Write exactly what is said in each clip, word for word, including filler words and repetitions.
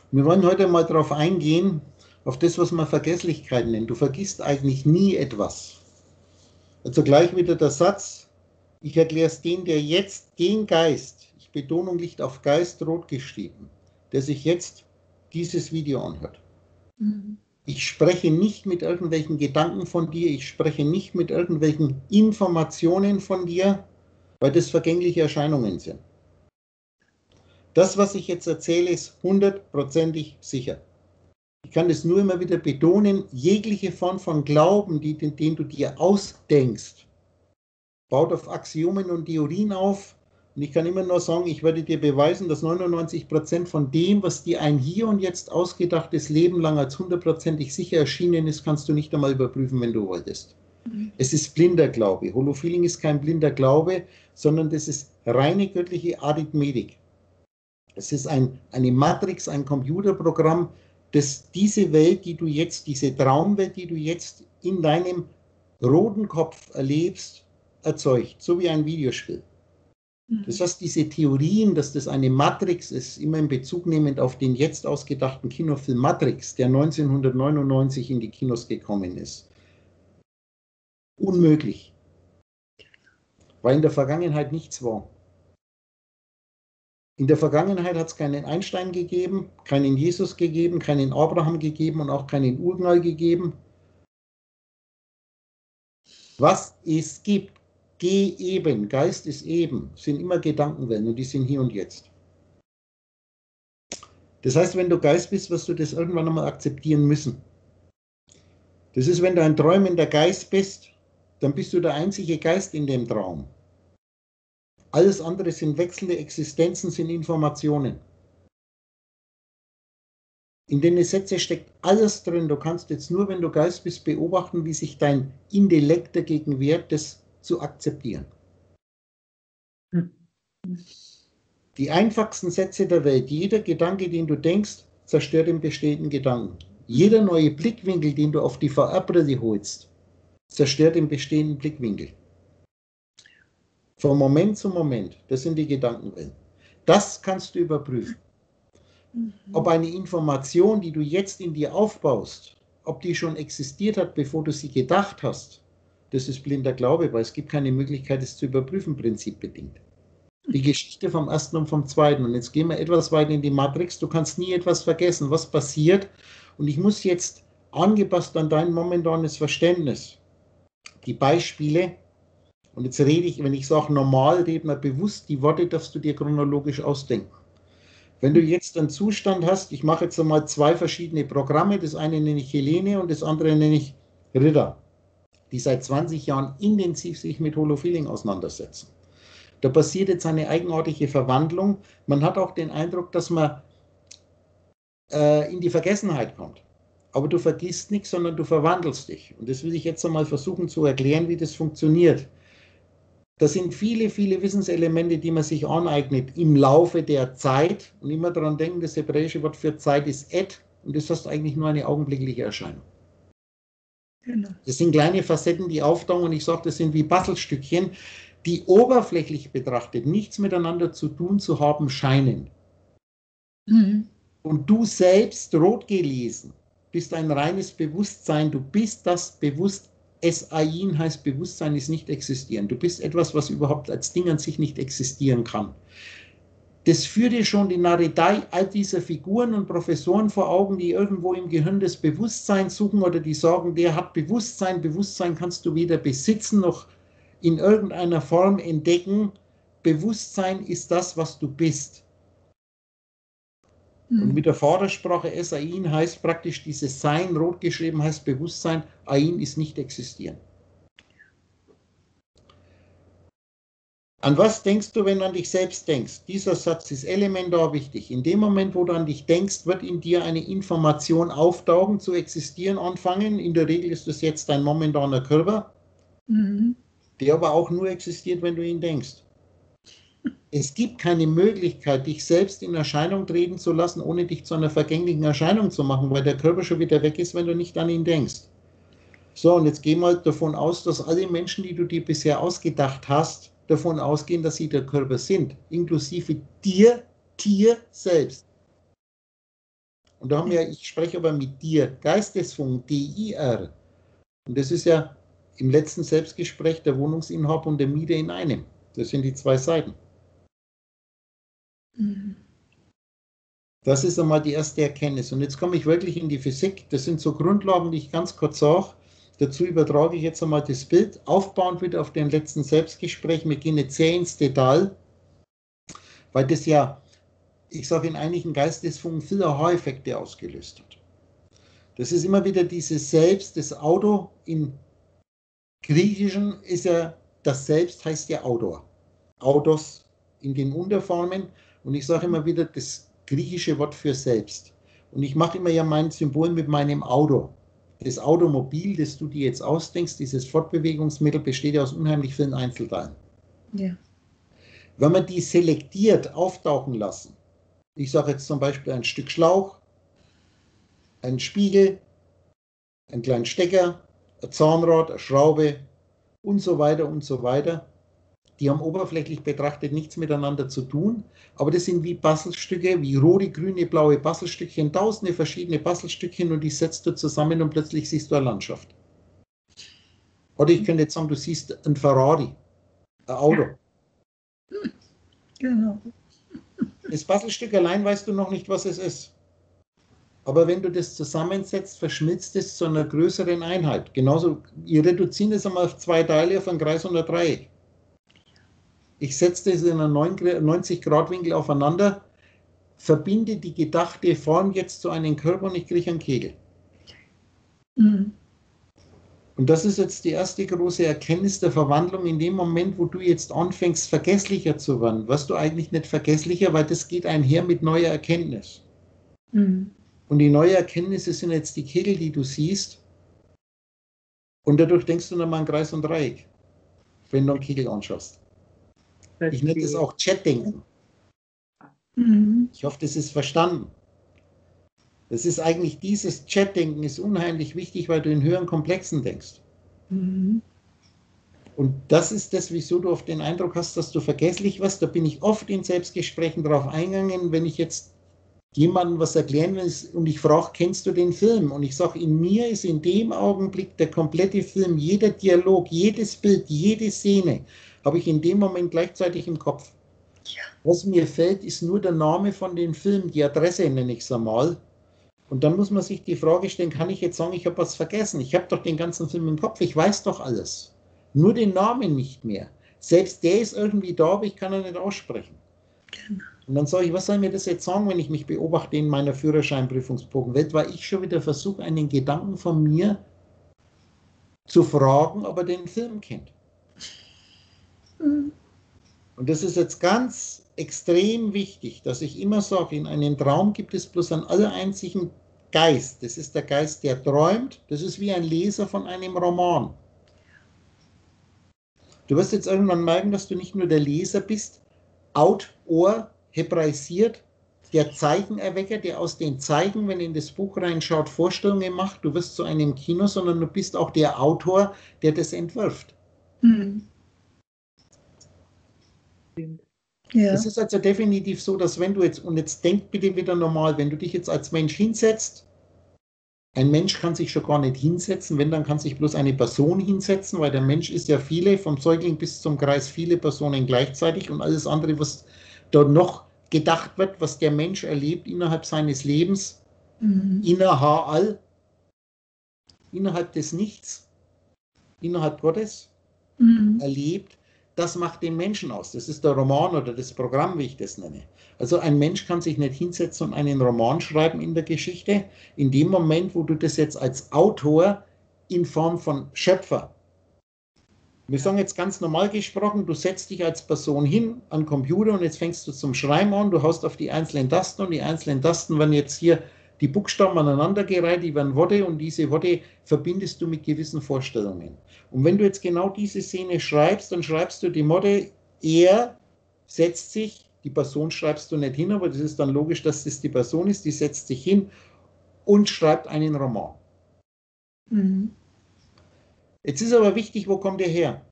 Wir wollen heute mal darauf eingehen, auf das, was man Vergesslichkeit nennt. Du vergisst eigentlich nie etwas. Also gleich wieder der Satz, ich erkläre es den, der jetzt den Geist, ich Betonung liegt auf Geist rot geschrieben, der sich jetzt dieses Video anhört. Mhm. Ich spreche nicht mit irgendwelchen Gedanken von dir, ich spreche nicht mit irgendwelchen Informationen von dir, weil das vergängliche Erscheinungen sind. Das, was ich jetzt erzähle, ist hundertprozentig sicher. Ich kann es nur immer wieder betonen, jegliche Form von Glauben, die, den, den du dir ausdenkst, baut auf Axiomen und Theorien auf. Und ich kann immer nur sagen, ich werde dir beweisen, dass neunundneunzig Prozent von dem, was dir ein hier und jetzt ausgedachtes Leben lang als hundertprozentig sicher erschienen ist, kannst du nicht einmal überprüfen, wenn du wolltest. Mhm. Es ist blinder Glaube. Holofeeling ist kein blinder Glaube, sondern das ist reine göttliche Arithmetik. Es ist ein, eine Matrix, ein Computerprogramm, das diese Welt, die du jetzt, diese Traumwelt, die du jetzt in deinem roten Kopf erlebst, erzeugt, so wie ein Videospiel. Das heißt, diese Theorien, dass das eine Matrix ist, immer in Bezug nehmend auf den jetzt ausgedachten Kinofilm Matrix, der neunzehnhundertneunundneunzig in die Kinos gekommen ist, unmöglich, weil in der Vergangenheit nichts war. In der Vergangenheit hat es keinen Einstein gegeben, keinen Jesus gegeben, keinen Abraham gegeben und auch keinen Urknall gegeben. Was es gibt, Ge-Eben, Geist ist eben, sind immer Gedankenwellen und die sind hier und jetzt. Das heißt, wenn du Geist bist, wirst du das irgendwann einmal akzeptieren müssen. Das ist, wenn du ein träumender Geist bist, dann bist du der einzige Geist in dem Traum. Alles andere sind wechselnde Existenzen, sind Informationen. In den Sätzen steckt alles drin. Du kannst jetzt nur, wenn du Geist bist, beobachten, wie sich dein Intellekt dagegen wehrt, das zu akzeptieren. Hm. Die einfachsten Sätze der Welt, jeder Gedanke, den du denkst, zerstört den bestehenden Gedanken. Jeder neue Blickwinkel, den du auf die V R-Brille holst, zerstört den bestehenden Blickwinkel. Von Moment zu Moment, das sind die Gedankenwellen. Das kannst du überprüfen. Mhm. Ob eine Information, die du jetzt in dir aufbaust, ob die schon existiert hat, bevor du sie gedacht hast, das ist blinder Glaube, weil es gibt keine Möglichkeit, es zu überprüfen, prinzipbedingt. Die Geschichte vom ersten und vom zweiten. Und jetzt gehen wir etwas weiter in die Matrix. Du kannst nie etwas vergessen, was passiert. Und ich muss jetzt, angepasst an dein momentanes Verständnis, die Beispiele, und jetzt rede ich, wenn ich sage normal, rede mal bewusst, die Worte darfst du dir chronologisch ausdenken. Wenn du jetzt einen Zustand hast, ich mache jetzt einmal zwei verschiedene Programme, das eine nenne ich Helene und das andere nenne ich Ritter, die seit zwanzig Jahren intensiv sich mit Holofeeling auseinandersetzen. Da passiert jetzt eine eigenartige Verwandlung. Man hat auch den Eindruck, dass man äh, in die Vergessenheit kommt. Aber du vergisst nichts, sondern du verwandelst dich. Und das will ich jetzt einmal versuchen zu erklären, wie das funktioniert. Das sind viele, viele Wissenselemente, die man sich aneignet im Laufe der Zeit. Und immer daran denken, das hebräische Wort für Zeit ist et. Und das heißt eigentlich nur eine augenblickliche Erscheinung. Genau. Das sind kleine Facetten, die auftauchen. Und ich sage, das sind wie Puzzlestückchen, die oberflächlich betrachtet nichts miteinander zu tun zu haben scheinen. Mhm. Und du selbst, rot gelesen, bist ein reines Bewusstsein, du bist das Bewusstsein. Es-Ayin heißt, Bewusstsein ist nicht existieren. Du bist etwas, was überhaupt als Ding an sich nicht existieren kann. Das führt dir schon die Naredei all dieser Figuren und Professoren vor Augen, die irgendwo im Gehirn das Bewusstsein suchen oder die sagen, der hat Bewusstsein. Bewusstsein kannst du weder besitzen noch in irgendeiner Form entdecken. Bewusstsein ist das, was du bist. Mhm. Und mit der Vordersprache Es-Ayin heißt praktisch dieses Sein, rot geschrieben heißt Bewusstsein, Ayin ist nicht existieren. An was denkst du, wenn du an dich selbst denkst? Dieser Satz ist elementar wichtig. In dem Moment, wo du an dich denkst, wird in dir eine Information auftauchen, zu existieren anfangen. In der Regel ist das jetzt dein momentaner Körper, mhm. der aber auch nur existiert, wenn du ihn denkst. Es gibt keine Möglichkeit, dich selbst in Erscheinung treten zu lassen, ohne dich zu einer vergänglichen Erscheinung zu machen, weil der Körper schon wieder weg ist, wenn du nicht an ihn denkst. So, und jetzt geh mal davon aus, dass alle Menschen, die du dir bisher ausgedacht hast, davon ausgehen, dass sie der Körper sind, inklusive dir, Tier selbst. Und da haben wir, ich spreche aber mit dir, Geistesfunken, D I R. Und das ist ja im letzten Selbstgespräch der Wohnungsinhaber und der Mieter in einem. Das sind die zwei Seiten. Mhm. Das ist einmal die erste Erkenntnis. Und jetzt komme ich wirklich in die Physik. Das sind so Grundlagen, die ich ganz kurz sage. Dazu übertrage ich jetzt einmal das Bild, aufbauend wieder auf den letzten Selbstgespräch. Wir gehen jetzt sehr ins Detail, weil das ja, ich sage, in einigen Geistesfunken viele Aha-Effekte ausgelöst hat. Das ist immer wieder dieses Selbst, das Auto im Griechischen ist ja, das Selbst heißt ja Autor. Autos in den Unterformen. Und ich sage immer wieder das griechische Wort für Selbst. Und ich mache immer ja mein Symbol mit meinem Auto. Das Automobil, das du dir jetzt ausdenkst, dieses Fortbewegungsmittel, besteht ja aus unheimlich vielen Einzelteilen. Ja. Wenn man die selektiert auftauchen lassen, ich sage jetzt zum Beispiel ein Stück Schlauch, ein Spiegel, einen kleinen Stecker, ein Zahnrad, eine Schraube und so weiter und so weiter. Die haben oberflächlich betrachtet nichts miteinander zu tun, aber das sind wie Puzzlestücke, wie rote, grüne, blaue Puzzlestückchen, tausende verschiedene Puzzlestückchen und die setzt du zusammen und plötzlich siehst du eine Landschaft. Oder ich könnte jetzt sagen, du siehst ein Ferrari, ein Auto. Genau. Das Puzzlestück allein weißt du noch nicht, was es ist. Aber wenn du das zusammensetzt, verschmilzt es zu einer größeren Einheit. Genauso, wir reduzieren es einmal auf zwei Teile, auf einen Kreis und ein Dreieck. Ich setze das in einem neunzig Grad Winkel aufeinander, verbinde die gedachte Form jetzt zu einem Körper und ich kriege einen Kegel. Mhm. Und das ist jetzt die erste große Erkenntnis der Verwandlung in dem Moment, wo du jetzt anfängst, vergesslicher zu werden. Wirst du eigentlich nicht vergesslicher, weil das geht einher mit neuer Erkenntnis. Mhm. Und die neue Erkenntnisse sind jetzt die Kegel, die du siehst. Und dadurch denkst du nochmal an Kreis und Dreieck, wenn du einen Kegel anschaust. Ich nenne das auch Chatdenken. Mhm. Ich hoffe, das ist verstanden. Das ist eigentlich dieses Chatdenken ist unheimlich wichtig, weil du in höheren Komplexen denkst. Mhm. Und das ist das, wieso du oft den Eindruck hast, dass du vergesslich wirst. Da bin ich oft in Selbstgesprächen drauf eingegangen, wenn ich jetzt jemandem was erklären will und ich frage, kennst du den Film? Und ich sage, in mir ist in dem Augenblick der komplette Film, jeder Dialog, jedes Bild, jede Szene, habe ich in dem Moment gleichzeitig im Kopf. Ja. Was mir fällt, ist nur der Name von dem Film, die Adresse nenne ich es einmal. Und dann muss man sich die Frage stellen, kann ich jetzt sagen, ich habe was vergessen? Ich habe doch den ganzen Film im Kopf, ich weiß doch alles. Nur den Namen nicht mehr. Selbst der ist irgendwie da, aber ich kann ihn nicht aussprechen. Genau. Und dann sage ich, was soll mir das jetzt sagen, wenn ich mich beobachte in meiner Führerscheinprüfungsbogenwelt, weil ich schon wieder versuche, einen Gedanken von mir zu fragen, ob er den Film kennt. Mhm. Und das ist jetzt ganz extrem wichtig, dass ich immer sage, in einem Traum gibt es bloß einen allereinzigen Geist. Das ist der Geist, der träumt. Das ist wie ein Leser von einem Roman. Du wirst jetzt irgendwann merken, dass du nicht nur der Leser bist, Autor, hebraisiert, der Zeichenerwecker, der aus den Zeichen, wenn er in das Buch reinschaut, Vorstellungen macht. Du wirst zu einem Kino, sondern du bist auch der Autor, der das entwirft. Mhm. Ja. Es ist also definitiv so, dass wenn du jetzt, und jetzt denk bitte wieder normal, wenn du dich jetzt als Mensch hinsetzt, ein Mensch kann sich schon gar nicht hinsetzen, wenn, dann kann sich bloß eine Person hinsetzen, weil der Mensch ist ja viele, vom Säugling bis zum Kreis, viele Personen gleichzeitig und alles andere, was dort noch gedacht wird, was der Mensch erlebt innerhalb seines Lebens, Mhm. innerhalb, innerhalb des Nichts, innerhalb Gottes, Mhm. erlebt, das macht den Menschen aus. Das ist der Roman oder das Programm, wie ich das nenne. Also ein Mensch kann sich nicht hinsetzen und einen Roman schreiben in der Geschichte. In dem Moment, wo du das jetzt als Autor in Form von Schöpfer, wir sagen jetzt ganz normal gesprochen, du setzt dich als Person hin an den Computer und jetzt fängst du zum Schreiben an, du haust auf die einzelnen Tasten und die einzelnen Tasten werden jetzt hier die Buchstaben aneinandergereiht, die werden Worte und diese Worte verbindest du mit gewissen Vorstellungen. Und wenn du jetzt genau diese Szene schreibst, dann schreibst du die Worte, er setzt sich, die Person schreibst du nicht hin, aber das ist dann logisch, dass das die Person ist, die setzt sich hin und schreibt einen Roman. Mhm. Jetzt ist aber wichtig, wo kommt er her?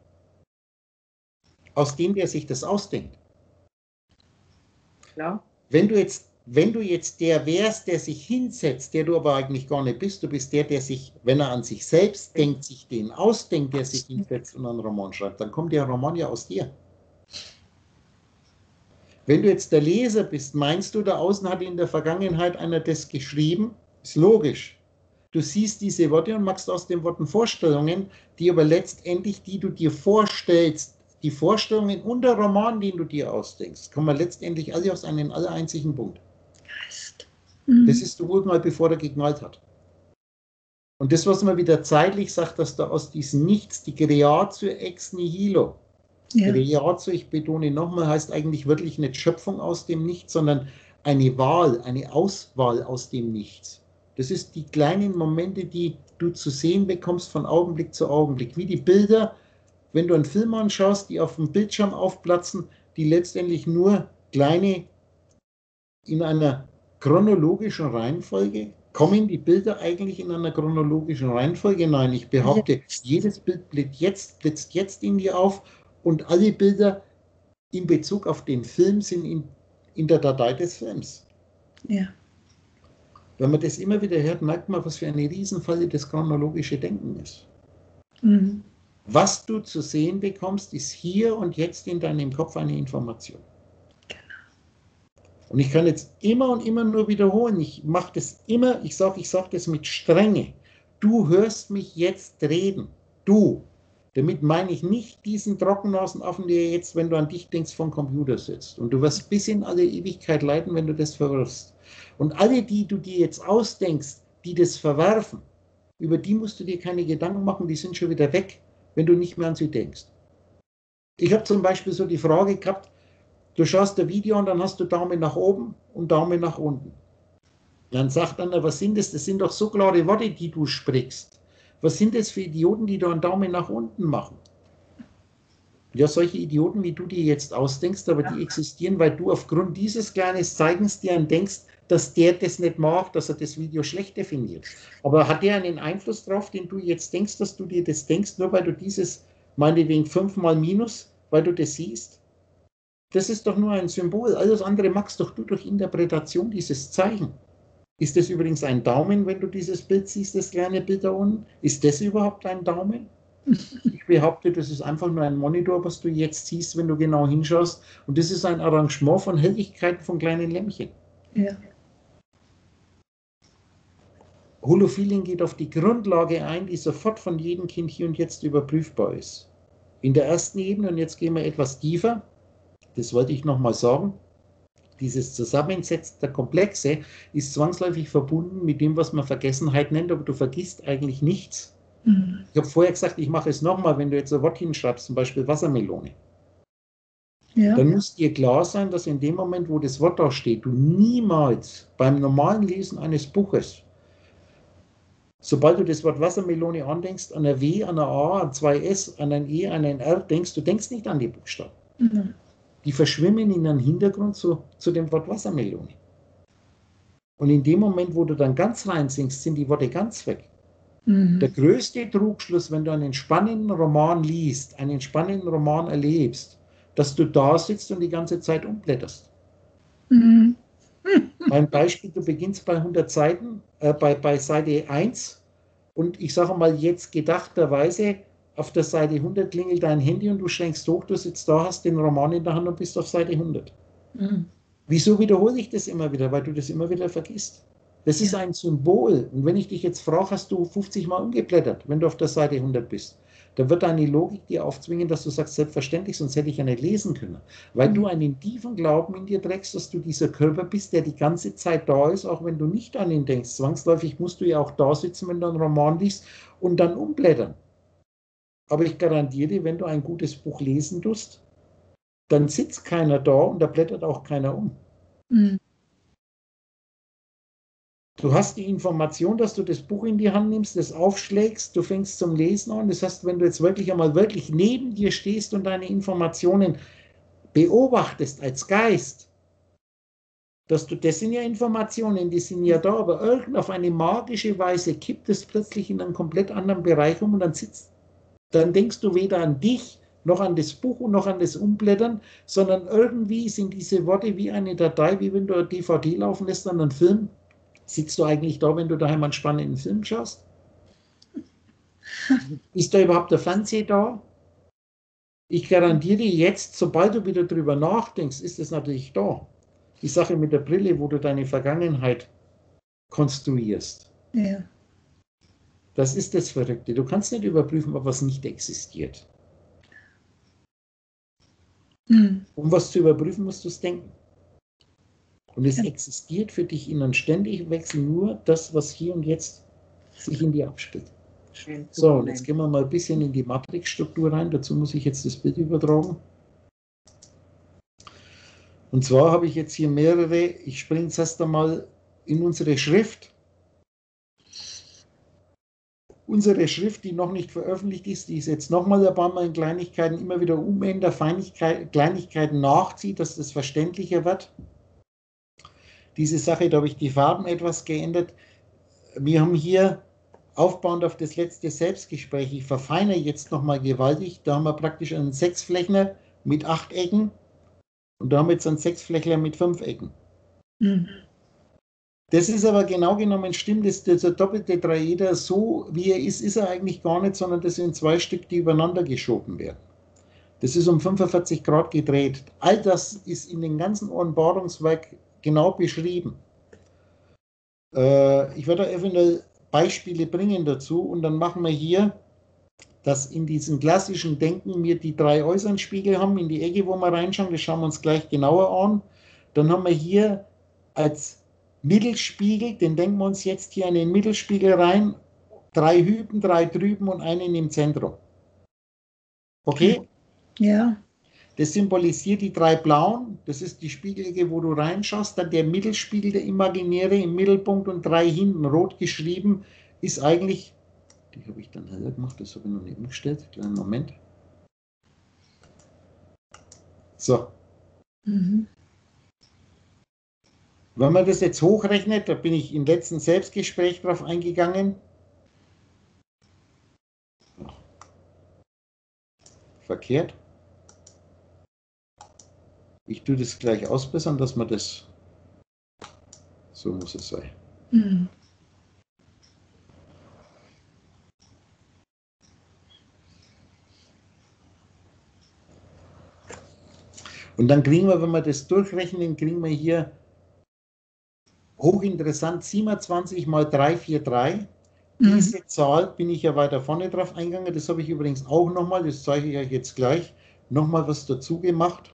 Aus dem, der sich das ausdenkt. Ja. Wenn du jetzt wenn du jetzt der wärst, der sich hinsetzt, der du aber eigentlich gar nicht bist, du bist der, der sich, wenn er an sich selbst denkt, sich den ausdenkt, der sich hinsetzt und einen Roman schreibt, dann kommt der Roman ja aus dir. Wenn du jetzt der Leser bist, meinst du, da außen hat in der Vergangenheit einer das geschrieben? Ist logisch. Du siehst diese Worte und machst aus den Worten Vorstellungen, die aber letztendlich, die du dir vorstellst, die Vorstellungen und der Roman, den du dir ausdenkst, kommen letztendlich alle aus einem allereinzigen Punkt. Das ist der Urknall, bevor er geknallt hat. Und das, was man wieder zeitlich sagt, dass da aus diesem Nichts die Creatio ex nihilo, ja. Creatio, ich betone nochmal, heißt eigentlich wirklich nicht Schöpfung aus dem Nichts, sondern eine Wahl, eine Auswahl aus dem Nichts. Das ist die kleinen Momente, die du zu sehen bekommst von Augenblick zu Augenblick. Wie die Bilder, wenn du einen Film anschaust, die auf dem Bildschirm aufplatzen, die letztendlich nur kleine, in einer chronologischen Reihenfolge, kommen die Bilder eigentlich in einer chronologischen Reihenfolge? Nein, ich behaupte, yes. Jedes Bild blitzt jetzt, blitzt jetzt in dir auf und alle Bilder in Bezug auf den Film sind in, in der Datei des Films. Ja. Wenn man das immer wieder hört, merkt man, was für eine Riesenfalle das chronologische Denken ist. Mhm. Was du zu sehen bekommst, ist hier und jetzt in deinem Kopf eine Information. Und ich kann jetzt immer und immer nur wiederholen, ich mache das immer, ich sage ich sag das mit Strenge. Du hörst mich jetzt reden, du. Damit meine ich nicht diesen Trockennasenaffen, der jetzt, wenn du an dich denkst, vom Computer sitzt. Und du wirst bis in alle Ewigkeit leiden, wenn du das verwirfst. Und alle, die du dir jetzt ausdenkst, die das verwerfen, über die musst du dir keine Gedanken machen, die sind schon wieder weg, wenn du nicht mehr an sie denkst. Ich habe zum Beispiel so die Frage gehabt, du schaust ein Video und dann hast du Daumen nach oben und Daumen nach unten. Dann sagt einer, was sind das? Das sind doch so klare Worte, die du sprichst. Was sind das für Idioten, die da einen Daumen nach unten machen? Ja, solche Idioten, wie du dir jetzt ausdenkst, aber die existieren, weil du aufgrund dieses kleinen Zeigens dir denkst, dass der das nicht mag, dass er das Video schlecht definiert. Aber hat der einen Einfluss drauf, den du jetzt denkst, dass du dir das denkst, nur weil du dieses, meinetwegen fünfmal Minus, weil du das siehst? Das ist doch nur ein Symbol. Alles andere machst doch du durch Interpretation dieses Zeichen. Ist das übrigens ein Daumen, wenn du dieses Bild siehst, das kleine Bild da unten? Ist das überhaupt ein Daumen? Ich behaupte, das ist einfach nur ein Monitor, was du jetzt siehst, wenn du genau hinschaust. Und das ist ein Arrangement von Helligkeiten von kleinen Lämpchen. Ja. Holofeeling geht auf die Grundlage ein, die sofort von jedem Kind hier und jetzt überprüfbar ist. In der ersten Ebene, und jetzt gehen wir etwas tiefer, das wollte ich nochmal sagen, dieses Zusammensetzen der Komplexe ist zwangsläufig verbunden mit dem, was man Vergessenheit nennt, aber du vergisst eigentlich nichts. Mhm. Ich habe vorher gesagt, ich mache es nochmal, wenn du jetzt ein Wort hinschreibst, zum Beispiel Wassermelone. Ja. Dann muss dir klar sein, dass in dem Moment, wo das Wort da steht, du niemals beim normalen Lesen eines Buches, sobald du das Wort Wassermelone andenkst, an ein W, an ein A, an zwei S, an ein E, an ein R denkst, du denkst nicht an die Buchstaben. Mhm. Die verschwimmen in den Hintergrund zu, zu dem Wort Wassermelone. Und in dem Moment, wo du dann ganz rein sinkst, sind die Worte ganz weg. Mhm. Der größte Trugschluss, wenn du einen spannenden Roman liest, einen spannenden Roman erlebst, dass du da sitzt und die ganze Zeit umblätterst. Mhm. Ein Beispiel, du beginnst bei hundert Seiten, äh, bei, bei Seite eins und ich sage mal jetzt gedachterweise, auf der Seite hundert klingelt dein Handy und du schränkst hoch, du sitzt da, hast den Roman in der Hand und bist auf Seite hundert. Mhm. Wieso wiederhole ich das immer wieder? Weil du das immer wieder vergisst. Das ja. ist ein Symbol. Und wenn ich dich jetzt frage, hast du fünfzig Mal umgeblättert, wenn du auf der Seite hundert bist, dann wird deine Logik dir aufzwingen, dass du sagst, selbstverständlich, sonst hätte ich ja nicht lesen können. Weil mhm. du einen tiefen Glauben in dir trägst, dass du dieser Körper bist, der die ganze Zeit da ist, auch wenn du nicht an ihn denkst. Zwangsläufig musst du ja auch da sitzen, wenn du einen Roman liest und dann umblättern. Aber ich garantiere dir, wenn du ein gutes Buch lesen tust, dann sitzt keiner da und da blättert auch keiner um. Mhm. Du hast die Information, dass du das Buch in die Hand nimmst, das aufschlägst, du fängst zum Lesen an. Das heißt, wenn du jetzt wirklich einmal wirklich neben dir stehst und deine Informationen beobachtest als Geist, dass du, das sind ja Informationen, die sind ja da, aber irgend auf eine magische Weise kippt es plötzlich in einen komplett anderen Bereich um und dann sitzt Dann denkst du weder an dich, noch an das Buch und noch an das Umblättern, sondern irgendwie sind diese Worte wie eine Datei, wie wenn du eine D V D laufen lässt an einen Film. Sitzt du eigentlich da, wenn du daheim einen spannenden Film schaust? Ist da überhaupt der Fernseher da? Ich garantiere dir jetzt, sobald du wieder drüber nachdenkst, ist es natürlich da. Die Sache mit der Brille, wo du deine Vergangenheit konstruierst. Ja. Das ist das Verrückte. Du kannst nicht überprüfen, ob was nicht existiert. Mhm. Um was zu überprüfen, musst du es denken. Und es existiert für dich in einem ständigen Wechsel nur das, was hier und jetzt sich in dir abspielt. Schön. So, und jetzt gehen wir mal ein bisschen in die Matrixstruktur rein. Dazu muss ich jetzt das Bild übertragen. Und zwar habe ich jetzt hier mehrere, ich springe jetzt erst einmal in unsere Schrift. Unsere Schrift, die noch nicht veröffentlicht ist, die ist jetzt nochmal ein paar Mal in Kleinigkeiten immer wieder umändert, Kleinigkeiten nachzieht, dass das verständlicher wird. Diese Sache, da habe ich die Farben etwas geändert. Wir haben hier, aufbauend auf das letzte Selbstgespräch, ich verfeinere jetzt nochmal gewaltig, da haben wir praktisch einen Sechsflächner mit acht Ecken und da haben wir jetzt einen Sechsflächler mit fünf Ecken. Mhm. Das ist aber genau genommen, stimmt, das, der doppelte Dreieder, so wie er ist, ist er eigentlich gar nicht, sondern das sind zwei Stück, die übereinander geschoben werden. Das ist um fünfundvierzig Grad gedreht. All das ist in dem ganzen Offenbarungswerk genau beschrieben. Äh, ich werde da eventuell Beispiele bringen dazu und dann machen wir hier, dass in diesem klassischen Denken wir die drei äußeren Spiegel haben, in die Ecke, wo wir reinschauen, das schauen wir uns gleich genauer an. Dann haben wir hier als Mittelspiegel, den denken wir uns jetzt hier an den Mittelspiegel rein, drei Hüben, drei drüben und einen im Zentrum. Okay? Ja. Das symbolisiert die drei blauen, das ist die Spiegelecke, wo du reinschaust, dann der Mittelspiegel, der imaginäre im Mittelpunkt und drei hinten, rot geschrieben, ist eigentlich, die habe ich dann heller gemacht, das habe ich noch nicht umgestellt, kleinen Moment. So. Mhm. Wenn man das jetzt hochrechnet, da bin ich im letzten Selbstgespräch drauf eingegangen. Verkehrt. Ich tue das gleich ausbessern, dass man das, so muss es sein. Mhm. Und dann kriegen wir, wenn wir das durchrechnen, kriegen wir hier hochinteressant siebenundzwanzig mal drei vier drei. Diese Zahl bin ich ja weiter vorne drauf eingegangen. Das habe ich übrigens auch nochmal, das zeige ich euch jetzt gleich, nochmal was dazu gemacht.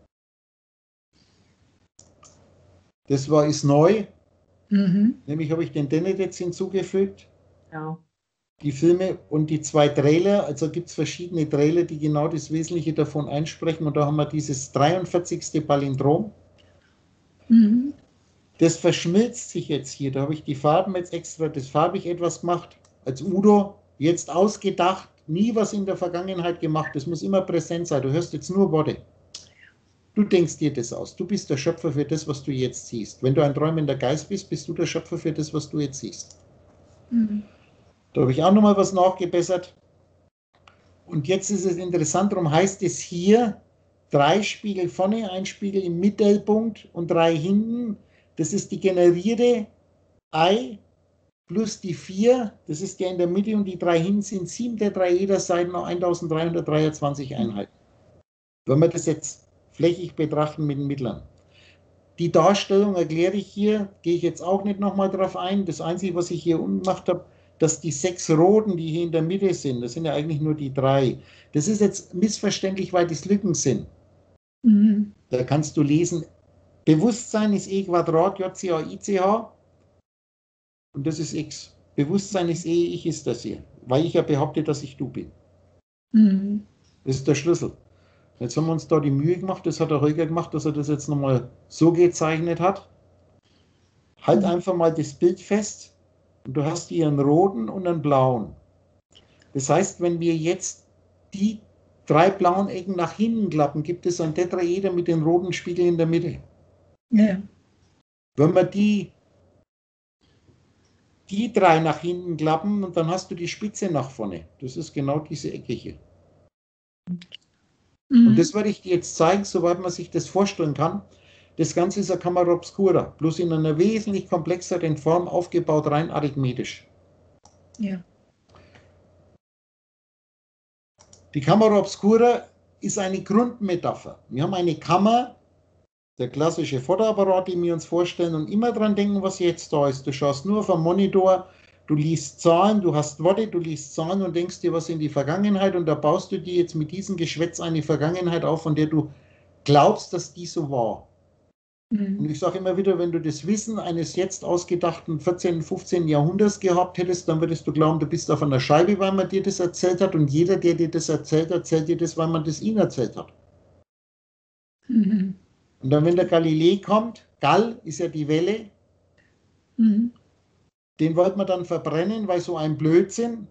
Das war ist neu, Mhm. nämlich habe ich den Dennett jetzt hinzugefügt. Ja. Die Filme und die zwei Trailer, also gibt es verschiedene Trailer, die genau das Wesentliche davon einsprechen. Und da haben wir dieses dreiundvierzigste Palindrom. Mhm. Das verschmilzt sich jetzt hier. Da habe ich die Farben jetzt extra, das farbig etwas gemacht, als Udo, jetzt ausgedacht, nie was in der Vergangenheit gemacht. Das muss immer präsent sein. Du hörst jetzt nur Worte. Du denkst dir das aus. Du bist der Schöpfer für das, was du jetzt siehst. Wenn du ein träumender Geist bist, bist du der Schöpfer für das, was du jetzt siehst. Mhm. Da habe ich auch nochmal was nachgebessert. Und jetzt ist es interessant, darum heißt es hier drei Spiegel vorne, ein Spiegel im Mittelpunkt und drei hinten. Das ist die generierte Ei plus die vier, das ist der in der Mitte und die drei hinten sind sieben der Dreiederseiten noch eintausenddreihundertdreiundzwanzig Einheiten. Wenn wir das jetzt flächig betrachten mit den Mittlern. Die Darstellung erkläre ich hier, gehe ich jetzt auch nicht nochmal drauf ein. Das Einzige, was ich hier unten gemacht habe, dass die sechs Roten, die hier in der Mitte sind, das sind ja eigentlich nur die drei. Das ist jetzt missverständlich, weil das Lücken sind. Mhm. Da kannst du lesen, Bewusstsein ist E Quadrat, J C H I C H und das ist X. Bewusstsein ist E, ich ist das hier, weil ich ja behaupte, dass ich du bin. Mhm. Das ist der Schlüssel. Jetzt haben wir uns da die Mühe gemacht, das hat der Holger gemacht, dass er das jetzt nochmal so gezeichnet hat. Halt einfach mal das Bild fest und du hast hier einen roten und einen blauen. Das heißt, wenn wir jetzt die drei blauen Ecken nach hinten klappen, gibt es ein Tetraeder mit den roten Spiegeln in der Mitte. Ja. Wenn wir die, die drei nach hinten klappen, und dann hast du die Spitze nach vorne. Das ist genau diese Ecke hier. Mhm. Und das werde ich dir jetzt zeigen, soweit man sich das vorstellen kann. Das Ganze ist eine Camera Obscura, bloß in einer wesentlich komplexeren Form aufgebaut, rein arithmetisch. Ja. Die Camera Obscura ist eine Grundmetapher. Wir haben eine Kammer, der klassische Fotoapparat, den wir uns vorstellen und immer dran denken, was jetzt da ist. Du schaust nur auf einen Monitor, du liest Zahlen, du hast Worte, du liest Zahlen und denkst dir was in die Vergangenheit und da baust du dir jetzt mit diesem Geschwätz eine Vergangenheit auf, von der du glaubst, dass die so war. Mhm. Und ich sage immer wieder, wenn du das Wissen eines jetzt ausgedachten vierzehnten, fünfzehnten Jahrhunderts gehabt hättest, dann würdest du glauben, du bist auf einer Scheibe, weil man dir das erzählt hat und jeder, der dir das erzählt, erzählt dir das, weil man das ihm erzählt hat. Mhm. Und dann, wenn der Galilei kommt, Gall ist ja die Welle, Mhm. den wollte man dann verbrennen, weil so ein Blödsinn.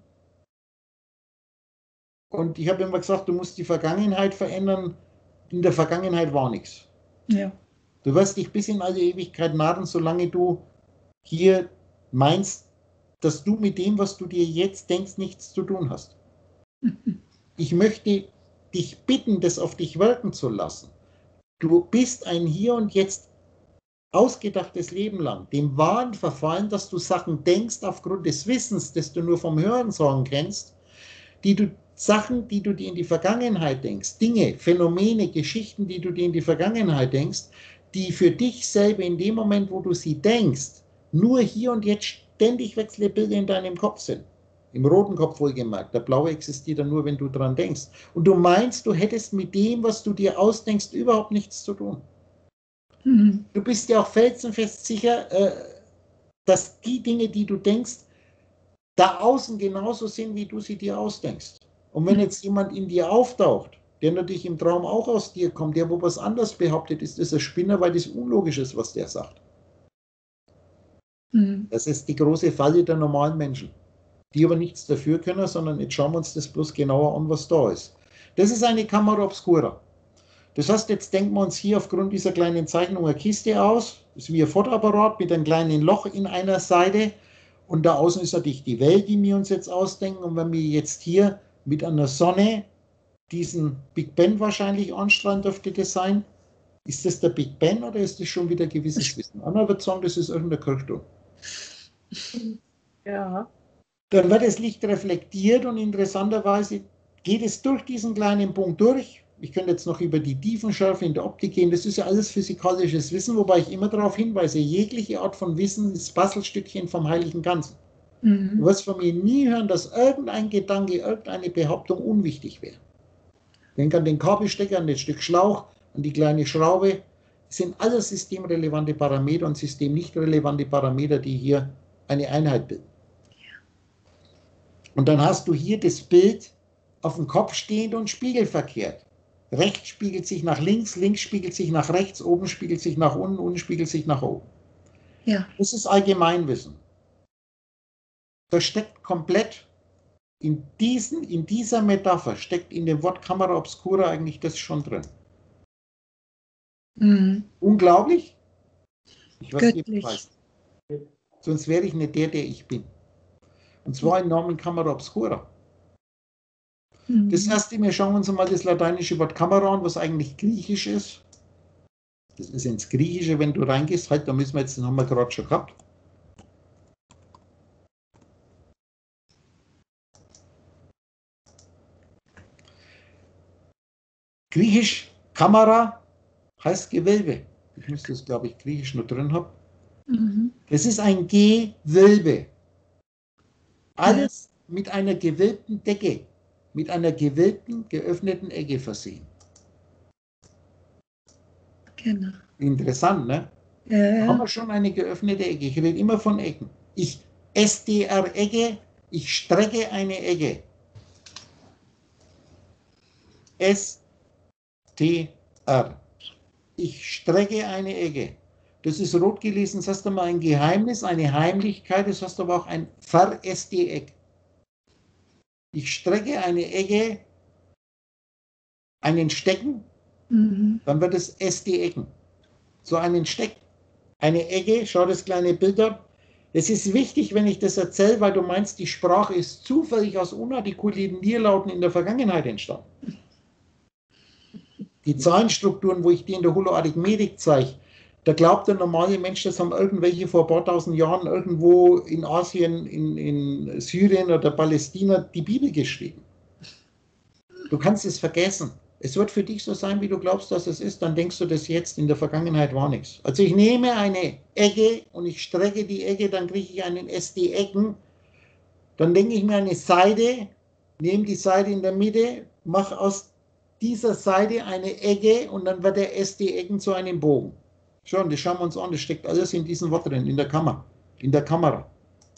Und ich habe immer gesagt, du musst die Vergangenheit verändern. In der Vergangenheit war nichts. Ja. Du wirst dich bis in alle Ewigkeit narren, solange du hier meinst, dass du mit dem, was du dir jetzt denkst, nichts zu tun hast. Mhm. Ich möchte dich bitten, das auf dich wirken zu lassen. Du bist ein Hier und Jetzt ausgedachtes Leben lang, dem Wahn verfallen, dass du Sachen denkst aufgrund des Wissens, das du nur vom Hörensagen kennst, die du Sachen, die du dir in die Vergangenheit denkst, Dinge, Phänomene, Geschichten, die du dir in die Vergangenheit denkst, die für dich selber in dem Moment, wo du sie denkst, nur hier und jetzt ständig wechselnde Bilder in deinem Kopf sind. Im roten Kopf wohlgemerkt. Der blaue existiert dann nur, wenn du dran denkst. Und du meinst, du hättest mit dem, was du dir ausdenkst, überhaupt nichts zu tun. Mhm. Du bist ja auch felsenfest sicher, dass die Dinge, die du denkst, da außen genauso sind, wie du sie dir ausdenkst. Und wenn jetzt jemand in dir auftaucht, der natürlich im Traum auch aus dir kommt, der wo was anderes behauptet, ist das ein Spinner, weil das unlogisch ist, was der sagt. Mhm. Das ist die große Falle der normalen Menschen, die aber nichts dafür können, sondern jetzt schauen wir uns das bloß genauer an, was da ist. Das ist eine Camera Obscura. Das heißt, jetzt denken wir uns hier aufgrund dieser kleinen Zeichnung eine Kiste aus. Das ist wie ein Fotoapparat mit einem kleinen Loch in einer Seite. Und da außen ist natürlich die Welt, die wir uns jetzt ausdenken. Und wenn wir jetzt hier mit einer Sonne diesen Big Ben wahrscheinlich anstrahlen, dürfte das sein. Ist das der Big Ben oder ist das schon wieder gewisses Wissen? Anna wird sagen, das ist irgendein Kirchturm. Ja. Dann wird das Licht reflektiert und interessanterweise geht es durch diesen kleinen Punkt durch. Ich könnte jetzt noch über die Tiefenschärfe in der Optik gehen. Das ist ja alles physikalisches Wissen, wobei ich immer darauf hinweise, jegliche Art von Wissen ist Bastelstückchen vom heiligen Ganzen. Mhm. Du wirst von mir nie hören, dass irgendein Gedanke, irgendeine Behauptung unwichtig wäre. Denk an den Kabelstecker, an das Stück Schlauch, an die kleine Schraube. Das sind alles systemrelevante Parameter und systemnichtrelevante Parameter, die hier eine Einheit bilden. Und dann hast du hier das Bild auf dem Kopf stehend und spiegelverkehrt. Rechts spiegelt sich nach links, links spiegelt sich nach rechts, oben spiegelt sich nach unten, unten spiegelt sich nach oben. Ja. Das ist Allgemeinwissen. Das steckt komplett in, diesen, in dieser Metapher, steckt in dem Wort Camera Obscura eigentlich das schon drin. Mhm. Unglaublich? Ich weiß nicht, Göttlich. was. Sonst wäre ich nicht der, der ich bin. Und zwar im Namen Camera Obscura. Mhm. Das erste, wir schauen uns mal das lateinische Wort Kamera an, was eigentlich griechisch ist. Das ist ins Griechische, wenn du reingehst, halt, da müssen wir jetzt, den haben wir gerade schon gehabt. Griechisch, Kamera heißt Gewölbe. Ich müsste es, glaube ich, griechisch noch drin haben. Mhm. Das ist ein Gewölbe. Alles ja. Mit einer gewölbten Decke, mit einer gewölbten, geöffneten Ecke versehen. Genau. Interessant, ne? Ja, Da ja. haben wir schon eine geöffnete Ecke. Ich rede immer von Ecken. Ich S D R-Ecke, ich strecke eine Ecke. S T R. Ich strecke eine Ecke. Das ist rot gelesen, das heißt aber ein Geheimnis, eine Heimlichkeit, das heißt aber auch ein Ver-S D-Eck. Ich strecke eine Ecke, einen Stecken, Mhm. dann wird es S D-Ecken. So einen Steck, eine Ecke, schau das kleine Bild ab. Es ist wichtig, wenn ich das erzähle, weil du meinst, die Sprache ist zufällig aus unartikulierten Nierlauten in der Vergangenheit entstanden. Die Zahlenstrukturen, wo ich dir in der Holoarithmetik zeige, da glaubt der normale Mensch, das haben irgendwelche vor ein paar tausend Jahren irgendwo in Asien, in, in Syrien oder Palästina die Bibel geschrieben. Du kannst es vergessen. Es wird für dich so sein, wie du glaubst, dass es ist, dann denkst du das jetzt, in der Vergangenheit war nichts. Also ich nehme eine Ecke und ich strecke die Ecke, dann kriege ich einen S D-Ecken, dann denke ich mir eine Seite, nehme die Seite in der Mitte, mache aus dieser Seite eine Ecke und dann wird der S D-Ecken zu einem Bogen. Schon, das schauen wir uns an, das steckt alles in diesem Wort drin, in der Kammer, in der Kamera.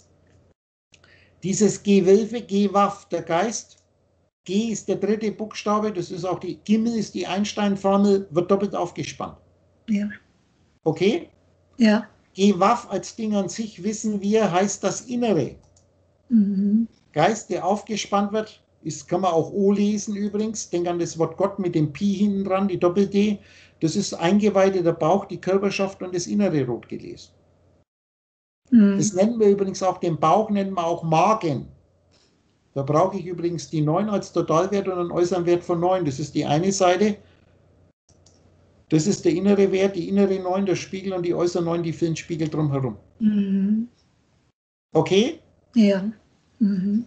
Dieses Gewölfe, Gewaf, der Geist, G ist der dritte Buchstabe, das ist auch die, Gimmel ist die Einstein-Formel, wird doppelt aufgespannt. Ja. Okay? Ja. Gewaf als Ding an sich, wissen wir, heißt das Innere. Mhm. Geist, der aufgespannt wird, ist, kann man auch O lesen übrigens, denk an das Wort Gott mit dem Pi hinten dran, die Doppel-D, das ist Eingeweide, der Bauch, die Körperschaft und das Innere rot gelesen. Mhm. Das nennen wir übrigens auch, den Bauch nennen wir auch Magen. Da brauche ich übrigens die neun als Totalwert und einen äußeren Wert von neun. Das ist die eine Seite. Das ist der innere Wert, die innere neun, der Spiegel, und die äußere neun, die vielen Spiegel drumherum. Mhm. Okay? Ja. Mhm.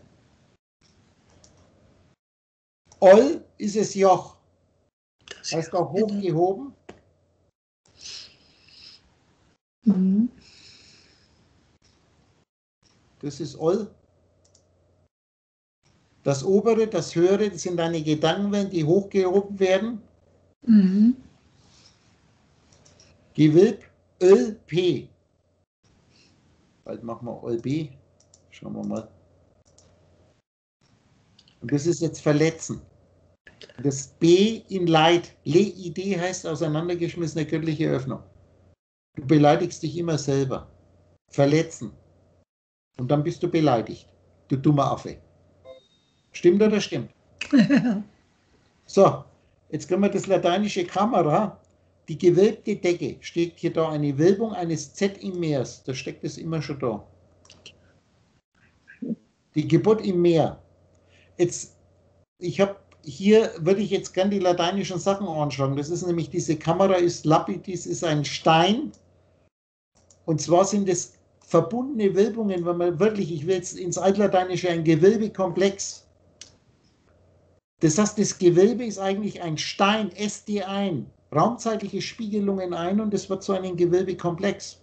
Ol ist es Joch. Das heißt auch hochgehoben. Mhm. Das ist Ol. Das obere, das höhere, das sind deine Gedankenwellen, die hochgehoben werden. Mhm. Gewölb, Öl, P. Bald machen wir Öl, B. Schauen wir mal. Und das ist jetzt verletzen. Das B in Leid, Le-I-D heißt auseinandergeschmissene göttliche Öffnung. Du beleidigst dich immer selber. Verletzen. Und dann bist du beleidigt. Du dummer Affe. Stimmt oder stimmt? So, jetzt können wir das lateinische Kamera. Die gewölbte Decke, steht hier da eine Wölbung eines Z im Meer. Da steckt es immer schon da. Die Geburt im Meer. Jetzt, ich habe hier, würde ich jetzt gerne die lateinischen Sachen anschauen. Das ist nämlich, diese Kamera ist Lapidis, ist ein Stein. Und zwar sind es verbundene Wölbungen, wenn man wirklich, ich will jetzt ins Altlateinische, ein Gewölbekomplex. Das heißt, das Gewölbe ist eigentlich ein Stein, S D ein, raumzeitliche Spiegelungen ein, und es wird zu einem Gewölbekomplex.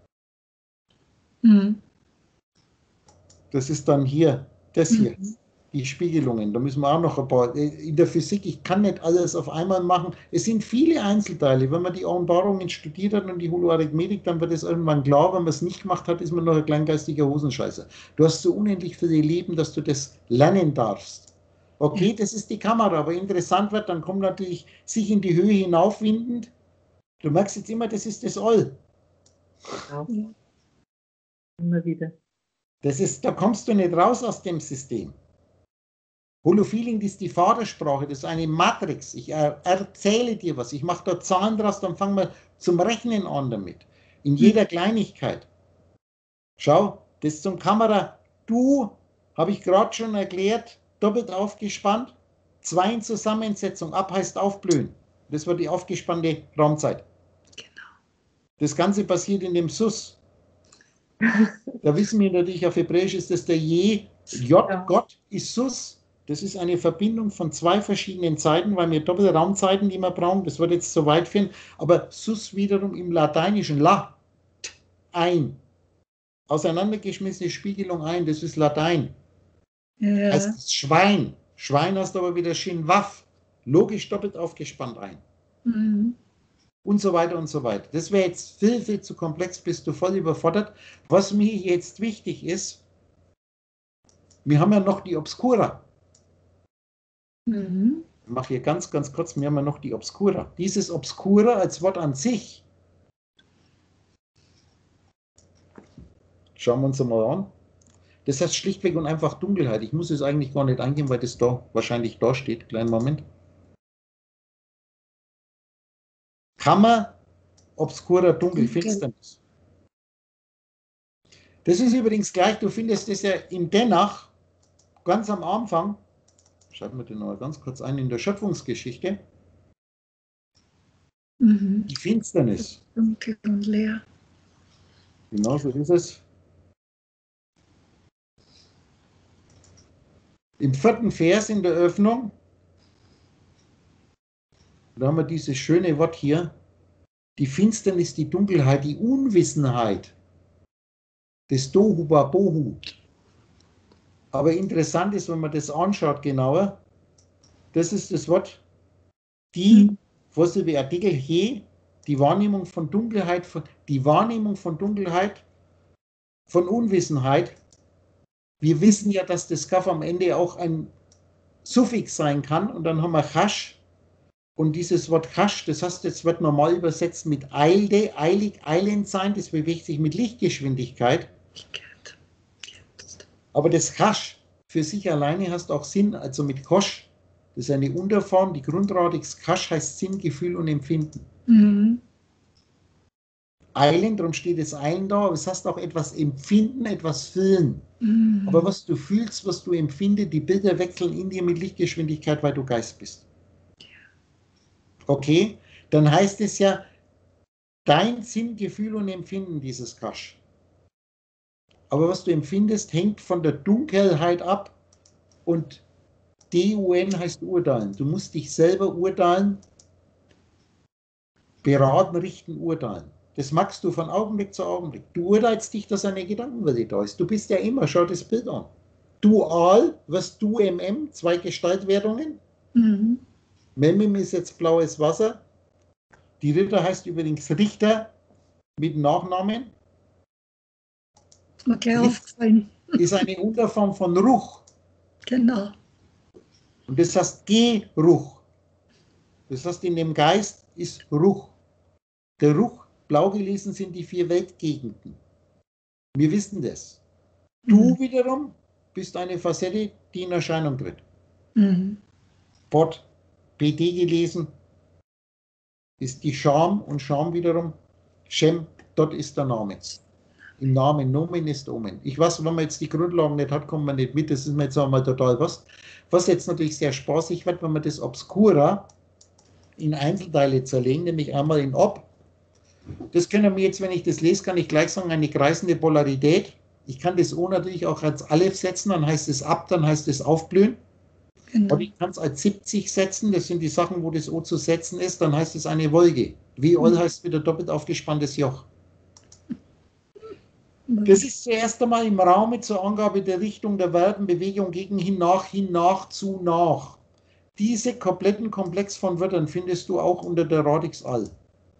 Mhm. Das ist dann hier, das hier, Mhm. die Spiegelungen. Da müssen wir auch noch ein paar, in der Physik, ich kann nicht alles auf einmal machen. Es sind viele Einzelteile. Wenn man die Offenbarungen studiert hat und die Holoarithmetik, dann wird es irgendwann klar. Wenn man es nicht gemacht hat, ist man noch ein kleingeistiger Hosenscheißer. Du hast so unendlich viele Leben, dass du das lernen darfst. Okay, das ist die Kamera, aber interessant wird, dann kommt natürlich sich in die Höhe hinaufwindend. Du merkst jetzt immer, das ist das All. Ja. Immer wieder. Das ist, da kommst du nicht raus aus dem System. Holofeeling ist die Vatersprache, das ist eine Matrix. Ich er, erzähle dir was, ich mache da Zahlen draus, dann fangen wir zum Rechnen an damit. In jeder Kleinigkeit. Schau, das ist zum Kamera. Du, habe ich gerade schon erklärt, doppelt aufgespannt, zwei in Zusammensetzung, ab heißt aufblühen. Das war die aufgespannte Raumzeit. Genau. Das Ganze passiert in dem Sus. Da wissen wir natürlich, auf Hebräisch ist das der Je, J, Ja. Gott ist Sus. Das ist eine Verbindung von zwei verschiedenen Zeiten, weil wir doppelte Raumzeiten, die wir brauchen. Das wird jetzt so weit führen. Aber Sus wiederum im Lateinischen, La, t, ein. Auseinandergeschmissene Spiegelung ein, das ist Latein. Ja. Heißt Schwein. Schwein hast aber wieder Shin Waff. Logisch doppelt aufgespannt ein. Mhm. Und so weiter und so weiter. Das wäre jetzt viel, viel zu komplex, bist du voll überfordert. Was mir jetzt wichtig ist, wir haben ja noch die Obscura. Mhm. Ich mache hier ganz, ganz kurz, wir haben ja noch die Obscura. Dieses Obscura als Wort an sich, schauen wir uns mal an. Das heißt schlichtweg und einfach Dunkelheit. Ich muss es eigentlich gar nicht eingeben, weil das da wahrscheinlich da steht. Kleinen Moment. Kammer, Obscura, Dunkel, Finsternis. Das ist übrigens gleich, du findest das ja im Denach, ganz am Anfang, schreiben wir den noch mal ganz kurz ein, in der Schöpfungsgeschichte. Mhm. Die Finsternis. Dunkel und leer. Genau so ist es. Im vierten Vers in der Öffnung, da haben wir dieses schöne Wort hier, die Finsternis, die Dunkelheit, die Unwissenheit, das Tohu Wabohu. Aber interessant ist, wenn man das anschaut genauer, das ist das Wort, die, was wie Artikel he, die Wahrnehmung von Dunkelheit, die Wahrnehmung von Dunkelheit, von Unwissenheit. Wir wissen ja, dass das Kaf am Ende auch ein Suffix sein kann und dann haben wir Chasch. Und dieses Wort Chasch, das heißt, jetzt wird normal übersetzt mit eilde, eilig, eilend sein, das bewegt sich mit Lichtgeschwindigkeit. Aber das Chasch für sich alleine hast auch Sinn, also mit Kosch, das ist eine Unterform, die Grundradix Chasch heißt Sinn, Gefühl und Empfinden. Mhm. Eilen, darum steht es Eilen da, aber es heißt auch etwas empfinden, etwas fühlen. Mhm. Aber was du fühlst, was du empfindest, die Bilder wechseln in dir mit Lichtgeschwindigkeit, weil du Geist bist. Okay, dann heißt es ja, dein Sinn, Gefühl und Empfinden, dieses Kasch. Aber was du empfindest, hängt von der Dunkelheit ab und D U N heißt urteilen. Du musst dich selber urteilen, beraten, richten, urteilen. Das machst du von Augenblick zu Augenblick. Du urteilst dich, dass eine Gedankenwelt da ist. Du bist ja immer, schau das Bild an. Dual, was du M M, zwei Gestaltwerdungen. Mhm. Memim ist jetzt blaues Wasser. Die Ritter heißt übrigens Richter mit Nachnamen. Ist mir gleich aufgefallen. Ist eine Unterform von Ruch. Genau. Und das heißt Geruch. Das heißt, in dem Geist ist Ruch. Der Ruch, blau gelesen, sind die vier Weltgegenden. Wir wissen das. Du Mhm. wiederum bist eine Facette, die in Erscheinung tritt. Mhm. Bot, P D gelesen, ist die Scham und Scham wiederum, Shem, dort ist der Name. Im Namen, Nomen ist Omen. Ich weiß, wenn man jetzt die Grundlagen nicht hat, kommt man nicht mit, das ist mir jetzt einmal total was. Was jetzt natürlich sehr spaßig wird, wenn man das Obscura in Einzelteile zerlegen, nämlich einmal in Ob. Das können wir jetzt, wenn ich das lese, kann ich gleich sagen, eine kreisende Polarität. Ich kann das O natürlich auch als Aleph setzen, dann heißt es Ab, dann heißt es Aufblühen. Genau. Und ich kann es als siebzig setzen, das sind die Sachen, wo das O zu setzen ist, dann heißt es eine Wolke. Viol heißt wieder doppelt aufgespanntes Joch. Das ist zuerst einmal im Raum zur Angabe der Richtung der Verben, Bewegung gegen, hin, nach, hin, nach, zu, nach. Diese kompletten Komplex von Wörtern findest du auch unter der Radix All.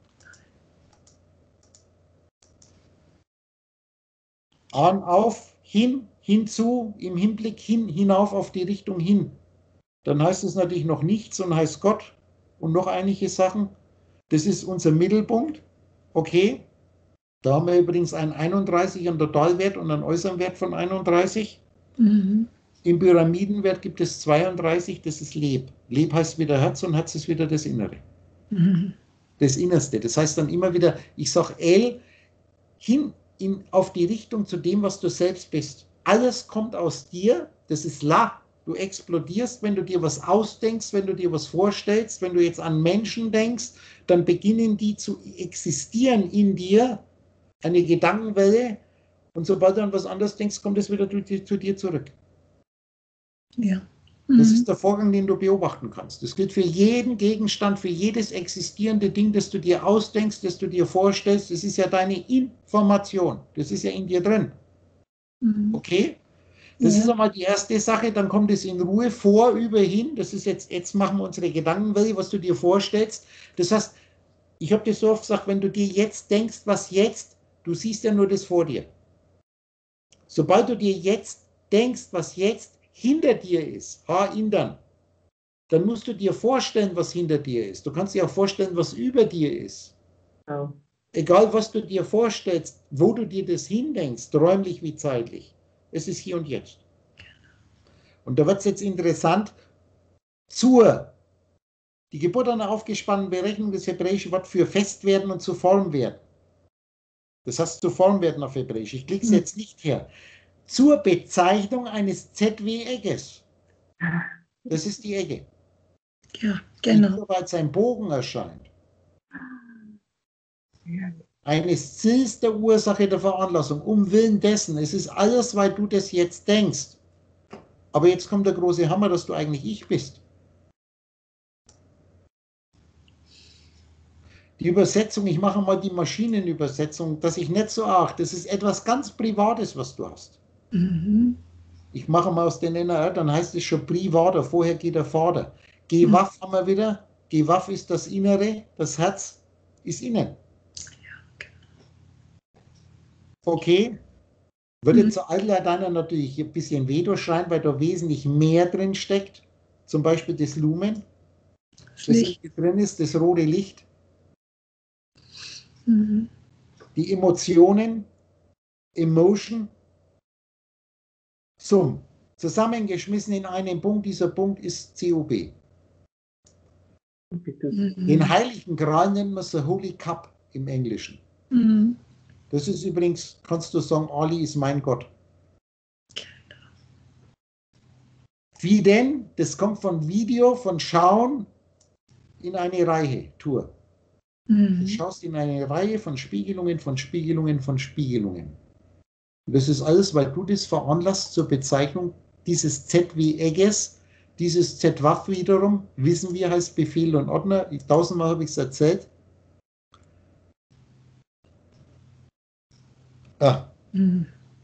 An, auf, hin, hinzu, im Hinblick hin, hinauf auf die Richtung hin. Dann heißt es natürlich noch nichts und heißt Gott und noch einige Sachen. Das ist unser Mittelpunkt. Okay. Da haben wir übrigens einen einunddreißig, einen Totalwert und einen äußeren Wert von einunddreißig. Mhm. Im Pyramidenwert gibt es zweiunddreißig, das ist Leb. Leb heißt wieder Herz und Herz ist wieder das Innere. Mhm. Das Innerste. Das heißt dann immer wieder, ich sage L, hin in, auf die Richtung zu dem, was du selbst bist. Alles kommt aus dir, das ist La. Du explodierst, wenn du dir was ausdenkst, wenn du dir was vorstellst, wenn du jetzt an Menschen denkst, dann beginnen die zu existieren in dir, eine Gedankenwelle, und sobald du an was anderes denkst, kommt es wieder zu dir zurück. Ja. Das Mhm. ist der Vorgang, den du beobachten kannst. Das gilt für jeden Gegenstand, für jedes existierende Ding, das du dir ausdenkst, das du dir vorstellst. Das ist ja deine Information. Das ist ja in dir drin. Mhm. Okay? Das Ja. ist einmal die erste Sache. Dann kommt es in Ruhe vor, über, hin. Das ist jetzt, jetzt machen wir unsere Gedankenwelle, was du dir vorstellst. Das heißt, ich habe dir so oft gesagt, wenn du dir jetzt denkst, was jetzt, du siehst ja nur das vor dir. Sobald du dir jetzt denkst, was jetzt hinter dir ist, ha, hindern, dann musst du dir vorstellen, was hinter dir ist. Du kannst dir auch vorstellen, was über dir ist. Genau. Egal, was du dir vorstellst, wo du dir das hindenkst, räumlich wie zeitlich, es ist hier und jetzt. Und da wird es jetzt interessant, zur, die Geburt einer aufgespannten Berechnung des hebräischen Wort für Festwerden und zu Form werden. Das heißt, zu Form werden auf Hebräisch. Ich klicke es Mhm. jetzt nicht her. Zur Bezeichnung eines Z W-Egges. Das ist die Egge. Ja, Die genau. nur als ein Bogen erscheint. Ja. Eines Ziels der Ursache der Veranlassung, um Willen dessen. Es ist alles, weil du das jetzt denkst. Aber jetzt kommt der große Hammer, dass du eigentlich ich bist. Die Übersetzung, ich mache mal die Maschinenübersetzung, dass ich nicht so achte. Das ist etwas ganz Privates, was du hast. Mhm. Ich mache mal aus den N R, dann heißt es schon Privater, vorher geht der Vater. Gewaff haben wir wieder. Gewaff ist das Innere, das Herz ist innen. Okay, würde Mhm. zu Allgemeiner natürlich ein bisschen weh durchschreien, weil da wesentlich mehr drin steckt. Zum Beispiel das Lumen, das in Licht. dir drin ist, das rote Licht. Mhm. Die Emotionen, Emotion, Sum, zusammengeschmissen in einen Punkt. Dieser Punkt ist C O B. Den Mhm. Heiligen Gral nennen wir so Holy Cup im Englischen. Mhm. Das ist übrigens, kannst du sagen, Ali ist mein Gott. Wie denn? Das kommt von Video, von Schauen in eine Reihe, Tour. Du Mhm. schaust in eine Reihe von Spiegelungen, von Spiegelungen, von Spiegelungen. Und das ist alles, weil du das veranlasst zur Bezeichnung dieses Z wie Egges, dieses Z-Waff wiederum, wissen wir, heißt Befehl und Ordner. Tausendmal habe ich es erzählt. Ah. Mhm.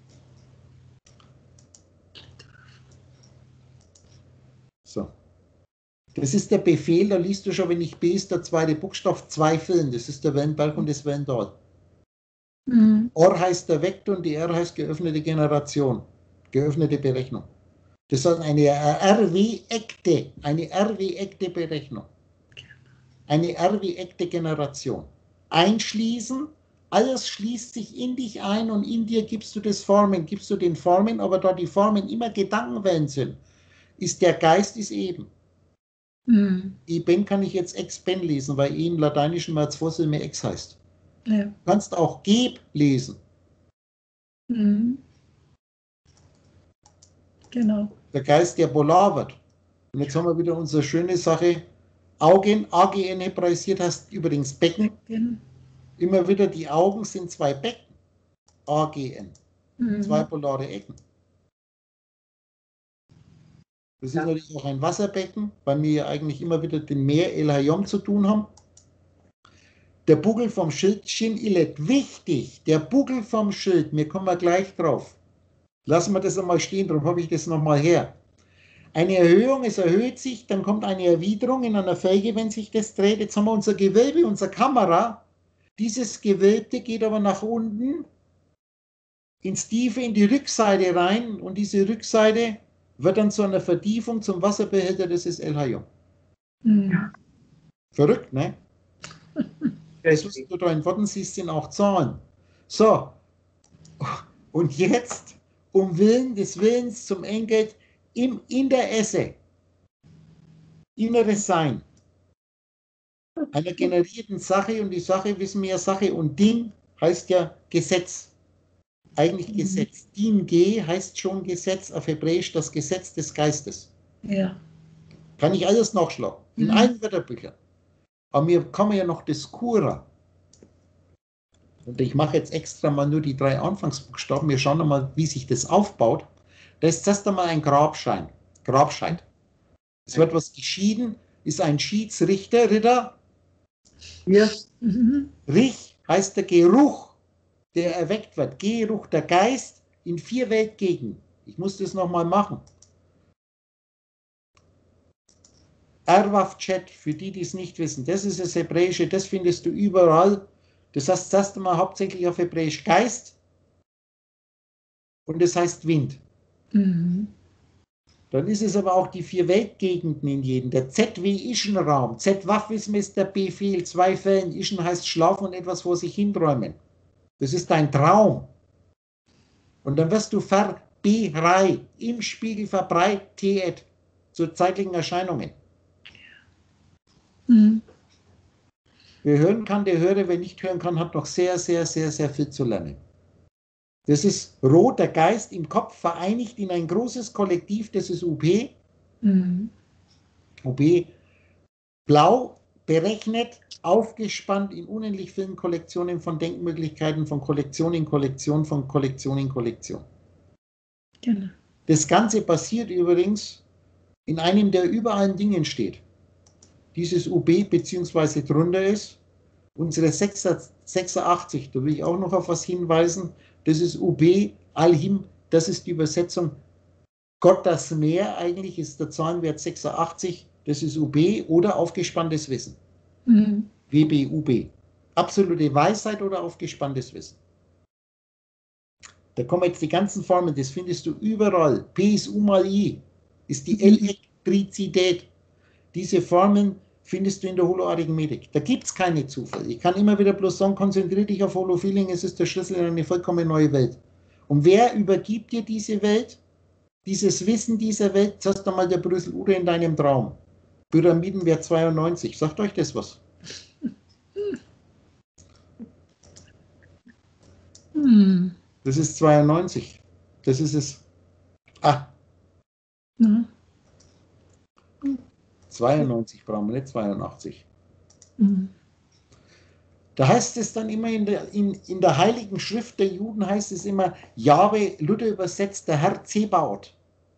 So. Das ist der Befehl, da liest du schon, wenn ich B ist der zweite Buchstabe, zwei Villen. Das ist der Wellenberg und das Wellendal. Mhm. Or heißt der Vektor und die R heißt geöffnete Generation, geöffnete Berechnung. Das ist eine R W-ekte, eine R W-ekte Berechnung. Eine R W-ekte Generation. Einschließen, alles schließt sich in dich ein und in dir gibst du das Formen, gibst du den Formen, aber da die Formen immer Gedankenwellen sind, ist der Geist ist eben. Mhm. Eben kann ich jetzt ex-ben lesen, weil E im Lateinischen mal als Vorsilbe ex heißt. Ja. Du kannst auch geb lesen. Mhm. Genau. Der Geist, der polar wird. Und jetzt haben wir wieder unsere schöne Sache, Augen, A G N hebraisiert heißt übrigens Becken. Becken. Immer wieder, die Augen sind zwei Becken, A G N, Mhm. zwei polare Ecken. Das ist Ja. natürlich auch ein Wasserbecken, weil wir ja eigentlich immer wieder den Meer El Hayom zu tun haben. Der Buckel vom Schild, Shin Ilet, wichtig, der Buckel vom Schild, wir kommen gleich drauf. Lassen wir das einmal stehen, darum habe ich das nochmal her. Eine Erhöhung, es erhöht sich, dann kommt eine Erwiderung in einer Felge, wenn sich das dreht. Jetzt haben wir unser Gewölbe, unsere Kamera. Dieses Gewölbte geht aber nach unten ins Tiefe, in die Rückseite rein und diese Rückseite wird dann zu einer Vertiefung zum Wasserbehälter, das ist El Hayom. Mhm. Verrückt, ne? Das, was du da in Worten siehst, sind auch Zahlen. So, und jetzt, um Willen des Willens zum Entgelt, im, in der Esse, inneres Sein, einer generierten Sache, und die Sache, wissen wir ja, Sache und Ding heißt ja Gesetz. Eigentlich Mhm. Gesetz. Din G heißt schon Gesetz, auf Hebräisch das Gesetz des Geistes. Ja. Kann ich alles nachschlagen, in Mhm. allen Wörterbüchern. Aber mir kommen ja noch das Kura. Und ich mache jetzt extra mal nur die drei Anfangsbuchstaben. Wir schauen mal, wie sich das aufbaut. Da ist erst einmal ein Grabschein. Grabscheid. Es wird was geschieden, ist ein Schiedsrichter, Ritter. Ja. Mhm. Rich heißt der Geruch, der erweckt wird. Geruch, der Geist in vier Weltgegenden. Ich muss das nochmal machen. Erwaf Chat, für die, die es nicht wissen, das ist das Hebräische, das findest du überall. Das heißt das erste Mal hauptsächlich auf Hebräisch Geist und das heißt Wind. Mhm. Dann ist es aber auch die vier Weltgegenden in jedem. Der Z wie Ischenraum. Z-Waffism ist der Befehl, zwei Fällen. Ischen heißt schlafen und etwas vor sich hinträumen. Das ist dein Traum. Und dann wirst du verberei, im Spiegel verbreitet, zu zeitlichen Erscheinungen. Mhm. Wer hören kann, der höre. Wer nicht hören kann, hat noch sehr, sehr, sehr, sehr viel zu lernen. Das ist rot, der Geist im Kopf vereinigt in ein großes Kollektiv, das ist U P. Mhm. U P. Blau, berechnet, aufgespannt in unendlich vielen Kollektionen von Denkmöglichkeiten, von Kollektion in Kollektion, von Kollektion in Kollektion. Genau. Das Ganze passiert übrigens in einem, der über allen Dingen steht. Dieses U B bzw. drunter ist, unsere sechsundachtzig, da will ich auch noch auf was hinweisen, das ist U B Al-Him, das ist die Übersetzung Gott das Meer, eigentlich ist der Zahlenwert sechsundachtzig, das ist U B oder aufgespanntes Wissen. Mhm. W B U B. Absolute Weisheit oder aufgespanntes Wissen. Da kommen jetzt die ganzen Formeln, das findest du überall. P ist U mal I, ist die Elektrizität. Diese Formeln findest du in der Holoarithmetik. Da gibt es keine Zufälle. Ich kann immer wieder bloß sagen, konzentriere dich auf Holofeeling, es ist der Schlüssel in eine vollkommen neue Welt. Und wer übergibt dir diese Welt? Dieses Wissen dieser Welt, sagst du mal der Brüssel Ude in deinem Traum. Pyramidenwert zweiundneunzig. Sagt euch das was? Mhm. Das ist zweiundneunzig. Das ist es. Ah. Ja. zweiundneunzig brauchen wir, nicht zweiundachtzig. Mhm. Da heißt es dann immer in der, in, in der Heiligen Schrift der Juden, heißt es immer, Jahwe, Luther übersetzt, der Herr Zebaoth.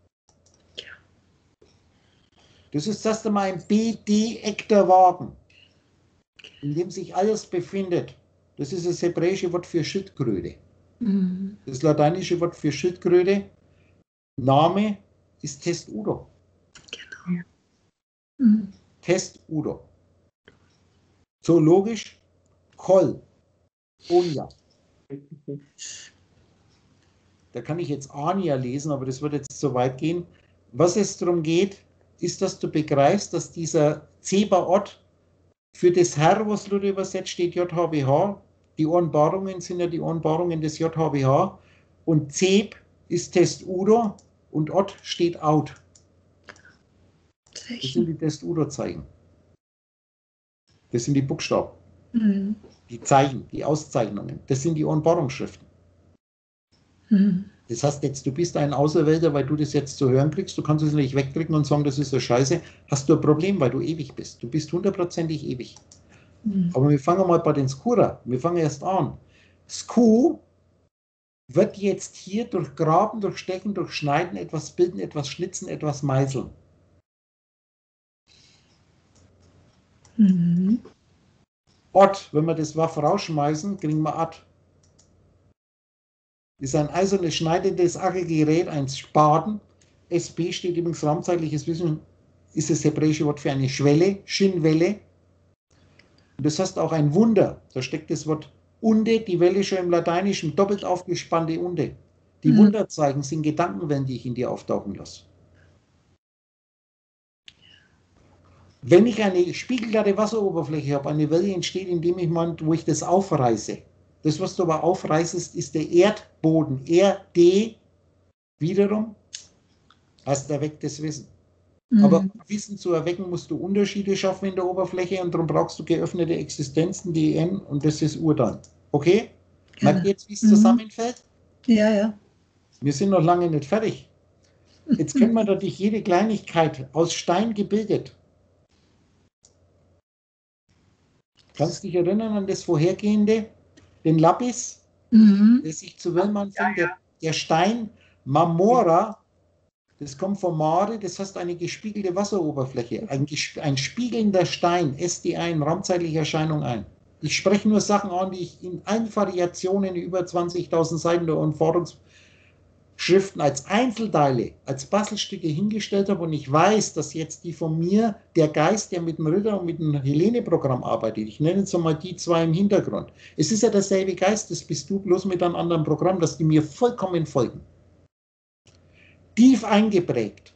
Das ist erst einmal ein B D-Eckter Wagen, in dem sich alles befindet. Das ist das hebräische Wort für Schildkröte. Mhm. Das lateinische Wort für Schildkröte, Name ist Testudo. Genau. Mhm. Testudo. Zoologisch, Kol, Onja. Da kann ich jetzt Ania lesen, aber das wird jetzt zu weit gehen. Was es darum geht, ist, dass du begreifst, dass dieser Zebaoth für das Herr, was Luther übersetzt, steht J H W H. Die Offenbarungen sind ja die Offenbarungen des J H W H. Und Zeb ist Testudo und Ot steht Out. Das sind die Testudo-Zeichen. Das sind die Buchstaben. Mhm. Die Zeichen, die Auszeichnungen. Das sind die Offenbarungsschriften. Mhm. Das heißt jetzt, du bist ein Auserwählter, weil du das jetzt zu hören kriegst, du kannst es nicht wegklicken und sagen, das ist so scheiße, hast du ein Problem, weil du ewig bist. Du bist hundertprozentig ewig. Mhm. Aber wir fangen mal bei den Skura, wir fangen erst an. Sku wird jetzt hier durch Graben, durch Stechen, durch Schneiden etwas bilden, etwas schnitzen, etwas meißeln. Mhm. Ot, wenn wir das Waff rausschmeißen, kriegen wir At. Das ist ein eisernes, schneidendes Ackergerät, ein Spaten. S P steht übrigens raumzeitliches Wissen, ist das hebräische Wort für eine Schwelle, Schinnwelle. Und das heißt auch ein Wunder. Da steckt das Wort Unde, die Welle schon im Lateinischen, doppelt aufgespannte Unde. Die Mhm. Wunderzeichen sind Gedankenwellen, die ich in dir auftauchen lasse. Wenn ich eine spiegelglatte Wasseroberfläche habe, eine Welle entsteht, indem ich mal, wo ich das aufreiße. Das, was du aber aufreißest, ist der Erdboden. Erde wiederum heißt erwecktes Wissen. Mhm. Aber um Wissen zu erwecken, musst du Unterschiede schaffen in der Oberfläche und darum brauchst du geöffnete Existenzen, D N, und das ist Urteil. Okay? Genau. Merkt ihr jetzt, wie es Mhm. zusammenfällt? Ja, ja. Wir sind noch lange nicht fertig. Jetzt können wir dadurch jede Kleinigkeit aus Stein gebildet. Kannst du dich erinnern an das vorhergehende? Den Lapis, Mhm. der sich zu Willmann Ja, findet. Der, der Stein Marmora, das kommt vom Mare, das heißt eine gespiegelte Wasseroberfläche. Ein, ein spiegelnder Stein, S D ein, raumzeitliche Erscheinung ein. Ich spreche nur Sachen an, die ich in allen Variationen über zwanzigtausend Seiten der Umforderungsschriften als Einzelteile, als Bastelstücke hingestellt habe, und ich weiß, dass jetzt die von mir, der Geist, der mit dem Ritter und mit dem Helene-Programm arbeitet, ich nenne jetzt mal die zwei im Hintergrund. Es ist ja derselbe Geist, das bist du, bloß mit einem anderen Programm, dass die mir vollkommen folgen. Tief eingeprägt.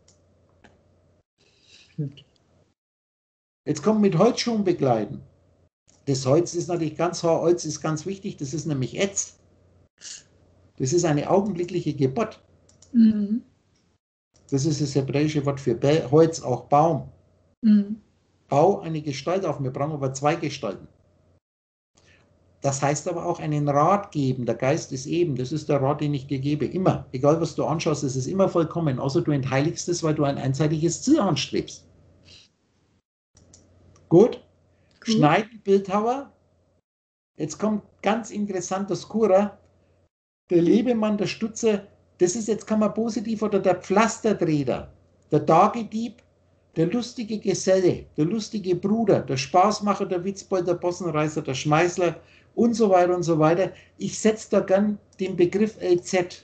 Jetzt kommt mit Holzschuhen begleiten. Das Holz ist natürlich ganz, Holz ist ganz wichtig, das ist nämlich Ätz. Das ist eine augenblickliche Geburt. Mhm. Das ist das hebräische Wort für Holz, auch Baum. Mhm. Bau eine Gestalt auf, wir brauchen aber zwei Gestalten. Das heißt aber auch einen Rat geben, der Geist ist eben, das ist der Rat, den ich dir gebe, immer. Egal was du anschaust, es ist immer vollkommen, außer du entheiligst es, weil du ein einseitiges Ziel anstrebst. Gut? Gut. Schneiden, Bildhauer. Jetzt kommt ganz interessanter Skura. Der Lebemann, der Stutzer, das ist jetzt, kann man positiv, oder der Pflastertreter, der Tagedieb, der lustige Geselle, der lustige Bruder, der Spaßmacher, der Witzbold, der Possenreißer, der Schmeißler und so weiter und so weiter. Ich setze da gern den Begriff L Z.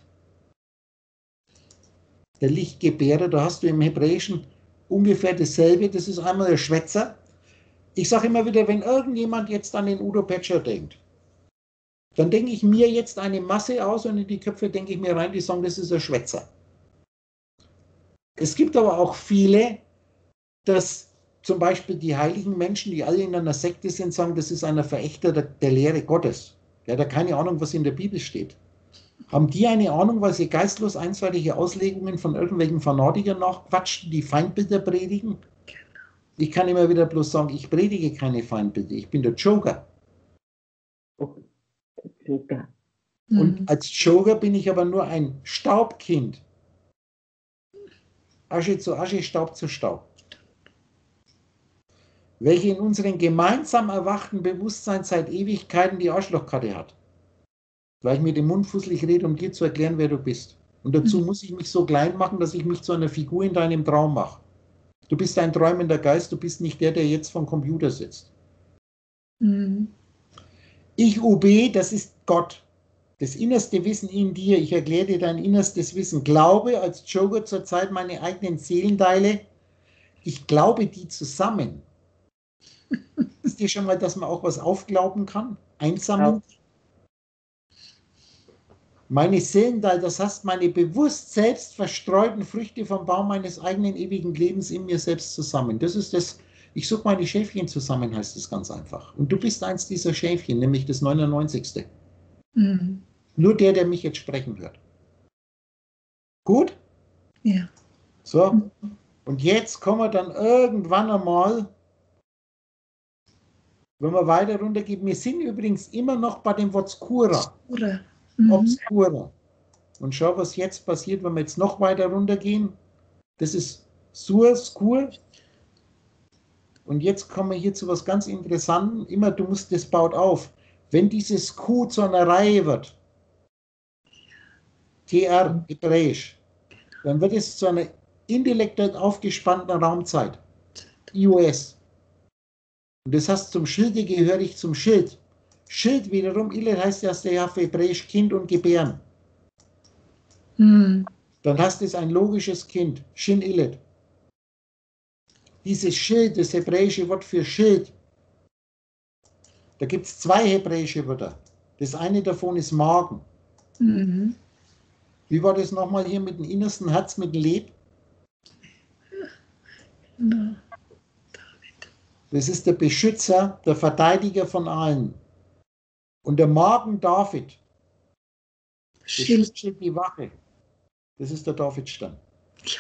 Der Lichtgebärer, da hast du im Hebräischen ungefähr dasselbe, das ist einmal der Schwätzer. Ich sage immer wieder, wenn irgendjemand jetzt an den Udo Petscher denkt, dann denke ich mir jetzt eine Masse aus und in die Köpfe denke ich mir rein, die sagen, das ist ein Schwätzer. Es gibt aber auch viele, dass zum Beispiel die heiligen Menschen, die alle in einer Sekte sind, sagen, das ist einer Verächter der, der Lehre Gottes. Der hat ja keine Ahnung, was in der Bibel steht. Haben die eine Ahnung, weil sie geistlos einseitige Auslegungen von irgendwelchen Fanatikern nachquatschen, die Feindbilder predigen? Ich kann immer wieder bloß sagen, ich predige keine Feindbilder, ich bin der Joker. Joker. Und Mhm. als Joker bin ich aber nur ein Staubkind. Asche zu Asche, Staub zu Staub. Welche in unserem gemeinsam erwachten Bewusstsein seit Ewigkeiten die Arschlochkarte hat. Weil ich mit dem Mund fusselig rede, um dir zu erklären, wer du bist. Und dazu muss ich mich so klein machen, dass ich mich zu einer Figur in deinem Traum mache. Du bist ein träumender Geist, du bist nicht der, der jetzt vom Computer sitzt. Mhm. Ich, U B, das ist Gott. Das innerste Wissen in dir, ich erkläre dir dein innerstes Wissen. Glaube als Joker zurzeit meine eigenen Seelenteile. Ich glaube die zusammen. Ist dir schon mal, dass man auch was aufglauben kann? Einsammeln? Meine Seelenteile, das heißt meine bewusst selbst verstreuten Früchte vom Baum meines eigenen ewigen Lebens in mir selbst zusammen. Das ist das, ich suche meine Schäfchen zusammen, heißt es ganz einfach. Und du bist eins dieser Schäfchen, nämlich das neunundneunzigste. Mhm. Nur der, der mich jetzt sprechen hört. Gut? Ja. So. Und jetzt kommen wir dann irgendwann einmal, wenn wir weiter runtergehen, wir sind übrigens immer noch bei dem Wort Skura. Oder? Mhm. Obscura. Und schau, was jetzt passiert, wenn wir jetzt noch weiter runtergehen. Das ist Sur, Skur. Und jetzt kommen wir hier zu was ganz Interessantem. Immer, du musst, das baut auf. Wenn dieses Q zu einer Reihe wird, T R, hebräisch, dann wird es zu einer intellektuell aufgespannten Raumzeit. I O S. Und das heißt, zum Schilde gehöre ich zum Schild. Schild wiederum, Ilet heißt ja auf hebräisch Kind und Gebären. Mhm. Dann hast du es ein logisches Kind, Shin Ilet. Dieses Schild, das hebräische Wort für Schild, da gibt es zwei hebräische Wörter. Das eine davon ist Magen. Mhm. Wie war das nochmal hier mit dem innersten Herz, mit dem Leb? Genau. Das ist der Beschützer, der Verteidiger von allen. Und der Magen David, der Schild. Schutzschild, die Wache, das ist der Davidstern. Ja.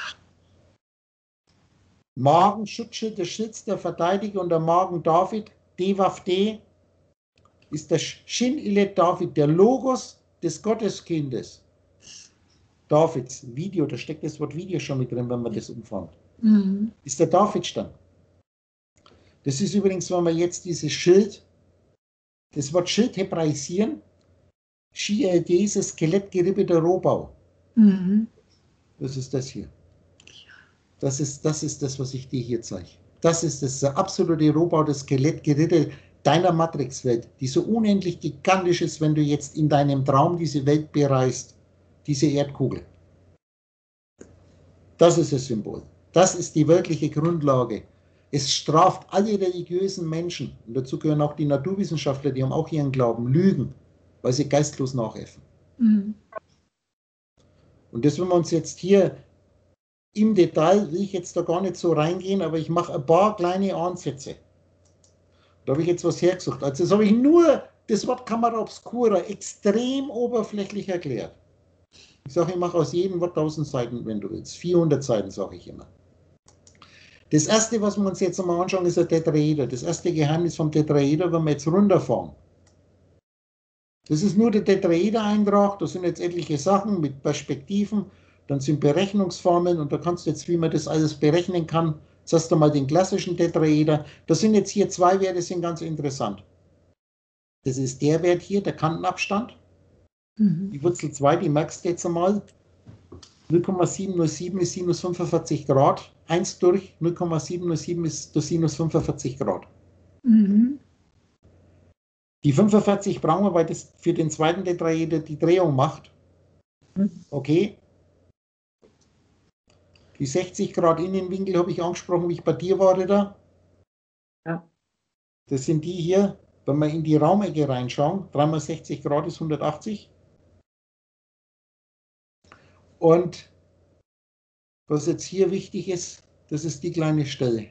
Magen, Schutzschild, der Schutz, der Verteidiger und der Magen David, Devavde, ist der Shin Ilet David, der Logos des Gotteskindes. Davids, Video, da steckt das Wort Video schon mit drin, wenn man das umfängt. Mhm. Ist der Davidstern. Das ist übrigens, wenn wir jetzt dieses Schild, das Wort Schild hebraisieren, dieses Skelettgerippe der Rohbau. Mhm. Das ist das hier. Das ist, das ist das, was ich dir hier zeige. Das ist das absolute Rohbau, das Skelettgerippe deiner Matrixwelt, die so unendlich gigantisch ist, wenn du jetzt in deinem Traum diese Welt bereist, diese Erdkugel. Das ist das Symbol. Das ist die wirkliche Grundlage. Es straft alle religiösen Menschen, und dazu gehören auch die Naturwissenschaftler, die haben auch ihren Glauben, Lügen, weil sie geistlos nachäffen. Mhm. Und das, wenn wir uns jetzt hier im Detail, will ich jetzt da gar nicht so reingehen, aber ich mache ein paar kleine Ansätze. Da habe ich jetzt was hergesucht. Also das habe ich nur das Wort Camera Obscura extrem oberflächlich erklärt. Ich sage, ich mache aus jedem Wort tausend Seiten, wenn du willst. vierhundert Seiten, sage ich immer. Das erste, was wir uns jetzt einmal anschauen, ist der Tetraeder. Das erste Geheimnis vom Tetraeder, wenn wir jetzt runterfahren. Das ist nur der Tetraeder-Eintrag. Da sind jetzt etliche Sachen mit Perspektiven. Dann sind Berechnungsformeln und da kannst du jetzt, wie man das alles berechnen kann, Jetzt hast du mal den klassischen Tetraeder. Das sind jetzt hier zwei Werte, die sind ganz interessant. Das ist der Wert hier, der Kantenabstand. Mhm. Die Wurzel zwei, die merkst du jetzt einmal. null Komma sieben null sieben ist Sinus fünfundvierzig Grad. eins durch null Komma sieben null sieben ist der Sinus fünfundvierzig Grad. Mhm. Die fünfundvierzig brauchen wir, weil das für den zweiten Tetraeder die Drehung macht. Okay. Die sechzig Grad Innenwinkel habe ich angesprochen, wie ich bei dir war, da. Ja. Das sind die hier, wenn wir in die Raumecke reinschauen. drei mal sechzig Grad ist hundertachtzig. Und was jetzt hier wichtig ist, das ist die kleine Stelle.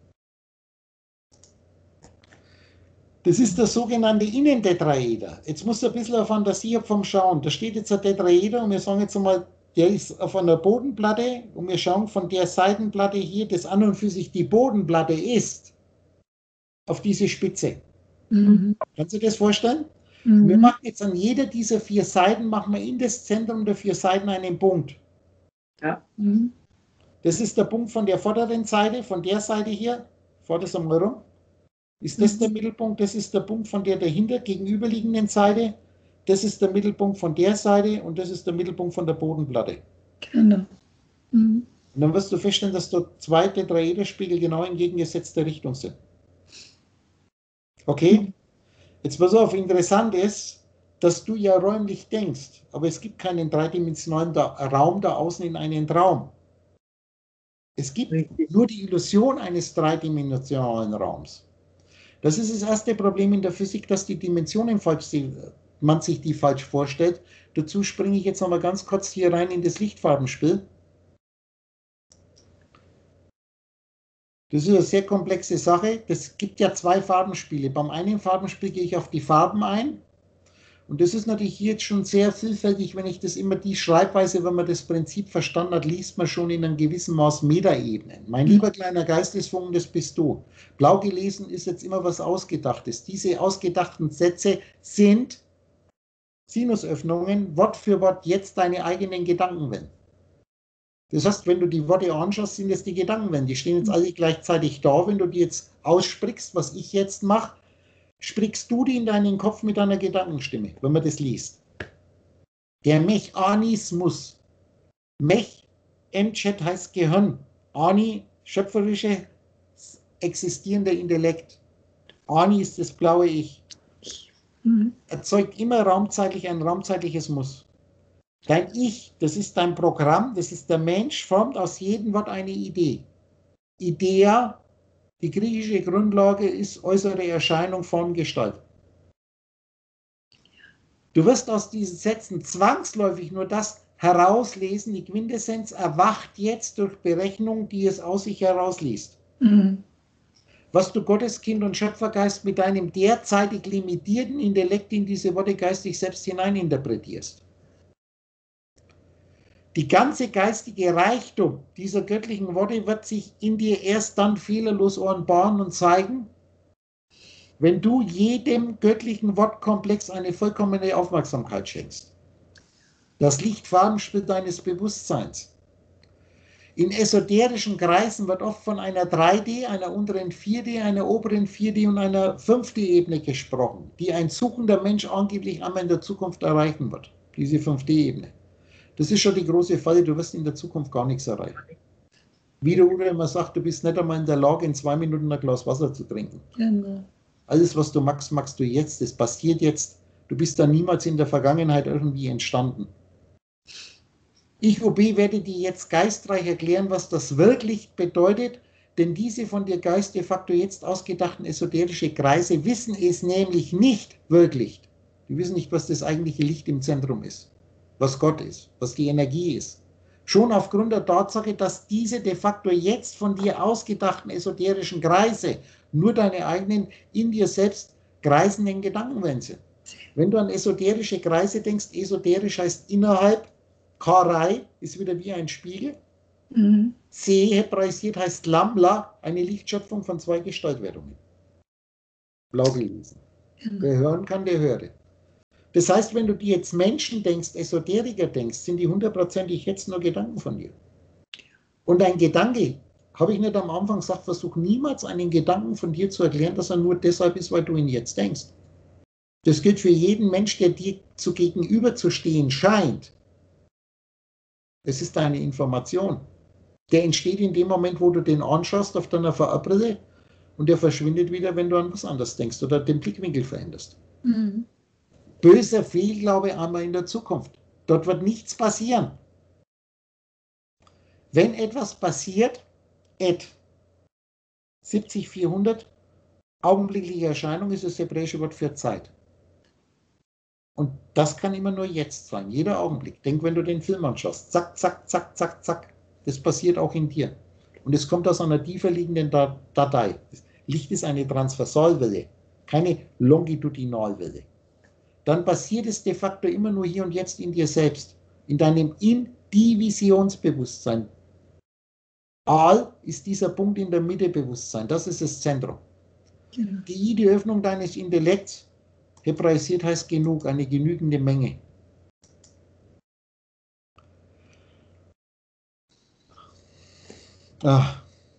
Das ist der sogenannte Innentetraeder. Jetzt musst du ein bisschen eine Fantasie vom Schauen. Da steht jetzt ein Tetraeder und wir sagen jetzt einmal, der ist auf einer Bodenplatte und wir schauen von der Seitenplatte hier, das an und für sich die Bodenplatte ist, auf diese Spitze. Mhm. Kannst du dir das vorstellen? Mhm. Wir machen jetzt an jeder dieser vier Seiten, machen wir in das Zentrum der vier Seiten einen Punkt. Ja. Mhm. Das ist der Punkt von der vorderen Seite, von der Seite hier, vor das einmal rum. Ist das der Mittelpunkt? Das ist der Punkt von der dahinter gegenüberliegenden Seite. Das ist der Mittelpunkt von der Seite und das ist der Mittelpunkt von der Bodenplatte. Genau. Mhm. Und dann wirst du feststellen, dass dort zwei Tetraederspiegel genau in entgegengesetzter Richtung sind. Okay? Jetzt pass auf, interessant ist, dass du ja räumlich denkst, aber es gibt keinen dreidimensionalen Raum da außen in einen Traum. Es gibt Richtig. nur die Illusion eines dreidimensionalen Raums. Das ist das erste Problem in der Physik, dass die Dimensionen falsch sind, man sich die falsch vorstellt. Dazu springe ich jetzt noch mal ganz kurz hier rein in das Lichtfarbenspiel. Das ist eine sehr komplexe Sache. Es gibt ja zwei Farbenspiele. Beim einen Farbenspiel gehe ich auf die Farben ein. Und das ist natürlich hier jetzt schon sehr vielfältig, wenn ich das immer die Schreibweise, wenn man das Prinzip verstanden hat, liest man schon in einem gewissen Maß Metaebenen. Mein lieber kleiner Geistesfunken, das bist du. Blau gelesen ist jetzt immer was Ausgedachtes. Diese ausgedachten Sätze sind Sinusöffnungen, Wort für Wort jetzt deine eigenen Gedankenwellen. Das heißt, wenn du die Worte anschaust, sind es die Gedankenwellen. Die stehen jetzt alle gleichzeitig da. Wenn du die jetzt aussprichst, was ich jetzt mache, sprichst du die in deinen Kopf mit deiner Gedankenstimme, wenn man das liest. Der Mechanismus. Mech, M-Chat heißt Gehirn. Ani, schöpferische, existierender Intellekt. Ani ist das blaue Ich. Mhm. Erzeugt immer raumzeitlich ein raumzeitliches Muss. Dein Ich, das ist dein Programm, das ist der Mensch, formt aus jedem Wort eine Idee. Idea, die griechische Grundlage ist äußere Erscheinung, Form, Gestalt. Du wirst aus diesen Sätzen zwangsläufig nur das herauslesen, die Quintessenz erwacht jetzt durch Berechnung, die es aus sich herausliest. Mhm. Was du Gotteskind und Schöpfergeist mit deinem derzeitig limitierten Intellekt in diese Worte geistig selbst hineininterpretierst. Die ganze geistige Reichtum dieser göttlichen Worte wird sich in dir erst dann fehlerlos offenbaren und zeigen, wenn du jedem göttlichen Wortkomplex eine vollkommene Aufmerksamkeit schenkst. Das Lichtfarbenspiel deines Bewusstseins. In esoterischen Kreisen wird oft von einer drei D, einer unteren vier D, einer oberen vier D und einer fünf D-Ebene gesprochen, die ein suchender Mensch angeblich einmal in der Zukunft erreichen wird. Diese fünf D-Ebene. Das ist schon die große Falle, du wirst in der Zukunft gar nichts erreichen. Wie der Udo immer sagt, du bist nicht einmal in der Lage, in zwei Minuten ein Glas Wasser zu trinken. Genau. Alles, was du magst, magst du jetzt, das passiert jetzt. Du bist da niemals in der Vergangenheit irgendwie entstanden. Ich, O B, werde dir jetzt geistreich erklären, was das wirklich bedeutet, denn diese von dir Geist de facto jetzt ausgedachten esoterische Kreise wissen es nämlich nicht wirklich. Die wissen nicht, was das eigentliche Licht im Zentrum ist, was Gott ist, was die Energie ist. Schon aufgrund der Tatsache, dass diese de facto jetzt von dir ausgedachten esoterischen Kreise nur deine eigenen, in dir selbst kreisenden Gedankenwellen sind. Wenn du an esoterische Kreise denkst, esoterisch heißt innerhalb, Karai ist wieder wie ein Spiegel, Mhm. Se hebraisiert heißt Lamla, eine Lichtschöpfung von zwei Gestaltwerdungen. Blau gelesen. Genau. Wer hören kann, der höre. Das heißt, wenn du dir jetzt Menschen denkst, Esoteriker denkst, sind die hundertprozentig jetzt nur Gedanken von dir. Und ein Gedanke Habe ich nicht am Anfang gesagt, versuch niemals einen Gedanken von dir zu erklären, dass er nur deshalb ist, weil du ihn jetzt denkst. Das gilt für jeden Mensch, der dir zu gegenüber zu stehen scheint. Es ist eine Information. Der entsteht in dem Moment, wo du den anschaust auf deiner V R-Brille und der verschwindet wieder, wenn du an was anderes denkst oder den Blickwinkel veränderst. Mhm. Böser Fehlglaube einmal in der Zukunft. Dort wird nichts passieren. Wenn etwas passiert, et siebzig vierhundert, augenblickliche Erscheinung ist das hebräische Wort für Zeit. Und das kann immer nur jetzt sein, jeder Augenblick. Denk, wenn du den Film anschaust, zack, zack, zack, zack, zack. Das passiert auch in dir. Und es kommt aus einer tiefer liegenden Datei. Licht ist eine Transversalwelle, keine Longitudinalwelle. Dann passiert es de facto immer nur hier und jetzt in dir selbst, in deinem Indivisionsbewusstsein. Al ist dieser Punkt in der Mitte Bewusstsein, das ist das Zentrum. Genau. Die, die Öffnung deines Intellekts, hebraisiert heißt genug, eine genügende Menge. Ah.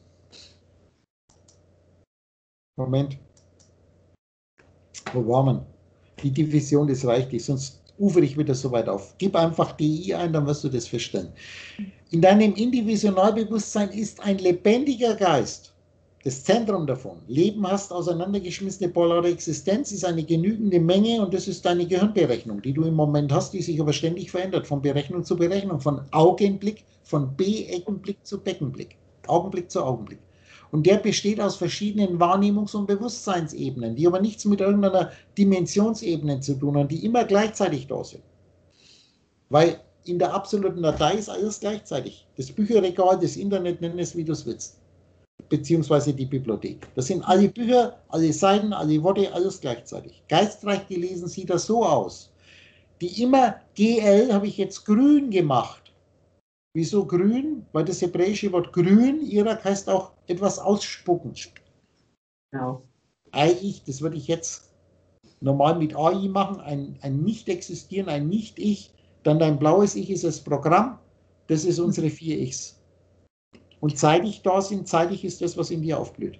Moment. Wo war man? Die Division, das reicht nicht, sonst ufere ich wieder so weit auf. Gib einfach D I ein, dann wirst du das feststellen. In deinem Indivisionalbewusstsein ist ein lebendiger Geist, das Zentrum davon. Leben hast auseinandergeschmissene polare Existenz, ist eine genügende Menge und das ist deine Gehirnberechnung, die du im Moment hast, die sich aber ständig verändert, von Berechnung zu Berechnung, von Augenblick, von Be-Eckenblick zu Beckenblick, Augenblick zu Augenblick. Und der besteht aus verschiedenen Wahrnehmungs- und Bewusstseinsebenen, die aber nichts mit irgendeiner Dimensionsebene zu tun haben, die immer gleichzeitig da sind. Weil in der absoluten Datei ist alles gleichzeitig. Das Bücherregal, das Internet, nenn es wie du es willst. Beziehungsweise die Bibliothek. Das sind alle Bücher, alle Seiten, alle Worte, alles gleichzeitig. Geistreich gelesen sieht das so aus. Die immer G L habe ich jetzt grün gemacht. Wieso grün? Weil das hebräische Wort grün, Irak, heißt auch etwas ausspucken. Genau. Ei-Ich, das würde ich jetzt normal mit A I machen, ein, ein Nicht-Existieren, ein Nicht-Ich. Dann dein blaues Ich ist das Programm, das ist unsere vier Ichs. Und zeitig da sind, zeitig ist das, was in dir aufblüht.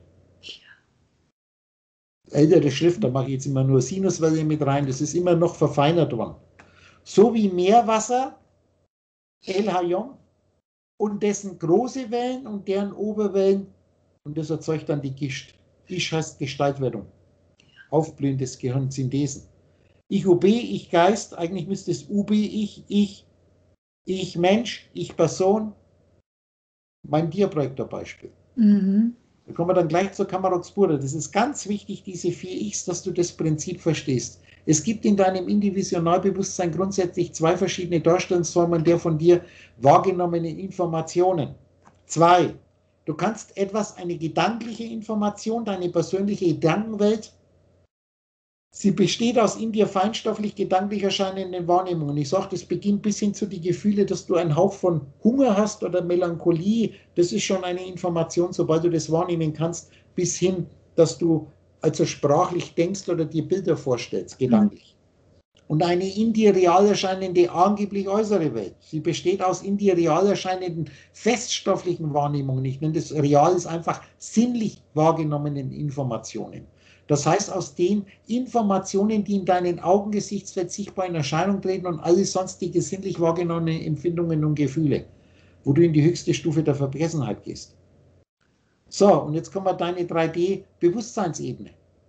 Ältere Schrift, da mache ich jetzt immer nur Sinuswelle mit rein, das ist immer noch verfeinert worden. So wie Meerwasser, El Hayom, und dessen große Wellen und deren Oberwellen, und das erzeugt dann die Gischt. Isch heißt Gestaltwerdung, Aufblühen des Gehirns, Synthesen. Ich U B, ich Geist, eigentlich müsste es U B, ich, ich, ich Mensch, ich Person, mein Tierprojektorbeispiel. Mhm. Da kommen wir dann gleich zur Kamarok-Spura. Das ist ganz wichtig, diese vier Ichs, dass du das Prinzip verstehst. Es gibt in deinem Indivisionalbewusstsein grundsätzlich zwei verschiedene Darstellungsformen der von dir wahrgenommenen Informationen. Zwei. Du kannst etwas, eine gedankliche Information, deine persönliche Gedankenwelt, sie besteht aus in dir feinstofflich gedanklich erscheinenden Wahrnehmungen. Ich sage, das beginnt bis hin zu die Gefühle, dass du einen Hauch von Hunger hast oder Melancholie. Das ist schon eine Information, sobald du das wahrnehmen kannst, bis hin, dass du also sprachlich denkst oder dir Bilder vorstellst, gedanklich. Und eine in dir real erscheinende, angeblich äußere Welt. Sie besteht aus in dir real erscheinenden feststofflichen Wahrnehmungen. Ich nenne das real, ist einfach sinnlich wahrgenommenen Informationen. Das heißt, aus den Informationen, die in deinen Augengesichtsfeld sichtbar in Erscheinung treten und alle sonstige sinnlich wahrgenommenen Empfindungen und Gefühle, wo du in die höchste Stufe der Vergessenheit gehst. So, und jetzt kommen wir deine drei D-Bewusstseinsebene.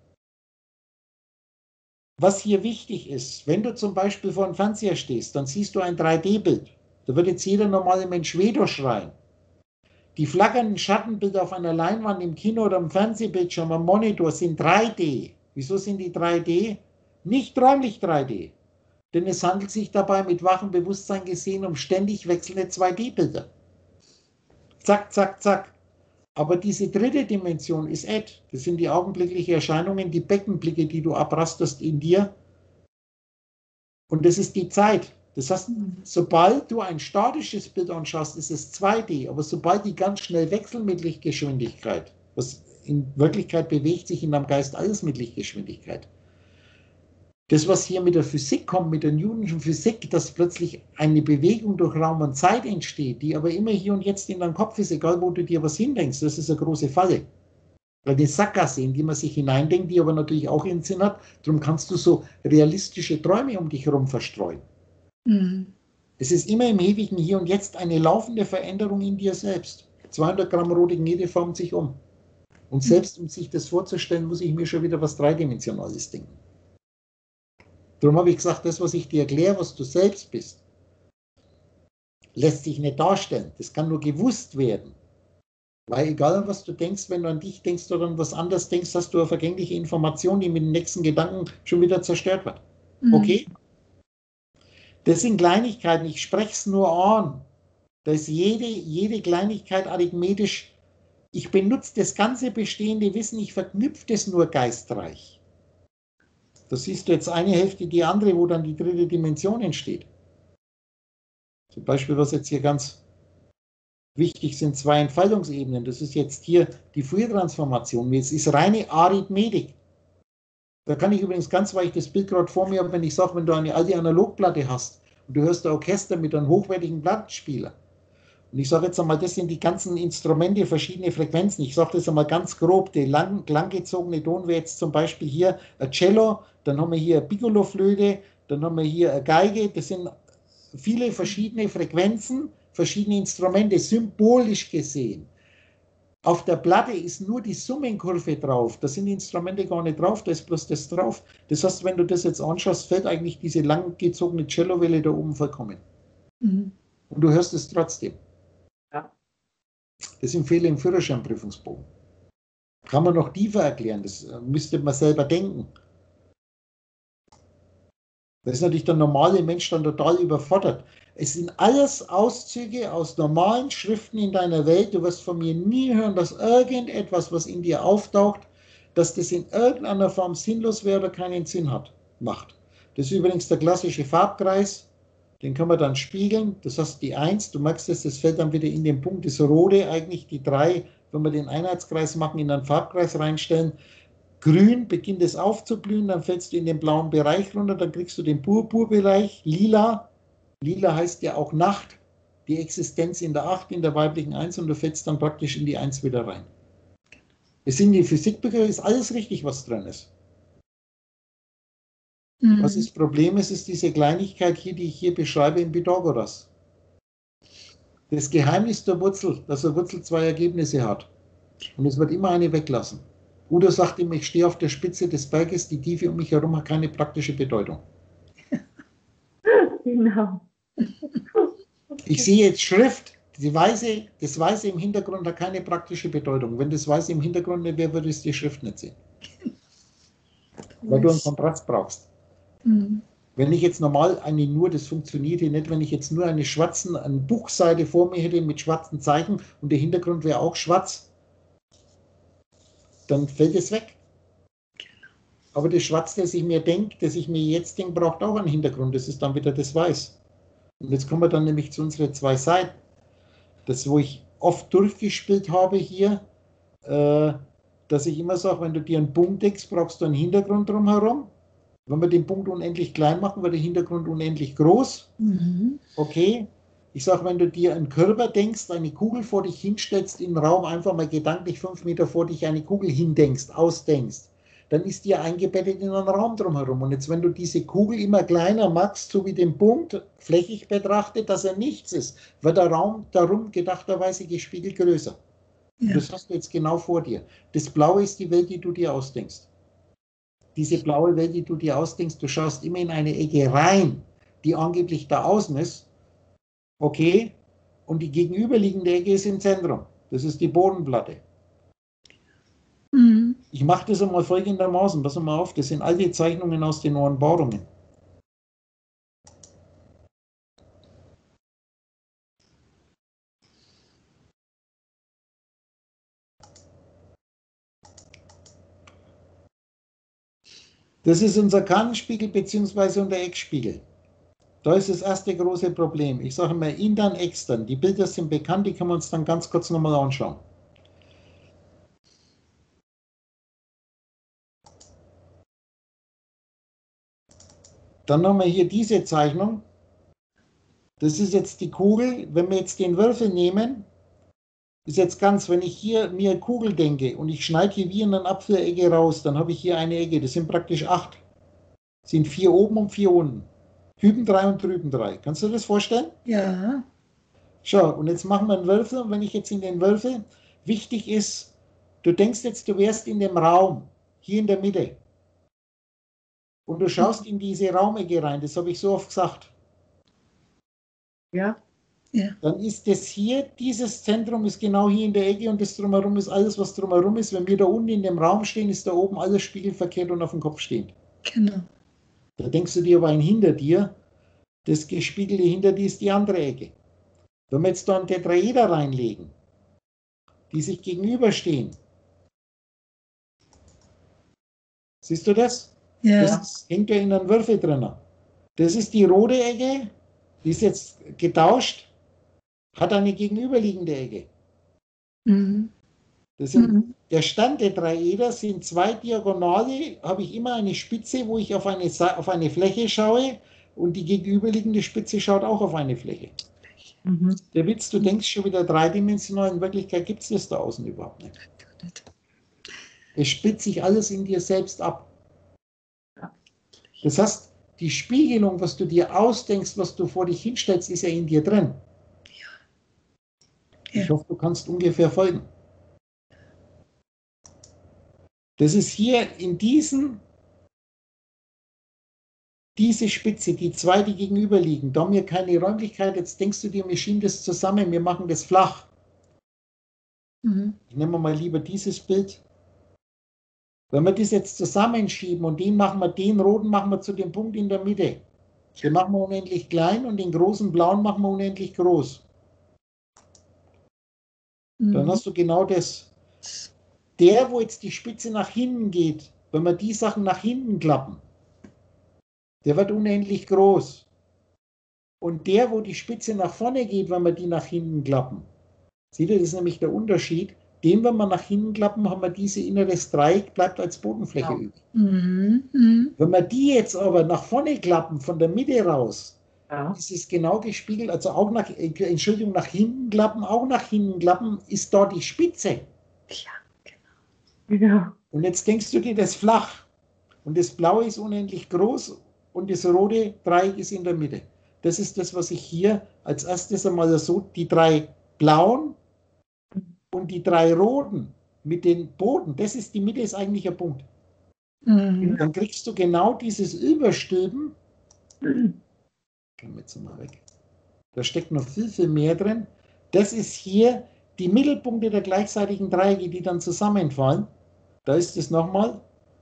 Was hier wichtig ist, wenn du zum Beispiel vor dem Fernseher stehst, dann siehst du ein drei D-Bild. Da wird jetzt jeder normale Mensch Vedo schreien. Die flackernden Schattenbilder auf einer Leinwand im Kino oder am Fernsehbildschirm, am Monitor sind drei D. Wieso sind die drei D? Nicht räumlich drei D. Denn es handelt sich dabei mit wachem Bewusstsein gesehen um ständig wechselnde zwei D-Bilder. Zack, zack, zack. Aber diese dritte Dimension ist et. Das sind die augenblicklichen Erscheinungen, die Beckenblicke, die du abrasterst in dir. Und das ist die Zeit. Das heißt, sobald du ein statisches Bild anschaust, ist es zwei D. Aber sobald die ganz schnell wechseln mit Lichtgeschwindigkeit, was in Wirklichkeit bewegt sich in deinem Geist alles mit Lichtgeschwindigkeit. Das, was hier mit der Physik kommt, mit der Newtonschen Physik, dass plötzlich eine Bewegung durch Raum und Zeit entsteht, die aber immer hier und jetzt in deinem Kopf ist, egal wo du dir was hindenkst, das ist eine große Falle. Eine Sackgasse, in die man sich hineindenkt, die aber natürlich auch ihren Sinn hat. Darum kannst du so realistische Träume um dich herum verstreuen. Mhm. Es ist immer im ewigen Hier und Jetzt eine laufende Veränderung in dir selbst. zweihundert Gramm rote Gnede formt sich um. Und selbst um sich das vorzustellen, muss ich mir schon wieder was Dreidimensionales denken. Darum habe ich gesagt, das, was ich dir erkläre, was du selbst bist, lässt sich nicht darstellen. Das kann nur gewusst werden. Weil egal, was du denkst, wenn du an dich denkst oder an was anderes denkst, hast du eine vergängliche Information, die mit dem nächsten Gedanken schon wieder zerstört wird. Okay? Das sind Kleinigkeiten, ich spreche es nur an. Da ist jede, jede Kleinigkeit arithmetisch. Ich benutze das ganze bestehende Wissen, ich verknüpfe das nur geistreich. Da siehst du jetzt eine Hälfte, die andere, wo dann die dritte Dimension entsteht. Zum Beispiel, was jetzt hier ganz wichtig sind, zwei Entfaltungsebenen. Das ist jetzt hier die Fourier-Transformation. Es ist reine Arithmetik. Da kann ich übrigens ganz, weil ich das Bild gerade vor mir habe, wenn ich sage, wenn du eine alte Analogplatte hast und du hörst ein Orchester mit einem hochwertigen Plattenspieler. Und ich sage jetzt einmal, das sind die ganzen Instrumente, verschiedene Frequenzen. Ich sage das einmal ganz grob. Die lang, langgezogene Ton wäre jetzt zum Beispiel hier ein Cello, dann haben wir hier eine Piccolo-Flöte, dann haben wir hier eine Geige. Das sind viele verschiedene Frequenzen, verschiedene Instrumente, symbolisch gesehen. Auf der Platte ist nur die Summenkurve drauf. Da sind die Instrumente gar nicht drauf, da ist bloß das drauf. Das heißt, wenn du das jetzt anschaust, fällt eigentlich diese langgezogene Cellowelle da oben vollkommen. Mhm. Und du hörst es trotzdem. Ja. Das sind Fehler im Führerscheinprüfungsbogen. Kann man noch tiefer erklären, das müsste man selber denken. Da ist natürlich der normale Mensch dann total überfordert. Es sind alles Auszüge aus normalen Schriften in deiner Welt. Du wirst von mir nie hören, dass irgendetwas, was in dir auftaucht, dass das in irgendeiner Form sinnlos wäre oder keinen Sinn hat, macht. Das ist übrigens der klassische Farbkreis. Den kann man dann spiegeln. Das heißt die eins, du merkst es, das fällt dann wieder in den Punkt, das Rote, eigentlich die drei, wenn wir den Einheitskreis machen, in einen Farbkreis reinstellen. Grün beginnt es aufzublühen, dann fällst du in den blauen Bereich runter, dann kriegst du den Purpurbereich, lila. Lila heißt ja auch Nacht, die Existenz in der acht, in der weiblichen eins und du fällst dann praktisch in die eins wieder rein. Es sind die Physikbücher, ist alles richtig, was drin ist. Mhm. Was das Problem ist, ist diese Kleinigkeit hier, die ich hier beschreibe in Pythagoras. Das Geheimnis der Wurzel, dass eine Wurzel zwei Ergebnisse hat. Und es wird immer eine weglassen. Udo sagt ihm, ich stehe auf der Spitze des Berges, die Tiefe um mich herum hat keine praktische Bedeutung. Genau. Ich sehe jetzt Schrift, die Weiße, das Weiße im Hintergrund hat keine praktische Bedeutung. Wenn das Weiße im Hintergrund nicht wäre, würdest du die Schrift nicht sehen. Weil du einen Kontrast brauchst. Mhm. Wenn ich jetzt normal eine nur, das funktioniert hier nicht, wenn ich jetzt nur eine schwarzen, eine Buchseite vor mir hätte mit schwarzen Zeichen und der Hintergrund wäre auch schwarz, dann fällt es weg. Aber das Schwarz, das ich mir denke, das ich mir jetzt denke, braucht auch einen Hintergrund. Das ist dann wieder das Weiß. Und jetzt kommen wir dann nämlich zu unseren zwei Seiten. Das, wo ich oft durchgespielt habe hier, äh, dass ich immer sage, wenn du dir einen Punkt denkst, brauchst du einen Hintergrund drumherum. Wenn wir den Punkt unendlich klein machen, wird der Hintergrund unendlich groß. Mhm. Okay. Ich sage, wenn du dir einen Körper denkst, eine Kugel vor dich hinstellst, im Raum einfach mal gedanklich fünf Meter vor dich eine Kugel hindenkst, ausdenkst, dann ist die eingebettet in einen Raum drumherum. Und jetzt, wenn du diese Kugel immer kleiner machst, so wie den Punkt, flächig betrachtet, dass er nichts ist, wird der Raum darum gedachterweise gespiegelt größer. Ja. Und das hast du jetzt genau vor dir. Das Blaue ist die Welt, die du dir ausdenkst. Diese blaue Welt, die du dir ausdenkst, du schaust immer in eine Ecke rein, die angeblich da außen ist. Okay? Und die gegenüberliegende Ecke ist im Zentrum. Das ist die Bodenplatte. Mhm. Ich mache das einmal folgendermaßen. Pass mal auf, das sind all die Zeichnungen aus den neuen Bohrungen. Das ist unser Kantenspiegel bzw. unser Eckspiegel. Da ist das erste große Problem. Ich sage immer intern, extern. Die Bilder sind bekannt, die können wir uns dann ganz kurz nochmal anschauen. Dann haben wir hier diese Zeichnung. Das ist jetzt die Kugel. Wenn wir jetzt den Würfel nehmen, ist jetzt ganz, wenn ich hier mir eine Kugel denke und ich schneide hier wie in einer Apfelecke raus, dann habe ich hier eine Ecke. Das sind praktisch acht. Das sind vier oben und vier unten. Hüben drei und drüben drei. Kannst du das vorstellen? Ja. Schau, und jetzt machen wir einen Würfel. Und wenn ich jetzt in den Würfel, wichtig ist, du denkst jetzt, du wärst in dem Raum, hier in der Mitte. Und du schaust in diese Raumecke rein. Das habe ich so oft gesagt. Ja. Ja. Dann ist das hier, dieses Zentrum ist genau hier in der Ecke und das drumherum ist alles, was drumherum ist. Wenn wir da unten in dem Raum stehen, ist da oben alles spiegelverkehrt und auf dem Kopf stehend. Genau. Da denkst du dir aber ein hinter dir, das gespiegelte hinter dir ist die andere Ecke. Wenn wir jetzt da ein Tetraeder reinlegen, die sich gegenüberstehen, siehst du das? Ja. Das hängt ja in einem Würfel drin. Das ist die rote Ecke, die ist jetzt getauscht, hat eine gegenüberliegende Ecke. Mhm. Das sind, Mhm. der Standtetraeder sind zwei Diagonale, habe ich immer eine Spitze, wo ich auf eine, auf eine Fläche schaue und die gegenüberliegende Spitze schaut auch auf eine Fläche. Mhm. Der Witz, du denkst schon wieder dreidimensional, in Wirklichkeit gibt es das da außen überhaupt nicht. Es spitzt sich alles in dir selbst ab. Das heißt, die Spiegelung, was du dir ausdenkst, was du vor dich hinstellst, ist ja in dir drin. Ja. Ich hoffe, du kannst ungefähr folgen. Das ist hier in diesen, diese Spitze, die zwei, die gegenüberliegen, da haben wir keine Räumlichkeit, jetzt denkst du dir, wir schieben das zusammen, wir machen das flach. Mhm. Ich nehme mal lieber dieses Bild. Wenn wir das jetzt zusammenschieben und den machen wir, den roten machen wir zu dem Punkt in der Mitte. Den machen wir unendlich klein und den großen blauen machen wir unendlich groß. Dann Mhm. hast du genau das. Der, wo jetzt die Spitze nach hinten geht, wenn wir die Sachen nach hinten klappen, der wird unendlich groß. Und der, wo die Spitze nach vorne geht, wenn wir die nach hinten klappen, seht ihr, das ist nämlich der Unterschied. Den, wenn wir nach hinten klappen, haben wir diese inneres Dreieck, bleibt als Bodenfläche Ja. übrig. Mhm. Mhm. Wenn wir die jetzt aber nach vorne klappen, von der Mitte raus, Ja. ist es genau gespiegelt, also auch nach, Entschuldigung, nach hinten klappen, auch nach hinten klappen, ist dort die Spitze. Ja. Und jetzt denkst du dir das flach. Und das Blaue ist unendlich groß und das rote Dreieck ist in der Mitte. Das ist das, was ich hier als erstes einmal so, die drei blauen und die drei roten mit den Boden, das ist die Mitte, ist eigentlich ein Punkt. Mhm. Dann kriegst du genau dieses Überstülpen. Komm jetzt mal weg. Da steckt noch viel, viel mehr drin. Das ist hier die Mittelpunkte der gleichseitigen Dreiecke, die dann zusammenfallen. Da ist es nochmal.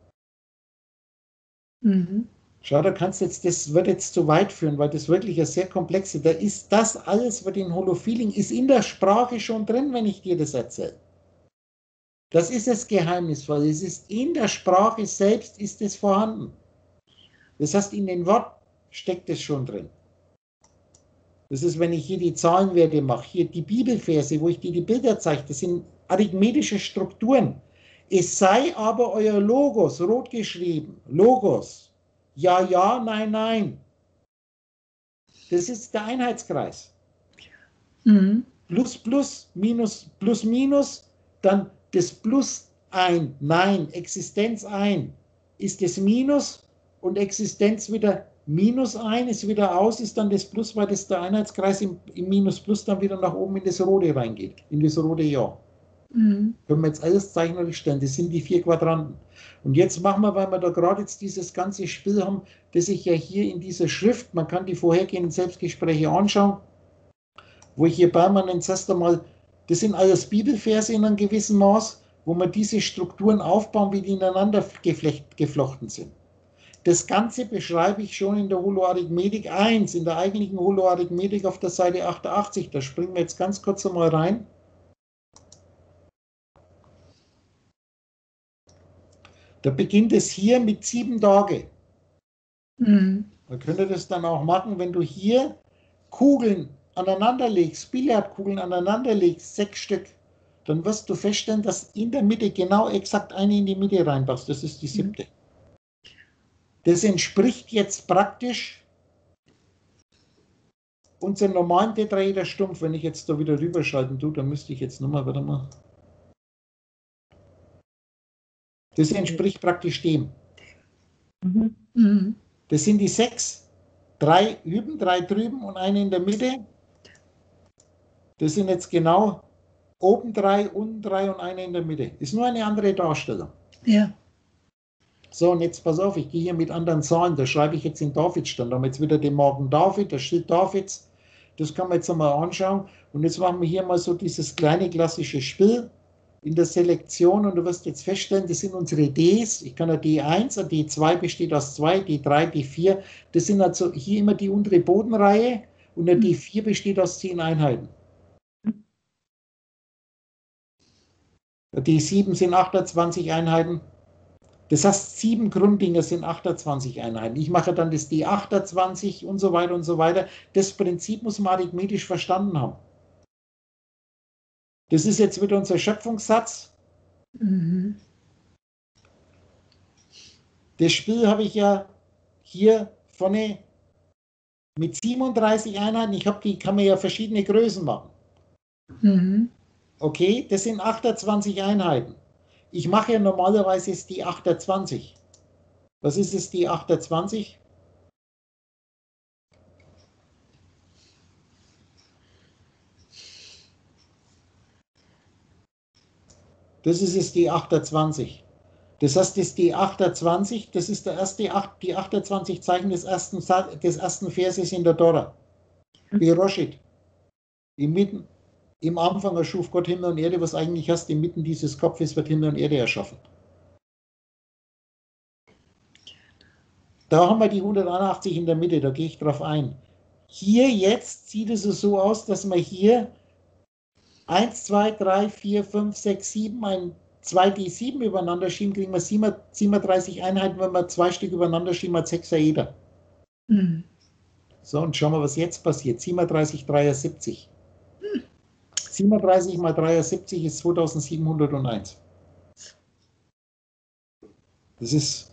Mhm. Schau, da kannst jetzt, das wird jetzt zu weit führen, weil das wirklich eine sehr komplexe, da ist das alles, was in Holofeeling ist, in der Sprache schon drin, wenn ich dir das erzähle. Das ist das Geheimnisvolle. Es ist in der Sprache selbst ist es vorhanden. Das heißt, in den Worten steckt es schon drin. Das ist, wenn ich hier die Zahlenwerte mache, hier die Bibelverse, wo ich dir die Bilder zeige, das sind arithmetische Strukturen. Es sei aber euer Logos, rot geschrieben, Logos. Ja, ja, nein, nein. Das ist der Einheitskreis. Mhm. Plus, plus, minus, plus, minus, dann das Plus ein, nein, Existenz ein, ist das Minus und Existenz wieder Minus ein, ist wieder aus, ist dann das Plus, weil das der Einheitskreis im, im Minus Plus dann wieder nach oben in das Rote reingeht, in das rote Jahr. Mhm. Können wir jetzt alles zeichnerisch stellen, das sind die vier Quadranten. Und jetzt machen wir, weil wir da gerade jetzt dieses ganze Spiel haben, das ich ja hier in dieser Schrift, man kann die vorhergehenden Selbstgespräche anschauen, wo ich hier permanent erst einmal, das sind alles Bibelverse in einem gewissen Maß, wo wir diese Strukturen aufbauen, wie die ineinander geflecht, geflochten sind. Das Ganze beschreibe ich schon in der Holoarithmetik eins, in der eigentlichen Holoarithmetik auf der Seite achtundachtzig. Da springen wir jetzt ganz kurz einmal rein. Da beginnt es hier mit sieben Tagen. Mhm. Man könnte das dann auch machen, wenn du hier Kugeln aneinander legst, Billardkugeln aneinander legst, sechs Stück, dann wirst du feststellen, dass in der Mitte genau exakt eine in die Mitte reinpasst. Das ist die siebte. Das entspricht jetzt praktisch unserem normalen Tetraederstumpf. Wenn ich jetzt da wieder rüberschalten tue, dann müsste ich jetzt nochmal, warte mal. Das entspricht praktisch dem. Mhm. Mhm. Das sind die sechs. Drei hüben, drei drüben und eine in der Mitte. Das sind jetzt genau oben drei, unten drei und eine in der Mitte. Ist nur eine andere Darstellung. Ja. So, und jetzt pass auf, ich gehe hier mit anderen Zahlen. Da schreibe ich jetzt in Davidstand. Da haben wir jetzt wieder den Morgen David, das Schild Davids. Das kann man jetzt einmal anschauen. Und jetzt machen wir hier mal so dieses kleine klassische Spiel in der Selektion. Und du wirst jetzt feststellen, das sind unsere Ds. Ich kann ja D eins, ein D zwei besteht aus zwei, D drei, D vier. Das sind also hier immer die untere Bodenreihe. Und der D vier besteht aus zehn Einheiten. Der D sieben sind achtundzwanzig Einheiten. Das heißt, sieben Grunddinger sind achtundzwanzig Einheiten. Ich mache dann das D achtundzwanzig und so weiter und so weiter. Das Prinzip muss man arithmetisch verstanden haben. Das ist jetzt wieder unser Schöpfungssatz. Mhm. Das Spiel habe ich ja hier vorne mit siebenunddreißig Einheiten. Ich habe die, kann man ja verschiedene Größen machen. Mhm. Okay, das sind achtundzwanzig Einheiten. Ich mache ja normalerweise ist die achtundzwanzig. Was ist es, die achtundzwanzig? Das ist es, die achtundzwanzig. Das heißt, das die achtundzwanzig, das ist der erste, die achtundzwanzig Zeichen des ersten, des ersten Verses in der Tora. Beroshit. Inmitten, im Anfang erschuf Gott Himmel und Erde, was eigentlich heißt, inmitten dieses Kopfes wird Himmel und Erde erschaffen. Da haben wir die hunderteinundachtzig in der Mitte, da gehe ich drauf ein. Hier jetzt sieht es so aus, dass wir hier eins, zwei, drei, vier, fünf, sechs, sieben, ein zwei D sieben übereinander schieben, kriegen wir siebenunddreißig Einheiten, wenn wir zwei Stück übereinander schieben als Hexaeder. Mhm. So, und schauen wir, was jetzt passiert. siebenunddreißig, dreiundsiebzig. siebenunddreißig mal dreiundsiebzig ist zweitausendsiebenhunderteins. Das ist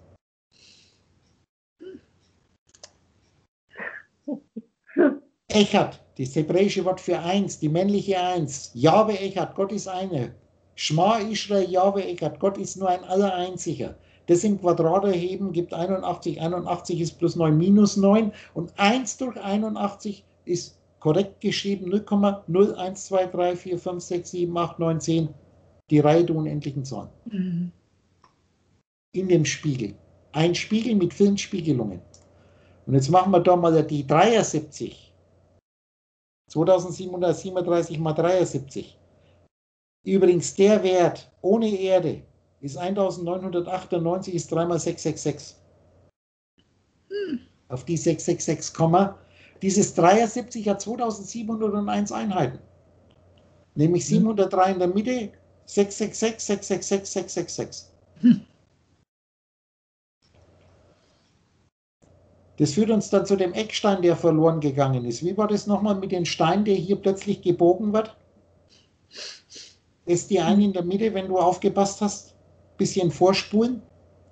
Echad, das hebräische Wort für eins, die männliche eins. Jahwe Echad, Gott ist eine. Schma Israel, Jahwe Echad, Gott ist nur ein Allereinziger. Das im Quadrat erheben gibt einundachtzig. einundachtzig ist plus neun minus neun. Und eins durch einundachtzig ist korrekt geschrieben null Komma null eins zwei drei vier fünf sechs sieben acht neun zehn. Die Reihe der unendlichen Zahlen. Mhm. In dem Spiegel. Ein Spiegel mit vielen Spiegelungen. Und jetzt machen wir da mal die dreiundsiebzig. zweitausendsiebenhundertsiebenunddreißig mal dreiundsiebzig. Übrigens, der Wert ohne Erde ist eintausendneunhundertachtundneunzig, ist drei mal sechshundertsechsundsechzig. Hm. Auf die sechshundertsechsundsechzig, dieses dreiundsiebzig hat zweitausendsiebenhunderteins Einheiten. Nämlich siebenhundertdrei in der Mitte, sechshundertsechsundsechzig, sechshundertsechsundsechzig, sechshundertsechsundsechzig. Hm. Das führt uns dann zu dem Eckstein, der verloren gegangen ist. Wie war das nochmal mit dem Stein, der hier plötzlich gebogen wird? Ist die eine in der Mitte, wenn du aufgepasst hast? Bisschen vorspulen.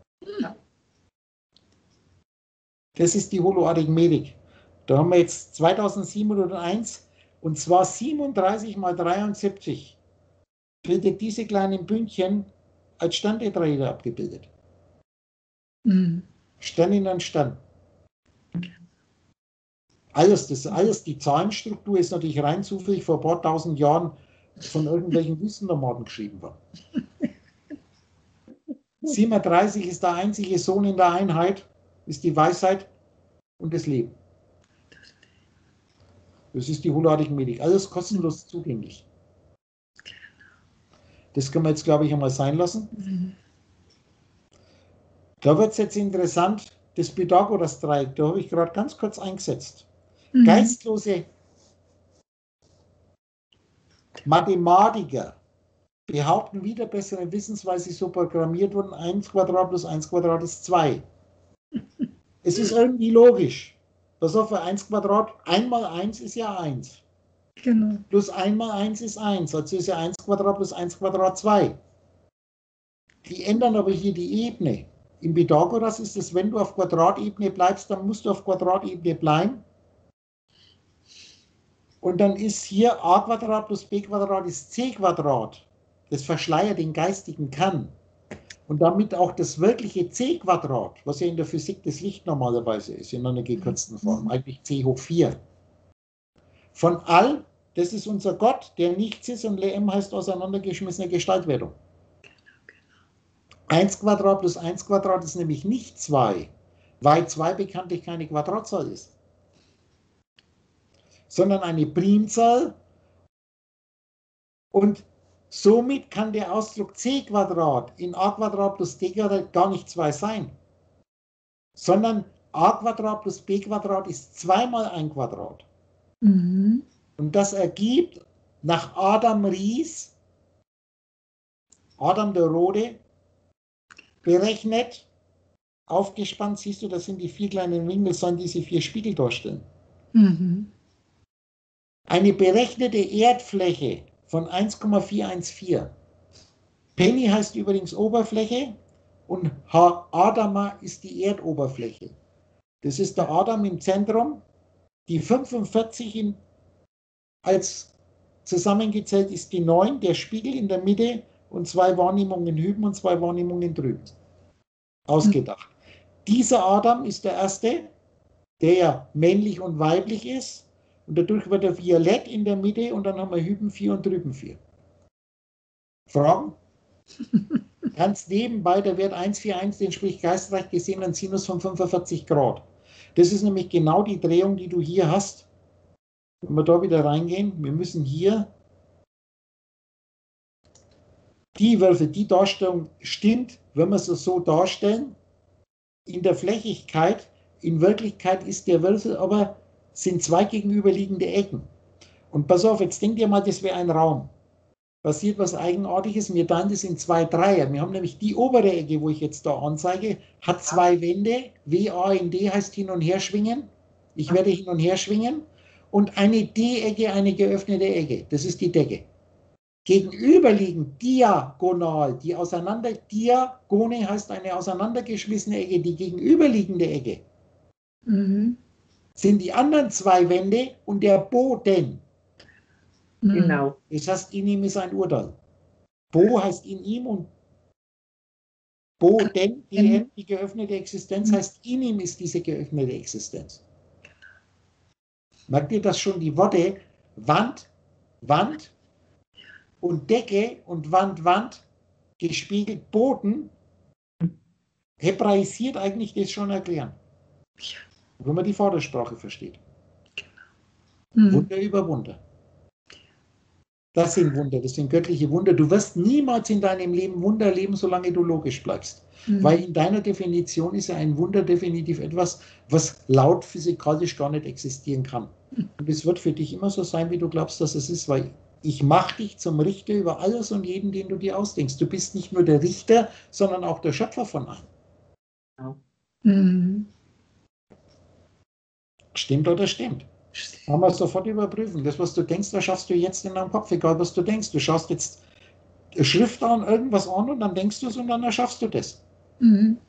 Das ist die Holoarithmetik. Da haben wir jetzt zweitausendsiebenhunderteins und zwar siebenunddreißig mal dreiundsiebzig bildet diese kleinen Bündchen als Sterntetraeder abgebildet. Mhm. Stern in einen Stern. Alles, das alles, die Zahlenstruktur ist natürlich rein zufällig vor ein paar tausend Jahren von irgendwelchen Wüstennomaden geschrieben worden. siebenunddreißig ist der einzige Sohn in der Einheit, ist die Weisheit und das Leben. Das ist die Holoarithmetik. Alles kostenlos zugänglich. Das können wir jetzt, glaube ich, einmal sein lassen. Mhm. Da wird es jetzt interessant, das Pythagoras-Dreieck, da habe ich gerade ganz kurz eingesetzt. Mhm. Geistlose Mathematiker behaupten wieder besseren Wissens, weil sie so programmiert wurden, eins Quadrat plus eins Quadrat ist zwei. Es ist irgendwie logisch. Pass auf, für eins Quadrat, eins mal eins ist ja eins. Genau. Plus eins mal eins ist eins, also ist ja eins Quadrat plus eins Quadrat zwei. Die ändern aber hier die Ebene. Im Pythagoras ist es, wenn du auf Quadratebene bleibst, dann musst du auf Quadratebene bleiben. Und dann ist hier a Quadrat plus b Quadrat ist c Quadrat. Das verschleiert den geistigen Kern. Und damit auch das wirkliche c Quadrat, was ja in der Physik das Licht normalerweise ist, in einer gekürzten Form, eigentlich c hoch vier. Von all, das ist unser Gott, der nichts ist, und Le'em heißt auseinandergeschmissene Gestaltwerdung. eins Quadrat plus eins Quadrat ist nämlich nicht zwei, weil zwei bekanntlich keine Quadratzahl ist, sondern eine Primzahl, und somit kann der Ausdruck c Quadrat in a Quadrat plus d Quadrat gar nicht zwei sein, sondern a Quadrat plus b Quadrat ist zweimal ein Quadrat. Mhm. Und das ergibt nach Adam Ries, Adam der Rode, berechnet, aufgespannt, siehst du, das sind die vier kleinen Winkel, sollen diese vier Spiegel darstellen. Mhm. Eine berechnete Erdfläche von eins Komma vier eins vier. Penny heißt übrigens Oberfläche und H. Adama ist die Erdoberfläche. Das ist der Adam im Zentrum, die fünfundvierzig in, als zusammengezählt ist die neun, der Spiegel in der Mitte und zwei Wahrnehmungen hüben und zwei Wahrnehmungen drüben. Ausgedacht. Dieser Adam ist der erste, der ja männlich und weiblich ist, und dadurch wird er violett in der Mitte und dann haben wir hüben vier und drüben vier. Fragen? Ganz nebenbei, der Wert eins Komma einundvierzig, den spricht geistreich gesehen ein Sinus von fünfundvierzig Grad. Das ist nämlich genau die Drehung, die du hier hast. Wenn wir da wieder reingehen, wir müssen hier die Würfel, die Darstellung stimmt, wenn wir es so darstellen. In der Flächigkeit, in Wirklichkeit ist der Würfel aber, sind zwei gegenüberliegende Ecken. Und pass auf, jetzt denk dir mal, das wäre ein Raum. Passiert was Eigenartiges, wir teilen das in zwei Dreier. Wir haben nämlich die obere Ecke, wo ich jetzt da anzeige, hat zwei Wände. W A N D heißt hin und her schwingen. Ich werde hin und her schwingen. Und eine D-Ecke, eine geöffnete Ecke. Das ist die Decke. Gegenüberliegend, diagonal, die auseinander, Diagone heißt eine auseinandergeschmissene Ecke, die gegenüberliegende Ecke, Mhm. sind die anderen zwei Wände und der Boden. Mhm. Genau. Das heißt, in ihm ist ein Urteil. Bo heißt in ihm und Boden, die, die geöffnete Existenz, heißt in ihm ist diese geöffnete Existenz. Merkt ihr das schon, die Worte Wand, Wand und Decke und Wand, Wand, gespiegelt Boden, hebraisiert eigentlich das schon erklären. Wenn man die Vordersprache versteht. Mhm. Wunder über Wunder. Das sind Wunder, das sind göttliche Wunder. Du wirst niemals in deinem Leben Wunder erleben, solange du logisch bleibst. Mhm. Weil in deiner Definition ist ja ein Wunder definitiv etwas, was laut physikalisch gar nicht existieren kann. Und es wird für dich immer so sein, wie du glaubst, dass es ist, weil ich mache dich zum Richter über alles und jeden, den du dir ausdenkst. Du bist nicht nur der Richter, sondern auch der Schöpfer von allem. Mhm. Stimmt oder stimmt? Kann man sofort überprüfen. Das, was du denkst, das schaffst du jetzt in deinem Kopf, egal was du denkst. Du schaust jetzt Schrift an, irgendwas an und dann denkst du es und dann erschaffst du das. Mhm.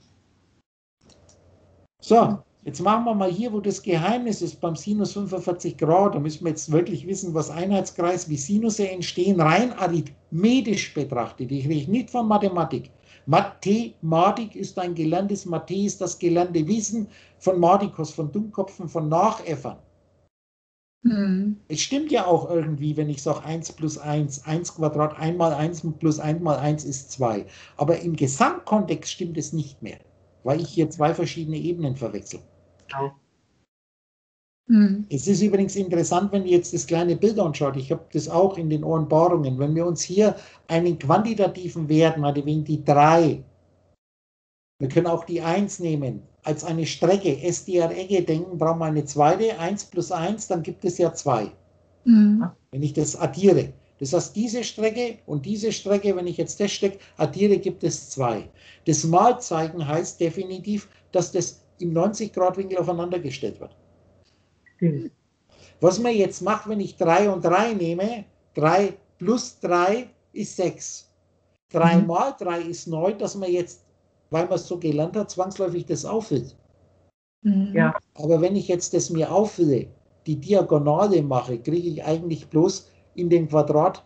So, jetzt machen wir mal hier, wo das Geheimnis ist, beim Sinus fünfundvierzig Grad. Da müssen wir jetzt wirklich wissen, was Einheitskreis, wie Sinusse entstehen, rein arithmetisch betrachtet. Ich rede nicht von Mathematik. Mathematik ist ein gelerntes, Mathe ist das gelernte Wissen von Mardikus, von Dummkopfen, von Nachäffern. Mhm. Es stimmt ja auch irgendwie, wenn ich sage eins plus eins, eins Quadrat, eins mal eins plus eins mal eins ist zwei. Aber im Gesamtkontext stimmt es nicht mehr, weil ich hier zwei verschiedene Ebenen verwechsel. Genau. Mhm. Es ist übrigens interessant, wenn ihr jetzt das kleine Bild anschaut, ich habe das auch in den Ohrenpaarungen, wenn wir uns hier einen quantitativen Wert, meinetwegen die drei, wir können auch die eins nehmen, als eine Strecke, S D R-Ecke denken, brauchen wir eine zweite, eins plus eins, dann gibt es ja zwei. Mhm. Wenn ich das addiere. Das heißt, diese Strecke und diese Strecke, wenn ich jetzt das Stück addiere, gibt es zwei. Das Malzeichen heißt definitiv, dass das im neunzig Grad Winkel aufeinander gestellt wird. Stimmt. Was man jetzt macht, wenn ich drei und drei nehme, drei plus drei ist sechs. drei Mhm. mal drei ist neun, dass man jetzt weil man es so gelernt hat, zwangsläufig das auffüllt. Mhm. Ja. Aber wenn ich jetzt das mir auffülle, die Diagonale mache, kriege ich eigentlich bloß in dem Quadrat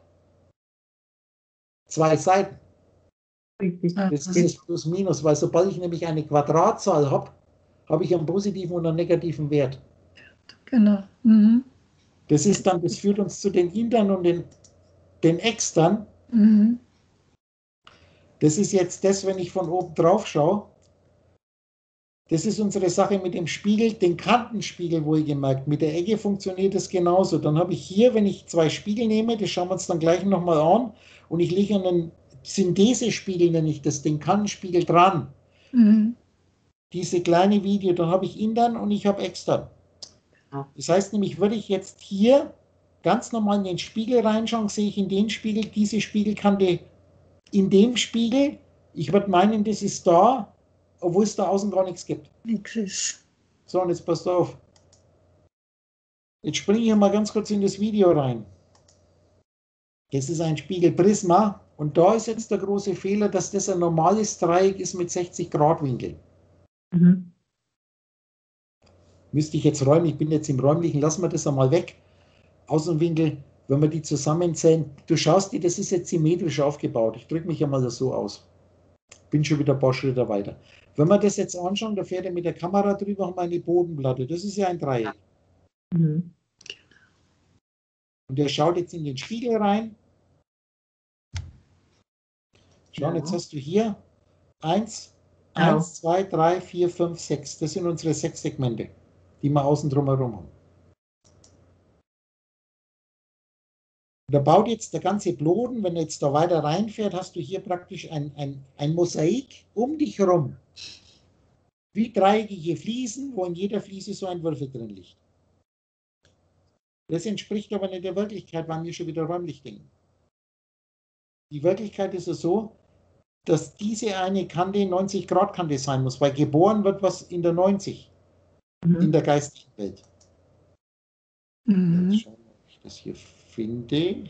zwei Seiten. Richtig. Ja. Das ist das Plus-Minus, weil sobald ich nämlich eine Quadratzahl habe, habe ich einen positiven und einen negativen Wert. Genau. Mhm. Das ist dann, das führt uns zu den internen und den, den externen. Mhm. Das ist jetzt das, wenn ich von oben drauf schaue. Das ist unsere Sache mit dem Spiegel, den Kantenspiegel wohlgemerkt. Mit der Ecke funktioniert das genauso. Dann habe ich hier, wenn ich zwei Spiegel nehme, das schauen wir uns dann gleich nochmal an, und ich lege einen Synthesespiegel, nenne ich das, den Kantenspiegel dran. Mhm. Diese kleine Video, dann habe ich intern und ich habe extern. Das heißt nämlich, würde ich jetzt hier ganz normal in den Spiegel reinschauen, sehe ich in den Spiegel, diese Spiegelkante in dem Spiegel. Ich würde meinen, das ist da, obwohl es da außen gar nichts gibt. Nix ist. So, und jetzt passt auf. Jetzt springe ich mal ganz kurz in das Video rein. Das ist ein Spiegelprisma und da ist jetzt der große Fehler, dass das ein normales Dreieck ist mit sechzig Grad Winkel. Mhm. Müsste ich jetzt räumen, ich bin jetzt im Räumlichen, lassen wir das einmal weg. Außenwinkel, wenn wir die zusammenzählen, du schaust dir, das ist jetzt symmetrisch aufgebaut. Ich drücke mich einmal so aus. Bin schon wieder ein paar Schritte weiter. Wenn wir das jetzt anschauen, da fährt er mit der Kamera drüber um eine Bodenplatte. Das ist ja ein Dreieck. Mhm. Und er schaut jetzt in den Spiegel rein. Schau, Ja. jetzt hast du hier eins, Ja. eins, zwei, drei, vier, fünf, sechs. Das sind unsere sechs Segmente, die wir außen drumherum haben. Da baut jetzt der ganze Boden, wenn er jetzt da weiter reinfährt, hast du hier praktisch ein, ein, ein Mosaik um dich herum. Wie dreieckige Fliesen, wo in jeder Fliese so ein Würfel drin liegt. Das entspricht aber nicht der Wirklichkeit, weil wir schon wieder räumlich denken. Die Wirklichkeit ist ja so, dass diese eine Kante neunzig Grad Kante sein muss, weil geboren wird was in der neunzig, Mhm. in der geistigen Welt. Mhm. Jetzt schauen wir, ob ich das hier finde.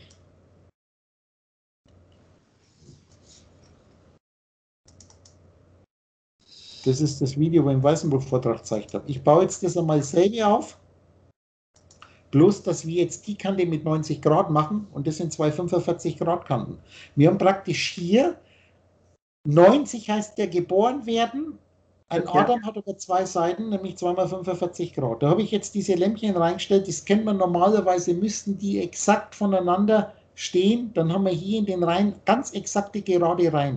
Das ist das Video, wo ich im Weißenburg-Vortrag gezeigt habe. Ich baue jetzt das einmal selber auf. Bloß, dass wir jetzt die Kante mit neunzig Grad machen und das sind zwei fünfundvierzig Grad Kanten. Wir haben praktisch hier neunzig heißt der geboren werden. Ein Ja. Adam hat aber zwei Seiten, nämlich zwei mal fünfundvierzig Grad. Da habe ich jetzt diese Lämpchen reingestellt. Das kennt man normalerweise, müssten die exakt voneinander stehen. Dann haben wir hier in den Reihen ganz exakte gerade Reihen.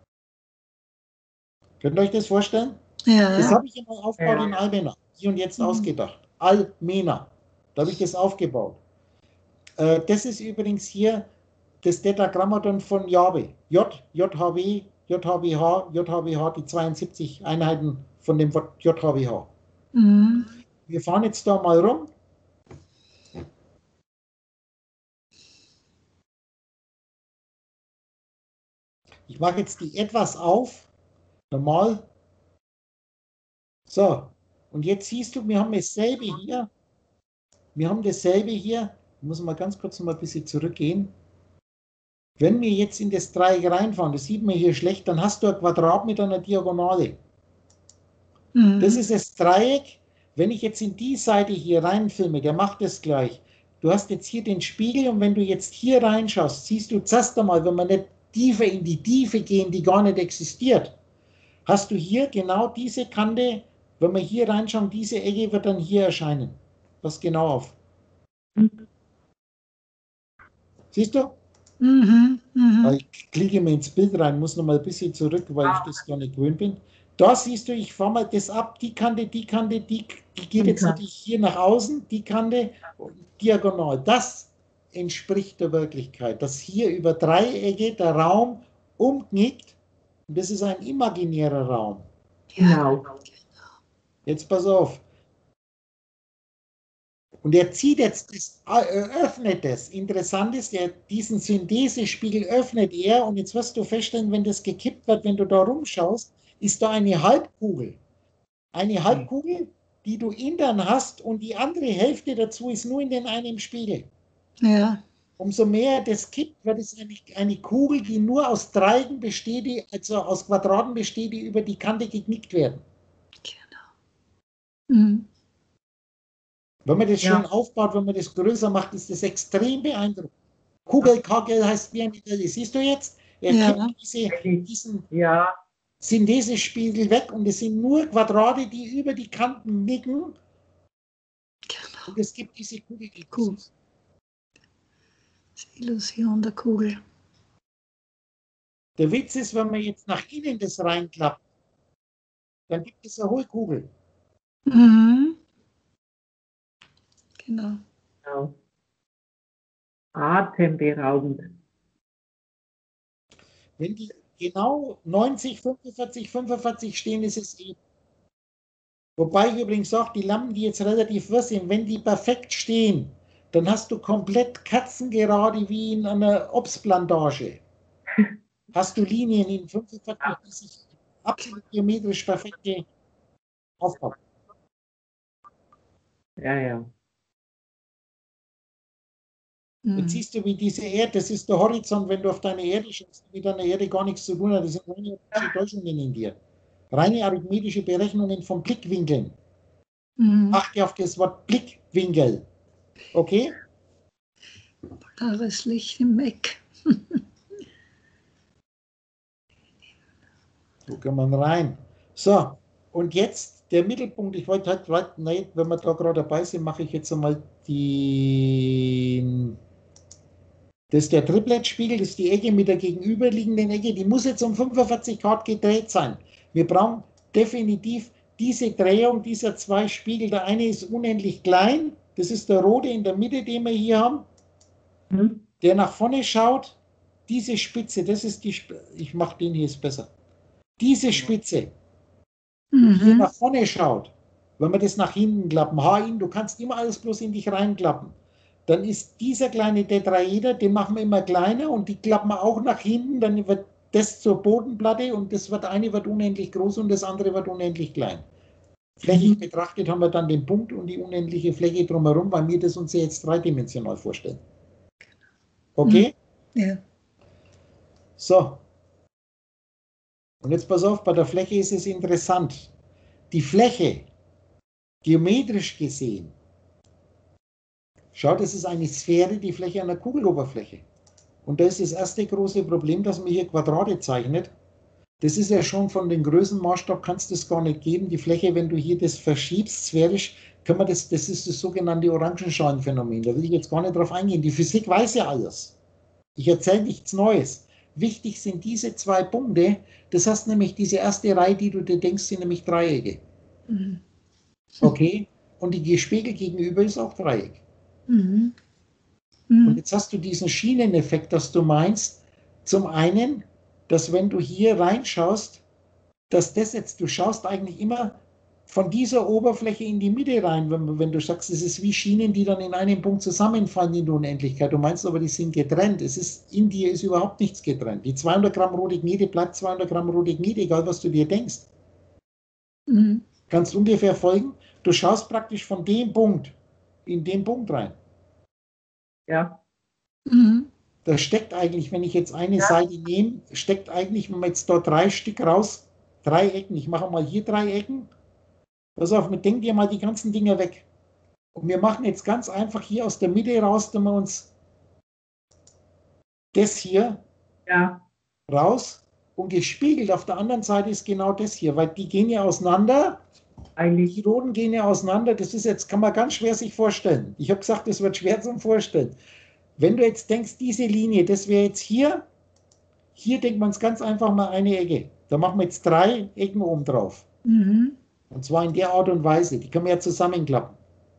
Könnt ihr euch das vorstellen? Ja. Das habe ich immer aufgebaut Ja. in Almena, hier und jetzt Mhm. ausgedacht. Almena, da habe ich das aufgebaut. Äh, das ist übrigens hier das Tetragrammaton von Jahwe. J, J H W, J H W H, J H W H, die zweiundsiebzig Einheiten von dem Wort J H W H. Mhm. Wir fahren jetzt da mal rum. Ich mache jetzt die etwas auf. Normal. So, und jetzt siehst du, wir haben dasselbe hier. Wir haben dasselbe hier. Ich muss mal ganz kurz noch mal ein bisschen zurückgehen. Wenn wir jetzt in das Dreieck reinfahren, das sieht man hier schlecht, dann hast du ein Quadrat mit einer Diagonale. Mhm. Das ist das Dreieck. Wenn ich jetzt in die Seite hier reinfilme, der macht das gleich. Du hast jetzt hier den Spiegel und wenn du jetzt hier reinschaust, siehst du zuerst einmal, wenn wir nicht tiefer in die Tiefe gehen, die gar nicht existiert, hast du hier genau diese Kante, wenn wir hier reinschauen, diese Ecke wird dann hier erscheinen. Pass genau auf. Siehst du? Mhm. Mhm. Ich klicke mir ins Bild rein, muss noch mal ein bisschen zurück, weil ich das gar nicht gewöhnt bin. Da siehst du, ich fahre mal das ab, die Kante, die Kante, die, die geht jetzt Okay. natürlich hier nach außen, die Kante diagonal. Das entspricht der Wirklichkeit, dass hier über Dreiecke der Raum umknickt und das ist ein imaginärer Raum. Genau. Jetzt pass auf. Und er zieht jetzt, das, äh, öffnet es. Interessant ist, er, diesen Synthesespiegel öffnet er und jetzt wirst du feststellen, wenn das gekippt wird, wenn du da rumschaust, ist da eine Halbkugel. Eine Halbkugel, die du intern hast und die andere Hälfte dazu ist nur in den einen Spiegel. Ja. Umso mehr das kippt, wird es eine, eine Kugel, die nur aus Dreiecken besteht, die, also aus Quadraten besteht, die über die Kante geknickt werden. Genau. Mhm. Wenn man das Ja. schön aufbaut, wenn man das größer macht, ist das extrem beeindruckend. Kugelkagel heißt wie eine, siehst du jetzt? Er Ja. kippt diese, diesen Ja, Synthesespiegel weg und es sind nur Quadrate, die über die Kanten nicken. Genau. Und es gibt diese Kugel. Die Cool. Die Illusion der Kugel. Der Witz ist, wenn man jetzt nach innen das reinklappt, dann gibt es eine Hohlkugel. Mhm. Genau. genau. Atemberaubend. Wenn die genau neunzig, fünfundvierzig, fünfundvierzig stehen, ist es eben. Wobei ich übrigens sage, die Lampen, die jetzt relativ wirr sind, wenn die perfekt stehen, dann hast du komplett kerzengerade wie in einer Obstplantage. Hast du Linien in fünfundvierzig, die sich absolut geometrisch perfekte aufbauen. Ja, ja. Jetzt Mhm. siehst du, wie diese Erde, das ist der Horizont, wenn du auf deine Erde schaust, mit deiner Erde gar nichts zu tun hat. Das sind reine Täuschungen in dir. Reine arithmetische Berechnungen von Blickwinkeln. Mhm. Achte auf das Wort Blickwinkel. Okay? Klares Licht im Eck. Gucken wir rein. So, und jetzt der Mittelpunkt. Ich wollte halt, halt nicht, wenn wir da gerade dabei sind, mache ich jetzt einmal die. Das ist der Triplet-Spiegel, das ist die Ecke mit der gegenüberliegenden Ecke. Die muss jetzt um fünfundvierzig Grad gedreht sein. Wir brauchen definitiv diese Drehung dieser zwei Spiegel. Der eine ist unendlich klein. Das ist der rote in der Mitte, den wir hier haben. Hm? Der nach vorne schaut. Diese Spitze, das ist die. Sp ich mache den hier ist besser. Diese Spitze, die hier Mhm. nach vorne schaut, wenn wir das nach hinten klappen, H in, du kannst immer alles bloß in dich reinklappen, dann ist dieser kleine Tetraeder, den machen wir immer kleiner und die klappen wir auch nach hinten, dann wird das zur Bodenplatte und das wird eine wird unendlich groß und das andere wird unendlich klein. Flächig Mhm. betrachtet haben wir dann den Punkt und die unendliche Fläche drumherum, weil wir das uns jetzt dreidimensional vorstellen. Okay? Ja. So. Und jetzt pass auf, bei der Fläche ist es interessant. Die Fläche, geometrisch gesehen, schau, das ist eine Sphäre, die Fläche einer Kugeloberfläche. Und da ist das erste große Problem, dass man hier Quadrate zeichnet. Das ist ja schon von den Größenmaßstab, kannst du das gar nicht geben. Die Fläche, wenn du hier das verschiebst, sphärisch, kann man das, das ist das sogenannte Orangenschalenphänomen. Da will ich jetzt gar nicht drauf eingehen. Die Physik weiß ja alles. Ich erzähle nichts Neues. Wichtig sind diese zwei Punkte. Das heißt nämlich, diese erste Reihe, die du dir denkst, sind nämlich Dreiecke. Mhm. Okay? Und die Spiegel gegenüber ist auch Dreieck. Mhm. Und Mhm. jetzt hast du diesen Schieneneffekt, dass du meinst, zum einen, dass wenn du hier reinschaust, dass das jetzt, du schaust eigentlich immer von dieser Oberfläche in die Mitte rein, wenn, wenn du sagst, es ist wie Schienen, die dann in einem Punkt zusammenfallen in die Unendlichkeit. Du meinst aber, die sind getrennt. Es ist, in dir ist überhaupt nichts getrennt. Die zweihundert Gramm rote Gnede bleibt zweihundert Gramm rote Gnede, egal was du dir denkst. Mhm. Kannst ungefähr folgen? Du schaust praktisch von dem Punkt in den Punkt rein. Ja. Mhm. Da steckt eigentlich, wenn ich jetzt eine Ja. Seite nehme, steckt eigentlich, wenn man jetzt da drei Stück raus, drei Ecken, ich mache mal hier drei Ecken, pass auf, denk dir mal die ganzen Dinger weg. Und wir machen jetzt ganz einfach hier aus der Mitte raus, tun wir uns das hier Ja. raus und gespiegelt auf der anderen Seite ist genau das hier, weil die gehen ja auseinander, Eigentlich. die roten gehen ja auseinander, das ist jetzt, kann man ganz schwer sich vorstellen. Ich habe gesagt, das wird schwer zum Vorstellen. Wenn du jetzt denkst, diese Linie, das wäre jetzt hier, hier denkt man es ganz einfach mal eine Ecke. Da machen wir jetzt drei Ecken oben drauf. Mhm. Und zwar in der Art und Weise. Die können wir ja zusammenklappen.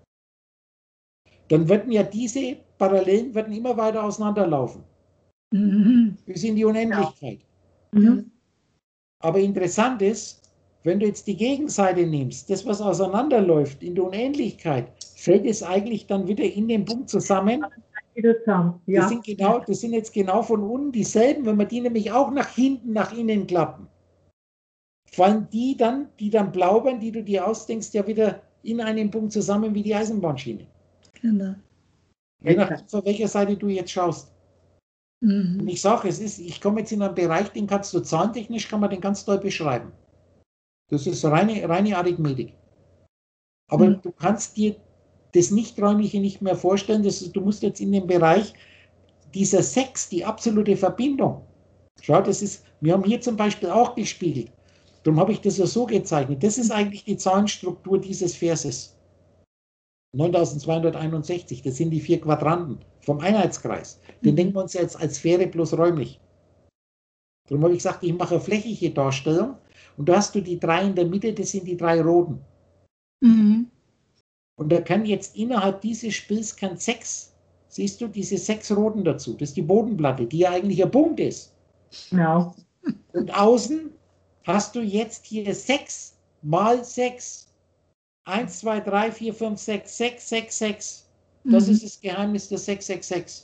Dann würden ja diese Parallelen würden immer weiter auseinanderlaufen. Mhm. Bis in die Unendlichkeit. Mhm. Aber interessant ist, wenn du jetzt die Gegenseite nimmst, das, was auseinanderläuft in der Unendlichkeit, fällt es eigentlich dann wieder in den Punkt zusammen. Wieder zusammen. Das Ja. sind, genau, das sind jetzt genau von unten dieselben, wenn wir die nämlich auch nach hinten, nach innen klappen. Fallen die dann, die dann blaubern, die du dir ausdenkst, ja wieder in einem Punkt zusammen wie die Eisenbahnschiene. Genau. Je nachdem, von welcher Seite du jetzt schaust. Und Mhm. ich sage, es ist, ich komme jetzt in einen Bereich, den kannst du zahlentechnisch, kann man den ganz toll beschreiben. Das ist reine, reine Arithmetik. Aber Mhm. du kannst dir das Nichträumliche nicht mehr vorstellen. Das ist, du musst jetzt in den Bereich dieser Sechs, die absolute Verbindung. Schau, das ist, wir haben hier zum Beispiel auch gespiegelt. Darum habe ich das ja so gezeichnet. Das ist eigentlich die Zahlenstruktur dieses Verses. neuntausendzweihunderteinundsechzig, das sind die vier Quadranten vom Einheitskreis. Den Mhm. denken wir uns jetzt als Sphäre bloß räumlich. Darum habe ich gesagt, ich mache eine flächige Darstellung und da hast du die drei in der Mitte, das sind die drei roten. Mhm. Und da kann jetzt innerhalb dieses Spiels kann sechs, siehst du, diese sechs roten dazu. Das ist die Bodenplatte, die ja eigentlich ein Punkt ist. Genau. Und außen hast du jetzt hier sechs mal sechs. eins, zwei, drei, vier, fünf, sechs, sechs, sechs, sechs. Das Mhm. ist das Geheimnis der sechs sechs sechs.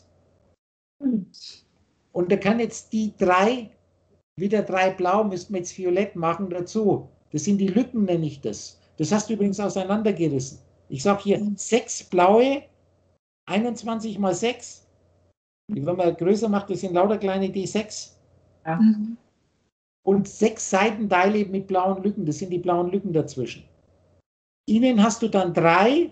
Und da kann jetzt die drei, wieder drei blau, müssten wir jetzt violett machen dazu. Das sind die Lücken, nenne ich das. Das hast du übrigens auseinandergerissen. Ich sage hier sechs blaue, einundzwanzig mal sechs. Wenn man größer macht, das sind lauter kleine D sechs. Ja. Mhm. Und sechs Seitenteile mit blauen Lücken, das sind die blauen Lücken dazwischen. Innen hast du dann drei.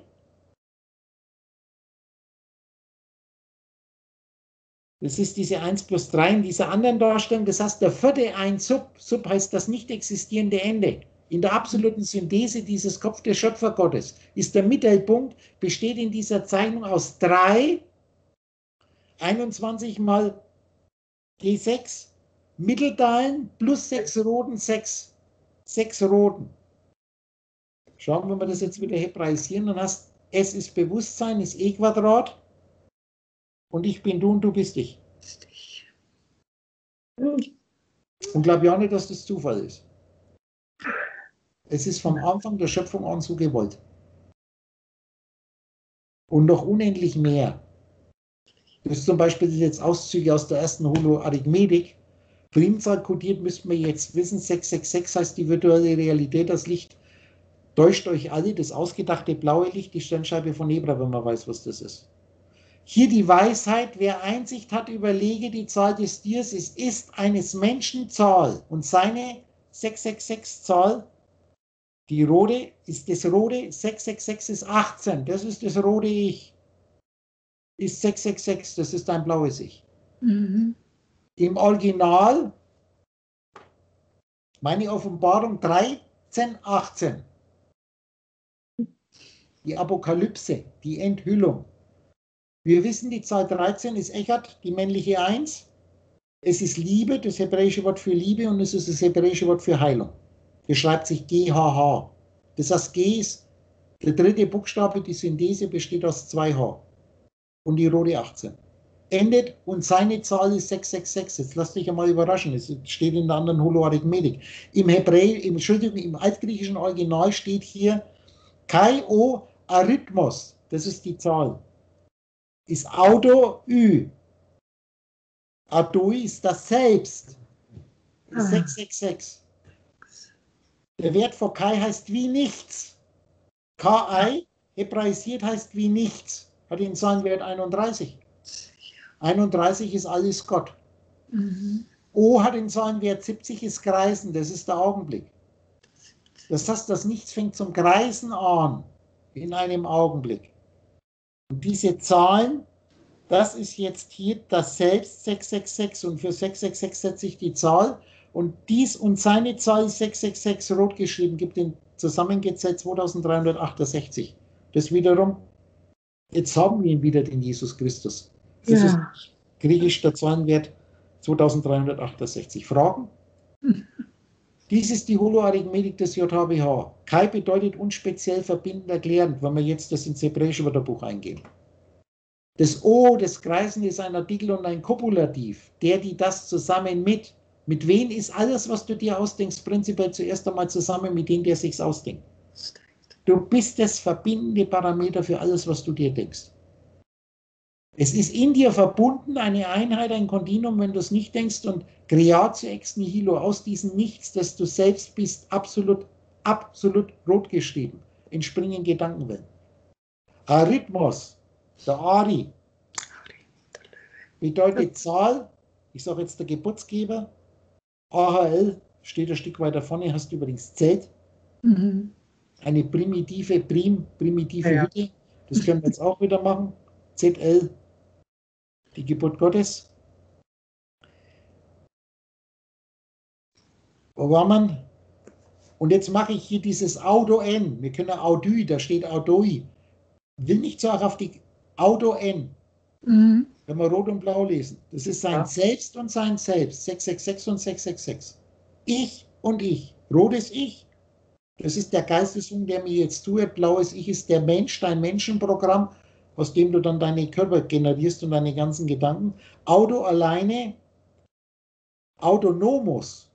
Das ist diese eins plus drei in dieser anderen Darstellung. Das heißt, der vierte ein Sub, Sub heißt das nicht existierende Ende. In der absoluten Synthese dieses Kopf des Schöpfergottes ist der Mittelpunkt, besteht in dieser Zeichnung aus drei, einundzwanzig mal D sechs, Mittelteilen plus sechs roten, sechs, sechs roten. Schauen wir mal das jetzt wieder hebraisieren, dann hast S ist Bewusstsein, ist E Quadrat und ich bin du und du bist ich. Und glaube ja nicht, dass das Zufall ist. Es ist vom Anfang der Schöpfung an so gewollt. Und noch unendlich mehr. Das ist zum Beispiel jetzt Auszüge aus der ersten Holo-Arithmetik. Primzahl kodiert müssten wir jetzt wissen, sechs sechs sechs heißt die virtuelle Realität, das Licht täuscht euch alle, das ausgedachte blaue Licht, die Sternscheibe von Nebra, wenn man weiß, was das ist. Hier die Weisheit, wer Einsicht hat, überlege die Zahl des Tiers, es ist eines Menschen Zahl und seine sechs sechs sechs-Zahl, die rote, ist das rote, sechs sechs sechs ist achtzehn, das ist das rote Ich, ist sechs sechs sechs, das ist dein blaues Ich. Mhm. Im Original, meine Offenbarung dreizehn achtzehn, die Apokalypse, die Enthüllung. Wir wissen, die Zahl dreizehn ist Echad, die männliche Eins. Es ist Liebe, das hebräische Wort für Liebe, und es ist das hebräische Wort für Heilung. Das schreibt sich G H H. Das heißt, G ist der dritte Buchstabe, die Synthese besteht aus zwei H. Und die rote achtzehn. Endet und seine Zahl ist sechs sechs sechs. Jetzt lasst dich einmal überraschen, es steht in der anderen Holo-Arithmetik. Im Hebräisch, im, Entschuldigung, im altgriechischen Original steht hier Kai O Arithmos. Das ist die Zahl. Ist Auto Ü. Adoi ist das Selbst. Ist sechs sechs sechs. Der Wert von Kai heißt wie nichts. Ki, hebraisiert heißt wie nichts. Hat den Zahlenwert einunddreißig. einunddreißig ist alles Gott. Mhm. O hat den Zahlenwert siebzig, ist Kreisen. Das ist der Augenblick. Das heißt, das Nichts fängt zum Kreisen an in einem Augenblick. Und diese Zahlen, das ist jetzt hier das Selbst sechs sechs sechs und für sechs sechs sechs setze ich die Zahl und dies und seine Zahl ist sechs sechs sechs rot geschrieben, gibt den zusammengezählt zweitausenddreihundertachtundsechzig. Das wiederum, jetzt haben wir ihn wieder, den Jesus Christus. Das Ja. ist griechisch der Zahlenwert zweitausenddreihundertachtundsechzig. Fragen? Dies ist die Holo-Arithmetik des J H B H. Kai bedeutet unspeziell verbindend erklärend, wenn wir jetzt das ins hebräische Wörterbuch eingehen. Das O, das Kreisen, ist ein Artikel und ein Kopulativ. Der, die, das zusammen mit. Mit wen ist alles, was du dir ausdenkst, prinzipiell zuerst einmal zusammen mit dem, der sich's ausdenkt. Du bist das verbindende Parameter für alles, was du dir denkst. Es ist in dir verbunden, eine Einheit, ein Kontinuum, wenn du es nicht denkst, und creatio ex nihilo, aus diesem Nichts, das du selbst bist, absolut, absolut rot geschrieben, entspringen Gedankenwellen. Arithmos, der Ari, bedeutet Zahl, ich sage jetzt der Geburtsgeber, A H L steht ein Stück weiter vorne, hast du übrigens Z, Mhm. eine primitive, prim, primitive Ja, ja. Hütte, das können wir jetzt auch wieder machen, Z L, die Geburt Gottes. Wo war man? Und jetzt mache ich hier dieses Auto N, wir können Audui, da steht Audoi, will nicht so auch auf die Auto N, Mhm. wenn wir rot und blau lesen. Das ist sein Ja. Selbst und sein Selbst, sechs sechs sechs und sechs sechs sechs. Ich und ich. Rotes Ich, das ist der Geistesjunge, der mir jetzt zuhört. Blaues Ich ist der Mensch, dein Menschenprogramm, aus dem du dann deine Körper generierst und deine ganzen Gedanken. Auto alleine, autonomos,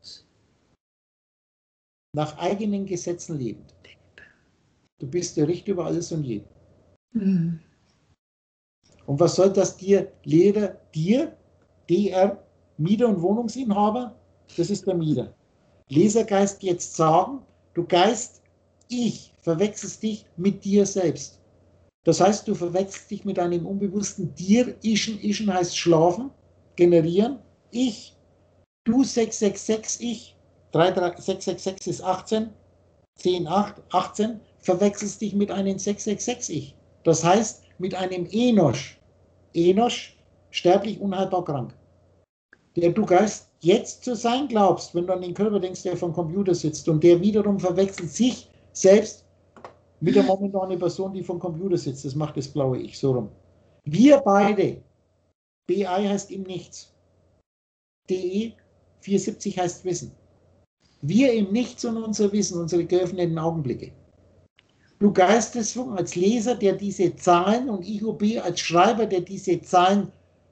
nach eigenen Gesetzen lebend. Du bist der Richter über alles und jeden. Mhm. Und was soll das dir, Lehrer, dir, D R, Mieter und Wohnungsinhaber? Das ist der Mieter. Lesergeist jetzt sagen, du Geist, ich, verwechselst dich mit dir selbst. Das heißt, du verwechselst dich mit einem unbewussten dir, Ischen, Ischen heißt schlafen, generieren, ich, du sechs sechs sechs, ich, drei drei sechs sechs sechs ist achtzehn, zehn acht, achtzehn, verwechselst dich mit einem sechs sechs sechs, ich. Das heißt, mit einem Enosch, Enosch, sterblich, unheilbar krank, der du Geist jetzt zu sein glaubst, wenn du an den Körper denkst, der vom Computer sitzt und der wiederum verwechselt sich selbst mit der momentanen Person, die vom Computer sitzt. Das macht das blaue Ich so rum. Wir beide, B I heißt im Nichts, D E vierhundertsiebzig heißt Wissen. Wir im Nichts und unser Wissen, unsere geöffneten Augenblicke. Du Geistesfunk als Leser, der diese Zahlen und I O B als Schreiber, der diese Zahlen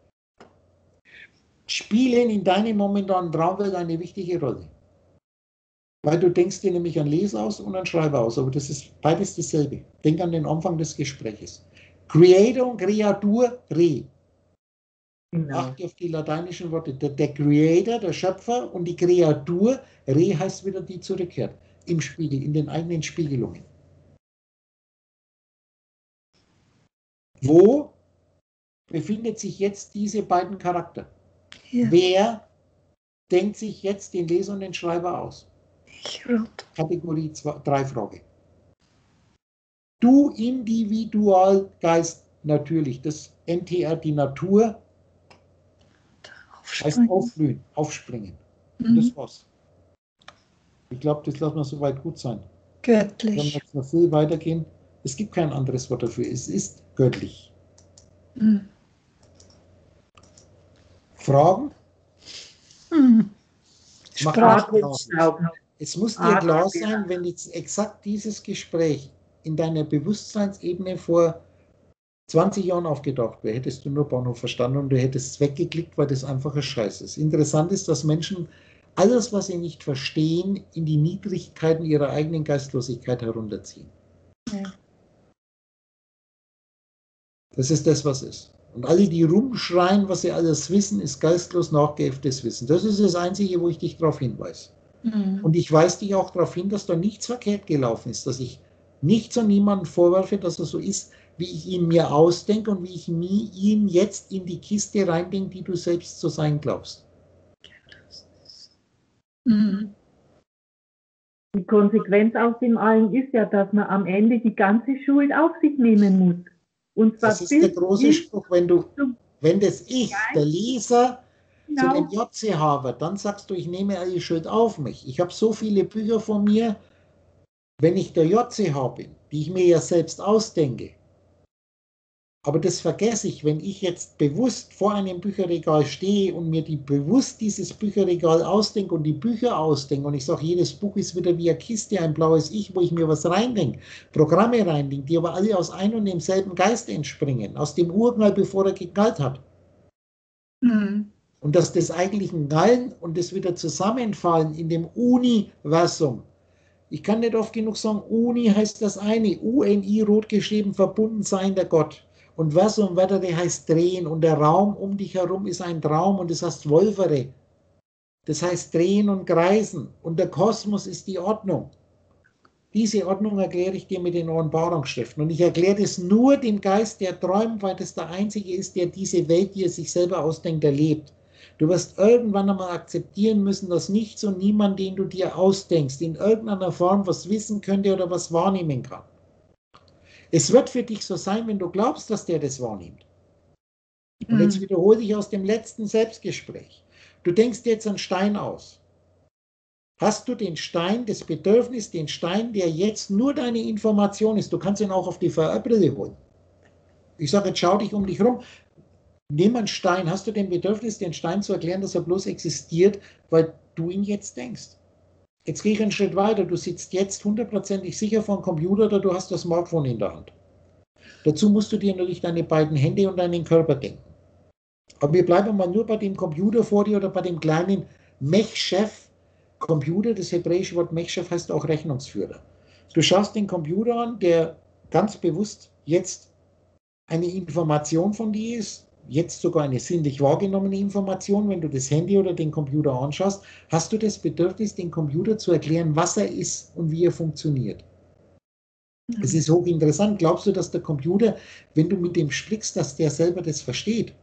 spielen in deinem momentanen Traumwelt eine wichtige Rolle. Weil du denkst dir nämlich an Leser aus und an Schreiber aus, aber das ist beides dasselbe. Denk an den Anfang des Gespräches. Creator und Kreatur, Re. Genau. Achte auf die lateinischen Worte. Der, der Creator, der Schöpfer und die Kreatur, Re heißt wieder, die zurückkehrt. Im Spiegel, in den eigenen Spiegelungen. Wo befindet sich jetzt diese beiden Charakter? Hier. Wer denkt sich jetzt den Leser und den Schreiber aus? Ich rot. Kategorie drei Frage. Du Individualgeist, natürlich, das N T R, die Natur, heißt Aufspringen. aufblühen, aufspringen. Und Mhm. das war's. Ich glaube, das lassen wir soweit gut sein. Wir können Göttlich. jetzt noch viel weitergehen. Es gibt kein anderes Wort dafür. Es ist göttlich. Mhm. Fragen? Mhm. Mach Sprache. das klar. Es muss dir Ah, klar ja. sein, wenn jetzt exakt dieses Gespräch in deiner Bewusstseinsebene vor zwanzig Jahren aufgetaucht wäre, hättest du nur Bahnhof verstanden und du hättest es weggeklickt, weil das einfach ein Scheiß ist. Interessant ist, dass Menschen alles, was sie nicht verstehen, in die Niedrigkeiten ihrer eigenen Geistlosigkeit herunterziehen. Ja. Das ist das, was ist. Und alle, die rumschreien, was sie alles wissen, ist geistlos nachgeäfftes Wissen. Das ist das Einzige, wo ich dich darauf hinweise. Mhm. Und ich weise dich auch darauf hin, dass da nichts verkehrt gelaufen ist, dass ich nichts an niemanden vorwerfe, dass er so ist, wie ich ihn mir ausdenke und wie ich mir, ihn jetzt in die Kiste reindenke, die du selbst zu sein glaubst. Mhm. Die Konsequenz aus dem allen ist ja, dass man am Ende die ganze Schuld auf sich nehmen muss. Und zwar Das ist der bis große hin Spruch, wenn du, zum wenn das Ich, der Leser, zu Genau. dem J C H wird, dann sagst du, ich nehme alle Schuld auf mich. Ich habe so viele Bücher von mir, wenn ich der J C H bin, die ich mir ja selbst ausdenke. Aber das vergesse ich, wenn ich jetzt bewusst vor einem Bücherregal stehe und mir die bewusst dieses Bücherregal ausdenke und die Bücher ausdenke und ich sage, jedes Buch ist wieder wie eine Kiste, ein blaues Ich, wo ich mir was reindenke, Programme reindenke, die aber alle aus einem und demselben Geist entspringen, aus dem Urknall, bevor er geknallt hat. Mhm. Und dass das eigentlich ein Knallen und das wieder zusammenfallen in dem Universum. Ich kann nicht oft genug sagen, Uni heißt das eine, U N I rot geschrieben, verbunden sein der Gott. Und Versum, Wettere heißt drehen und der Raum um dich herum ist ein Traum und das heißt Wolfere. Das heißt drehen und kreisen und der Kosmos ist die Ordnung. Diese Ordnung erkläre ich dir mit den Offenbarungsschriften. Und ich erkläre das nur dem Geist, der träumt, weil das der Einzige ist, der diese Welt, die er sich selber ausdenkt, erlebt. Du wirst irgendwann einmal akzeptieren müssen, dass nichts und niemand, den du dir ausdenkst, in irgendeiner Form was wissen könnte oder was wahrnehmen kann. Es wird für dich so sein, wenn du glaubst, dass der das wahrnimmt. Und jetzt wiederhole ich aus dem letzten Selbstgespräch. Du denkst jetzt einen Stein aus. Hast du den Stein, das Bedürfnis, den Stein, der jetzt nur deine Information ist, du kannst ihn auch auf die V R-Brille holen. Ich sage, jetzt schau dich um dich rum. Nimm einen Stein. Hast du den Bedürfnis, den Stein zu erklären, dass er bloß existiert, weil du ihn jetzt denkst? Jetzt gehe ich einen Schritt weiter. Du sitzt jetzt hundertprozentig sicher vor dem Computer oder du hast das Smartphone in der Hand. Dazu musst du dir natürlich deine beiden Hände und deinen Körper denken. Aber wir bleiben mal nur bei dem Computer vor dir oder bei dem kleinen Mech-Chef. Computer, das hebräische Wort Mech-Chef heißt auch Rechnungsführer. Du schaust den Computer an, der ganz bewusst jetzt eine Information von dir ist, jetzt sogar eine sinnlich wahrgenommene Information. Wenn du das Handy oder den Computer anschaust, hast du das Bedürfnis, den Computer zu erklären, was er ist und wie er funktioniert. Mhm. Es ist hochinteressant. Glaubst du, dass der Computer, wenn du mit dem sprichst, dass der selber das versteht?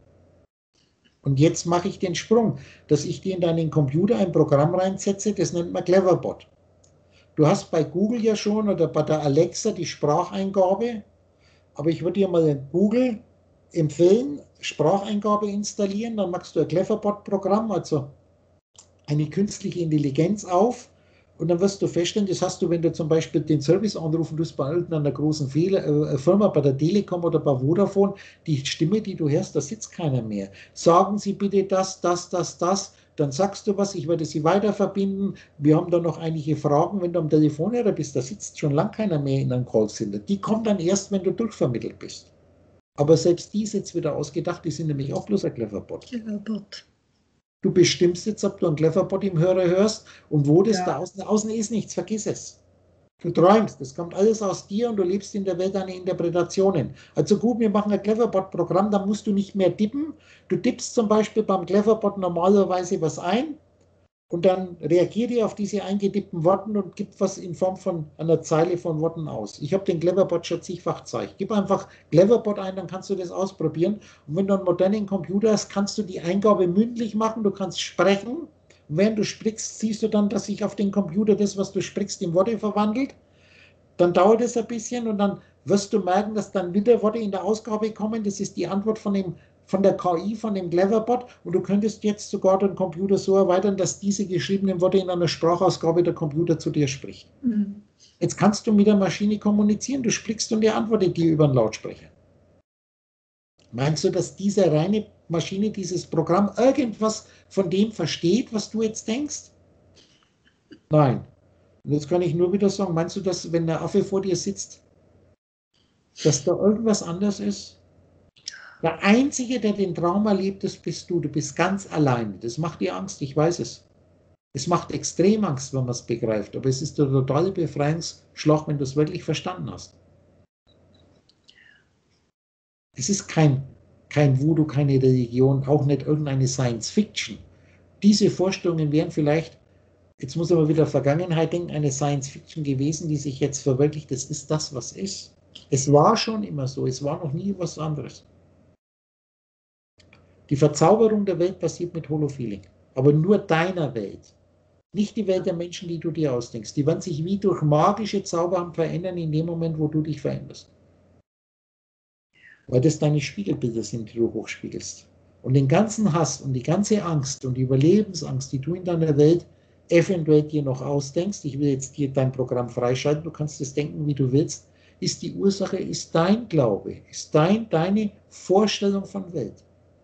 Und jetzt mache ich den Sprung, dass ich dir in deinen Computer ein Programm reinsetze, das nennt man Cleverbot. Du hast bei Google ja schon oder bei der Alexa die Spracheingabe, aber ich würde dir mal in Google empfehlen, Spracheingabe installieren, dann machst du ein Cleverbot-Programm, also eine künstliche Intelligenz auf und dann wirst du feststellen, das hast du, wenn du zum Beispiel den Service anrufen tust bei irgendeiner großen Fehler, äh, Firma, bei der Telekom oder bei Vodafone, die Stimme, die du hörst, da sitzt keiner mehr. Sagen Sie bitte das, das, das, das, dann sagst du was, ich werde Sie weiter verbinden, wir haben da noch einige Fragen, wenn du am Telefonhörer bist, da sitzt schon lange keiner mehr in einem Callcenter. Die kommt dann erst, wenn du durchvermittelt bist. Aber selbst die ist jetzt wieder ausgedacht, die sind nämlich auch bloß ein Cleverbot. Cleverbot. Du bestimmst jetzt, ob du einen Cleverbot im Hörer hörst und wo das Ja. da außen, außen ist nichts, vergiss es. Du träumst, das kommt alles aus dir und du lebst in der Welt deine Interpretationen. Also gut, wir machen ein Cleverbot-Programm, da musst du nicht mehr tippen. Du tippst zum Beispiel beim Cleverbot normalerweise was ein und dann reagiert er auf diese eingetippten Worten und gibt was in Form von einer Zeile von Worten aus. Ich habe den Cleverbot schon zigfach gezeigt. Gib einfach Cleverbot ein, dann kannst du das ausprobieren. Und wenn du einen modernen Computer hast, kannst du die Eingabe mündlich machen, du kannst sprechen. Und während du sprichst, siehst du dann, dass sich auf den Computer das, was du sprichst, in Worte verwandelt. Dann dauert es ein bisschen und dann wirst du merken, dass dann wieder Worte in der Ausgabe kommen. Das ist die Antwort von dem von der K I, von dem Cleverbot, und du könntest jetzt sogar den Computer so erweitern, dass diese geschriebenen Worte in einer Sprachausgabe der Computer zu dir spricht. Mhm. Jetzt kannst du mit der Maschine kommunizieren, du sprichst und die antwortet dir über einen Lautsprecher. Meinst du, dass diese reine Maschine, dieses Programm irgendwas von dem versteht, was du jetzt denkst? Nein. Und jetzt kann ich nur wieder sagen, meinst du, dass wenn der Affe vor dir sitzt, dass da irgendwas anders ist? Der Einzige, der den Traum erlebt, das bist du. Du bist ganz alleine. Das macht dir Angst, ich weiß es. Es macht extrem Angst, wenn man es begreift. Aber es ist der totale Befreiungsschlag, wenn du es wirklich verstanden hast. Es ist kein, kein Voodoo, keine Religion, auch nicht irgendeine Science-Fiction. Diese Vorstellungen wären vielleicht, jetzt muss man wieder Vergangenheit denken, eine Science-Fiction gewesen, die sich jetzt verwirklicht. Das ist das, was ist. Es war schon immer so. Es war noch nie was anderes. Die Verzauberung der Welt passiert mit Holofeeling, aber nur deiner Welt. Nicht die Welt der Menschen, die du dir ausdenkst. Die werden sich wie durch magische Zauber verändern in dem Moment, wo du dich veränderst. Weil das deine Spiegelbilder sind, die du hochspiegelst. Und den ganzen Hass und die ganze Angst und die Überlebensangst, die du in deiner Welt eventuell dir noch ausdenkst, ich will jetzt dir dein Programm freischalten, du kannst es denken, wie du willst, ist die Ursache, ist dein Glaube, ist dein, deine Vorstellung von Welt.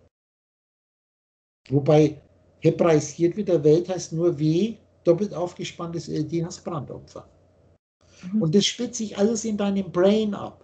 Wobei hebraisiert wird, der Welt heißt nur W, doppelt aufgespanntes L D als Brandopfer. Mhm. Und das spielt sich alles in deinem Brain ab.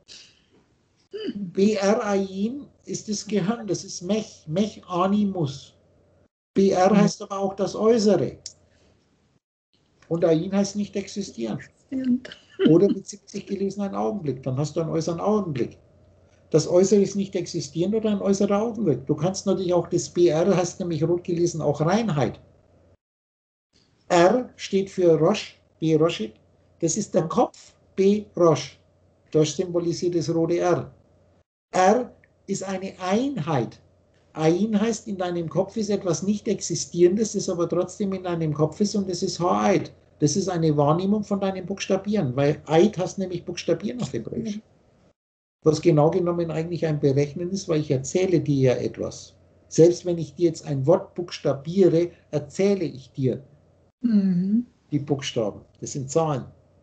B R Ain ist das Gehirn, das ist Mech, Mech Animus. B R heißt aber auch das Äußere. Und Ain heißt nicht existieren. Oder mit siebzig gelesen ein Augenblick, dann hast du einen äußeren Augenblick. Das Äußere ist nicht existierend oder ein äußerer Augenblick. Du kannst natürlich auch das B R, hast nämlich rot gelesen, auch Reinheit. R steht für Rosh, B Roshit, Das ist der Kopf, B, Rosh. Das symbolisiert das rote R. R ist eine Einheit. Ein heißt, in deinem Kopf ist etwas nicht Existierendes, das aber trotzdem in deinem Kopf ist, und das ist Ha'eid. Das ist eine Wahrnehmung von deinem Buchstabieren, weil Eid heißt nämlich Buchstabieren auf Hebräisch. Was genau genommen eigentlich ein Berechnen ist, weil ich erzähle dir ja etwas. Selbst wenn ich dir jetzt ein Wort buchstabiere, erzähle ich dir Mhm. die Buchstaben. Das sind Zahlen.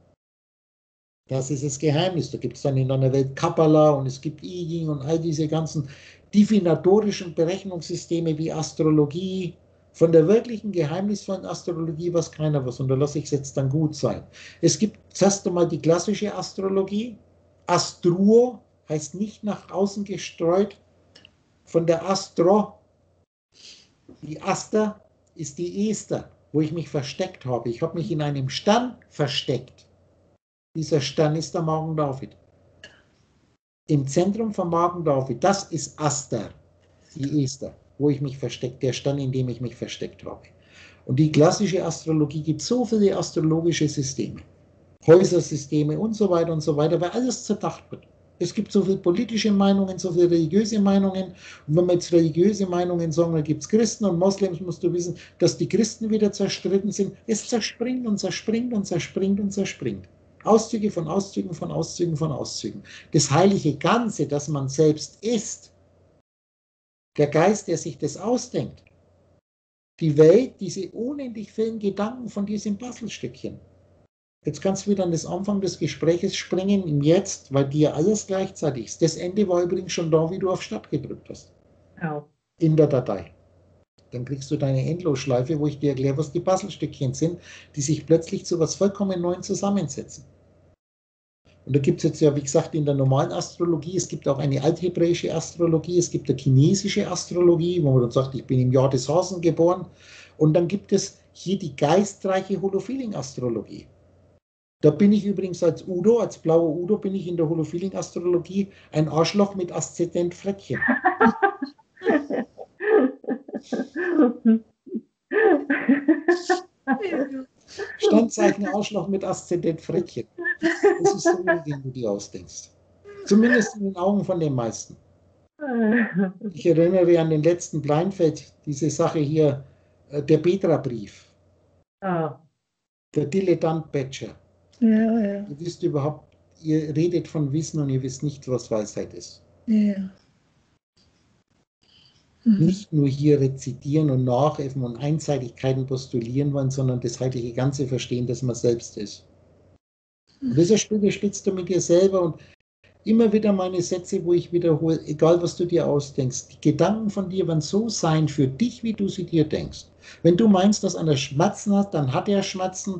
Das ist das Geheimnis. Da gibt es dann in einer Welt Kabbala und es gibt I Ching und all diese ganzen divinatorischen Berechnungssysteme wie Astrologie. Von der wirklichen geheimnisvollen Astrologie weiß keiner was, und da lasse ich es jetzt dann gut sein. Es gibt zuerst einmal die klassische Astrologie. Astruo heißt nicht nach außen gestreut. Von der Astro, die Aster ist die Esther, wo ich mich versteckt habe. Ich habe mich in einem Stern versteckt. Dieser Stern ist der Magen David. Im Zentrum vom Magen David, das ist Aster, die Esther, wo ich mich versteckt, der Stern, in dem ich mich versteckt habe. Und die klassische Astrologie gibt so viele astrologische Systeme, Häusersysteme und so weiter und so weiter, weil alles zerdacht wird. Es gibt so viele politische Meinungen, so viele religiöse Meinungen. Und wenn wir jetzt religiöse Meinungen sagen, dann gibt es Christen und Moslems, musst du wissen, dass die Christen wieder zerstritten sind. Es zerspringt und zerspringt und zerspringt und zerspringt. Auszüge von Auszügen von Auszügen von Auszügen. Das heilige Ganze, das man selbst ist, der Geist, der sich das ausdenkt, die Welt, diese unendlich vielen Gedanken von diesem Puzzlestückchen. Jetzt kannst du wieder an das Anfang des Gespräches springen, im Jetzt, weil dir alles gleichzeitig ist. Das Ende war übrigens schon da, wie du auf Start gedrückt hast. Ja. In der Datei. Dann kriegst du deine Endlosschleife, wo ich dir erkläre, was die Puzzlestückchen sind, die sich plötzlich zu etwas vollkommen Neuem zusammensetzen. Und da gibt es jetzt ja, wie gesagt, in der normalen Astrologie, es gibt auch eine althebräische Astrologie, es gibt eine chinesische Astrologie, wo man dann sagt, ich bin im Jahr des Hasen geboren. Und dann gibt es hier die geistreiche Holofeeling-Astrologie. Da bin ich übrigens als Udo, als blauer Udo, bin ich in der Holofeeling-Astrologie ein Arschloch mit Aszendent-Frettchen. Standzeichen Arschloch mit Aszendent-Frettchen. Das ist so, den du dir ausdenkst. Zumindest in den Augen von den meisten. Ich erinnere an den letzten Bleinfeld, diese Sache hier, der Petra-Brief. Ah. Der Dilettant-Badger. Ja, ja. Ihr wisst überhaupt, ihr redet von Wissen und ihr wisst nicht, was Weisheit ist. Ja. Mhm. Nicht nur hier rezitieren und nachäffen und Einseitigkeiten postulieren wollen, sondern das heilige Ganze verstehen, dass man selbst ist. Und dieser Spiel spielst du mit dir selber, und immer wieder meine Sätze, wo ich wiederhole, egal was du dir ausdenkst, die Gedanken von dir werden so sein für dich, wie du sie dir denkst. Wenn du meinst, dass einer Schmerzen hat, dann hat er Schmerzen,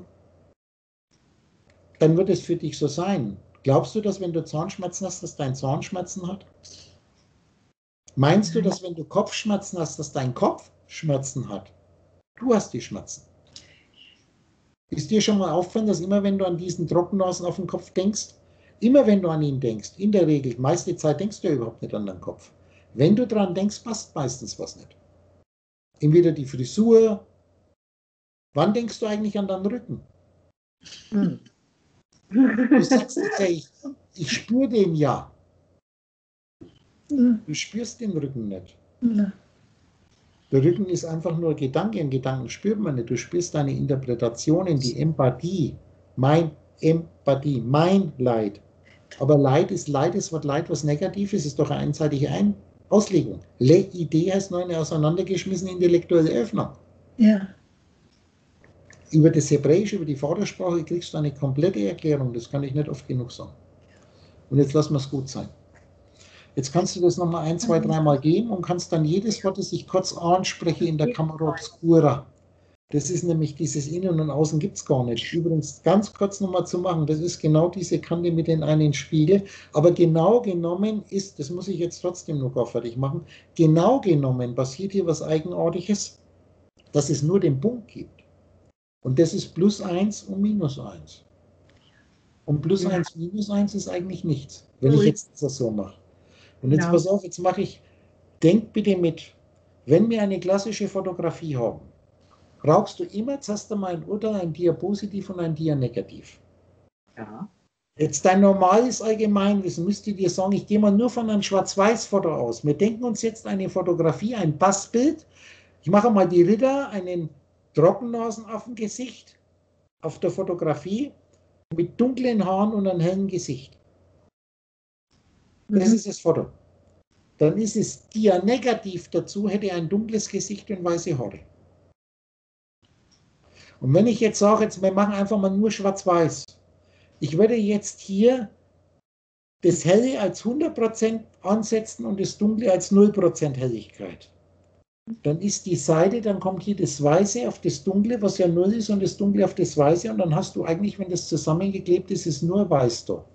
dann wird es für dich so sein. Glaubst du, dass wenn du Zahnschmerzen hast, dass dein Zahn Schmerzen hat? Meinst du, dass wenn du Kopfschmerzen hast, dass dein Kopf Schmerzen hat? Du hast die Schmerzen. Ist dir schon mal aufgefallen, dass immer wenn du an diesen Trockennasen auf den Kopf denkst, immer wenn du an ihn denkst, in der Regel, meiste Zeit denkst du ja überhaupt nicht an deinen Kopf. Wenn du dran denkst, passt meistens was nicht. Entweder die Frisur. Wann denkst du eigentlich an deinen Rücken? Hm. Du sagst jetzt ja, ich, ich spüre den ja. Du spürst den Rücken nicht. Ja. Der Rücken ist einfach nur Gedanke. Ein Gedanken spürt man nicht. Du spürst deine Interpretationen, die Empathie. Mein Empathie, mein Leid. Aber Leid ist Leid, ist was Leid, was Negatives, ist doch eine einseitige Ein Auslegung. Le-Idee heißt nur eine auseinandergeschmissene intellektuelle Öffnung. Ja. Über das Hebräische, über die Vatersprache kriegst du eine komplette Erklärung. Das kann ich nicht oft genug sagen. Und jetzt lassen wir es gut sein. Jetzt kannst du das nochmal ein, zwei, dreimal geben und kannst dann jedes Wort, das ich kurz anspreche, in der Kamera Obscura. Das ist nämlich dieses Innen und Außen gibt es gar nicht. Übrigens, ganz kurz nochmal zu machen, das ist genau diese Kante mit den einen Spiegel. Aber genau genommen ist, das muss ich jetzt trotzdem noch gar fertig machen, genau genommen passiert hier was Eigenartiges, dass es nur den Punkt gibt. Und das ist plus eins und minus eins. Und plus eins, minus eins ist eigentlich nichts, wenn ich jetzt das so mache. Und jetzt Genau. pass auf, jetzt mache ich, denk bitte mit, wenn wir eine klassische Fotografie haben, brauchst du immer zuerst einmal ein Urteil, ein Diapositiv und ein Dianegativ. Ja. Jetzt dein normales Allgemeinwissen müsste dir sagen, ich gehe mal nur von einem Schwarz-Weiß-Foto aus. Wir denken uns jetzt eine Fotografie, ein Passbild. Ich mache mal die Ritter, einen Trockennasenaffengesicht auf der Fotografie mit dunklen Haaren und einem hellen Gesicht. Das Mhm. ist das Foto. Dann ist es dir negativ dazu, hätte ein dunkles Gesicht und weiße Haare. Und wenn ich jetzt sage, jetzt, wir machen einfach mal nur Schwarz-Weiß. Ich würde jetzt hier das Helle als hundert Prozent ansetzen und das Dunkle als null Prozent Helligkeit. Dann ist die Seite, dann kommt hier das Weiße auf das Dunkle, was ja null ist, und das Dunkle auf das Weiße. Und dann hast du eigentlich, wenn das zusammengeklebt ist, ist nur Weiß da.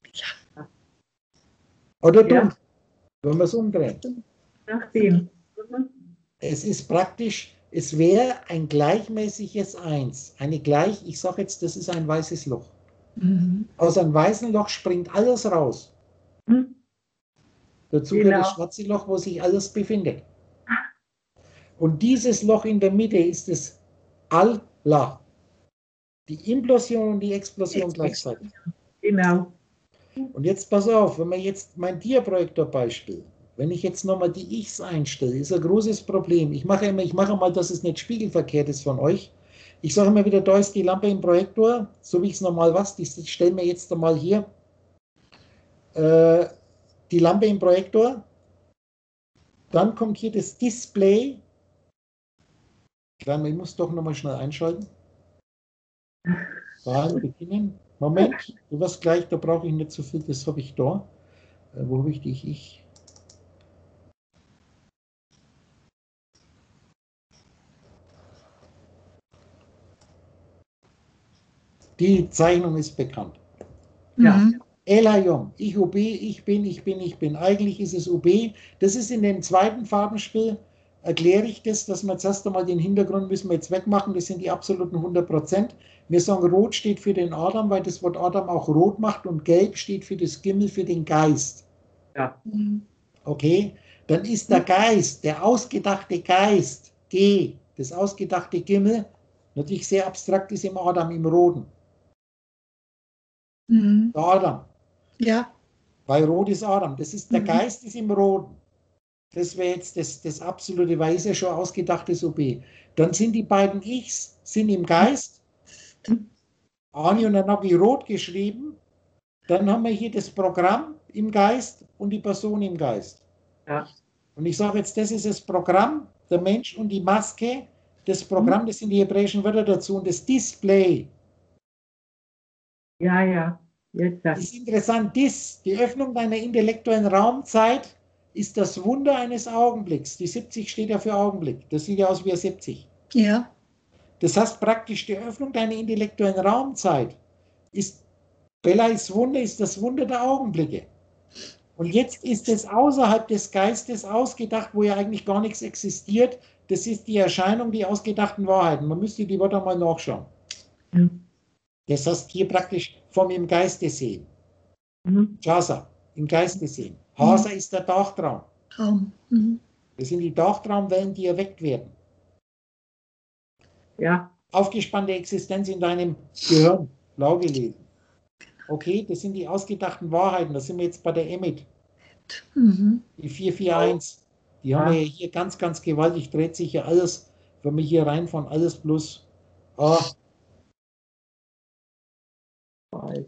Oder Ja. dunkel, wenn man es umdreht. Nachdem. Mhm. Es ist praktisch, es wäre ein gleichmäßiges Eins. Eine gleich, ich sage jetzt, das ist ein weißes Loch. Mhm. Aus einem weißen Loch springt alles raus. Mhm. Dazu Genau. gehört das schwarze Loch, wo sich alles befindet. Und dieses Loch in der Mitte ist das Allah. Die Implosion und die Explosion gleichzeitig. Genau. Und jetzt pass auf, wenn wir jetzt mein Tierprojektorbeispiel, wenn ich jetzt nochmal die Ichs einstelle, ist ein großes Problem. Ich mache immer, ich mache mal, dass es nicht spiegelverkehrt ist von euch. Ich sage immer wieder, da ist die Lampe im Projektor, so wie ich es normal was, ich stelle mir jetzt einmal hier äh, die Lampe im Projektor. Dann kommt hier das Display. Klar, ich muss doch nochmal schnell einschalten. Dahin beginnen. Moment, du wirst gleich, da brauche ich nicht so viel, das habe ich da. Äh, wo habe ich dich? Ich. Die Zeichnung ist bekannt. Ja. Mhm. Elayom, ich U B, ich bin, ich bin, ich bin. Eigentlich ist es U B. Das ist in dem zweiten Farbenspiel, erkläre ich das, dass wir jetzt erst einmal den Hintergrund müssen wir jetzt wegmachen. Das sind die absoluten hundert Prozent. Wir sagen, Rot steht für den Adam, weil das Wort Adam auch rot macht, und Gelb steht für das Gimmel, für den Geist. Ja. Mhm. Okay? Dann ist der Geist, der ausgedachte Geist, G, das ausgedachte Gimmel, natürlich sehr abstrakt, ist im Adam, im Roten. Mhm. Der Adam. Ja. Weil Rot ist Adam. Das ist, der Mhm. Geist ist im Roten. Das wäre jetzt das, das absolute, weil ist ja schon ausgedachtes O B. Dann sind die beiden Ichs sind im Geist. Ani, und dann habe ich Rot geschrieben. Dann haben wir hier das Programm im Geist und die Person im Geist. Ja. Und ich sage jetzt, das ist das Programm, der Mensch und die Maske. Das Programm, das sind die hebräischen Wörter dazu. Und das Display Ja, ja. Jetzt das. ist interessant. Dis, die Öffnung deiner intellektuellen Raumzeit, ist das Wunder eines Augenblicks. Die siebzig steht ja für Augenblick. Das sieht ja aus wie ein siebzig. Ja. Das heißt praktisch, die Öffnung deiner intellektuellen Raumzeit ist, Belais Wunder ist das Wunder der Augenblicke. Und jetzt ist es außerhalb des Geistes ausgedacht, wo ja eigentlich gar nichts existiert. Das ist die Erscheinung, die ausgedachten Wahrheiten. Man müsste die Wörter mal nachschauen. Mhm. Das heißt hier praktisch vom im Geiste sehen. Mhm. Jasa, im Geiste sehen. Hasa ist der Tagtraum. Traum. Mhm. Das sind die Tagtraumwellen, die erweckt werden. Ja. Aufgespannte Existenz in deinem Gehirn, blau gelesen. Okay, das sind die ausgedachten Wahrheiten. Da sind wir jetzt bei der Emmet. Mhm. Die vier vier eins. Die haben Ja. wir ja hier ganz, ganz gewaltig. Dreht sich ja alles, wenn wir hier reinfahren, alles plus A. Voll.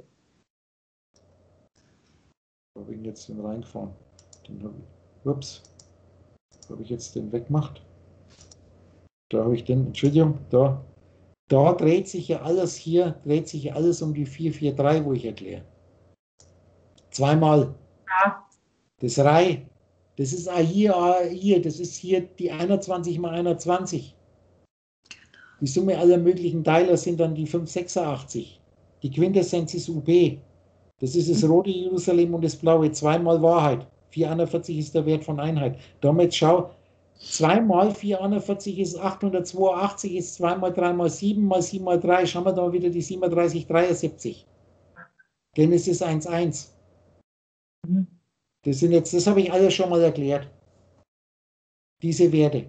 Wo habe ich jetzt den reingefahren? Den habe ich, ups, habe ich jetzt den weggemacht? Da habe ich den, Entschuldigung, da. Da dreht sich ja alles hier, dreht sich ja alles um die vier vier drei, wo ich erkläre. Zweimal. Ja. Das Reihe, das ist hier, hier, das ist hier die einundzwanzig mal einundzwanzig. Die Summe aller möglichen Teiler sind dann die fünf sechsundachtzig. Die Quintessenz ist U B. Das ist das rote Jerusalem und das blaue. Zweimal Wahrheit. vierhundertvierzig ist der Wert von Einheit. Damit schau, zwei mal vierhundertvierzig ist achthundertzweiundachtzig, ist zwei mal drei mal sieben mal sieben mal drei. Schauen wir da mal wieder die siebenunddreißig dreiundsiebzig. Genesis eins eins. Mhm. Das sind jetzt, das habe ich alles schon mal erklärt. Diese Werte.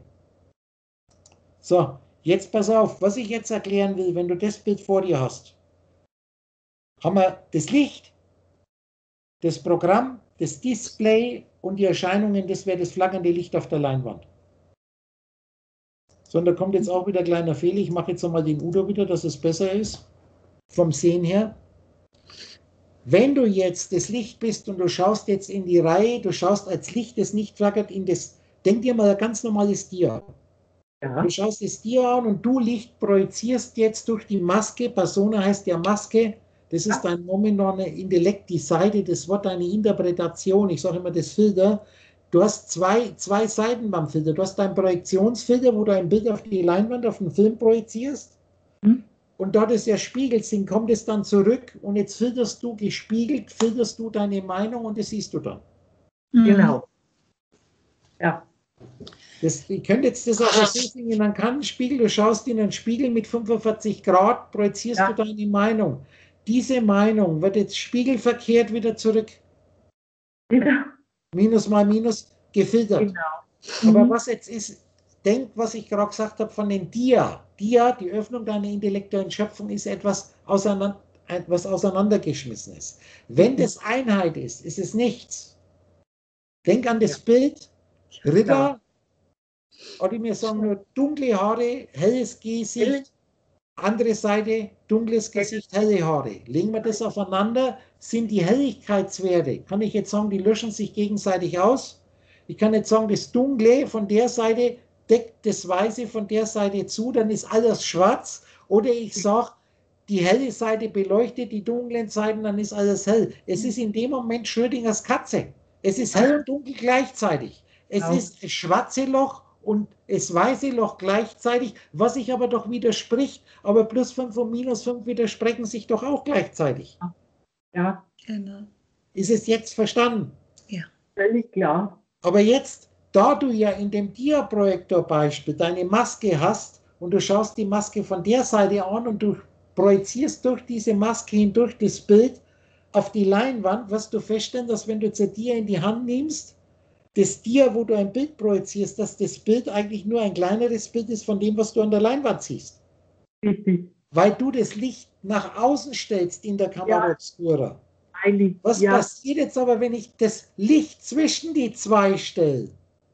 So, jetzt pass auf, was ich jetzt erklären will, wenn du das Bild vor dir hast. haben wir das Licht, das Programm, das Display und die Erscheinungen, das wäre das flackernde Licht auf der Leinwand. So, und da kommt jetzt auch wieder ein kleiner Fehler. Ich mache jetzt einmal den Udo wieder, dass es besser ist, vom Sehen her. Wenn du jetzt das Licht bist und du schaust jetzt in die Reihe, du schaust als Licht, das nicht flackert, in das, denk dir mal ein ganz normales Dia. Ja. Du schaust das Dia an und du Licht projizierst jetzt durch die Maske, Persona heißt ja Maske, das ist dein momentaner Intellekt, die Seite, das Wort, deine Interpretation, ich sage immer das Filter. Du hast zwei, zwei Seiten beim Filter. Du hast deinen Projektionsfilter, wo du ein Bild auf die Leinwand, auf den Film projizierst. Hm. Und da das ja spiegelt sind, kommt es dann zurück und jetzt filterst du, gespiegelt, filterst du deine Meinung und das siehst du dann. Genau. Ja. Das, ich könnte jetzt das auch so sehen, in einen Spiegel, du schaust in einen Spiegel mit fünfundvierzig Grad, projizierst Ja. du deine Meinung. Diese Meinung wird jetzt spiegelverkehrt wieder zurück. Genau. Minus mal Minus gefiltert. Genau. Aber was jetzt ist, denk, was ich gerade gesagt habe von den Dia. Dia, die Öffnung deiner intellektuellen Schöpfung, ist etwas, auseinander, etwas auseinandergeschmissenes. Wenn das Einheit ist, ist es nichts. Denk an das Ja. Bild, Ritter, Ja. oder mir sagen nur dunkle Haare, helles Gesicht, andere Seite, dunkles Gesicht, helle Haare. Legen wir das aufeinander, sind die Helligkeitswerte, kann ich jetzt sagen, die löschen sich gegenseitig aus. Ich kann jetzt sagen, das Dunkle von der Seite deckt das Weiße von der Seite zu, dann ist alles schwarz. Oder ich sage, die helle Seite beleuchtet die dunklen Seiten, dann ist alles hell. Es ist in dem Moment Schrödingers Katze. Es ist hell und dunkel gleichzeitig. Es Genau. ist das schwarze Loch und das weiße Loch gleichzeitig, was sich aber doch widerspricht. Aber plus fünf und minus fünf widersprechen sich doch auch gleichzeitig. Ja, Genau. Ist es jetzt verstanden? Ja. völlig klar. Aber jetzt, da du ja in dem Dia-Projektor-Beispiel deine Maske hast und du schaust die Maske von der Seite an und du projizierst durch diese Maske hindurch das Bild auf die Leinwand, wirst du feststellen, dass wenn du jetzt ein Dia in die Hand nimmst, das Dia, wo du ein Bild projizierst, dass das Bild eigentlich nur ein kleineres Bild ist von dem, was du an der Leinwand siehst. Richtig. Weil du das Licht nach außen stellst in der Kamera Ja. Obscura. Eigentlich. Was Ja. passiert jetzt aber, wenn ich das Licht zwischen die zwei stelle?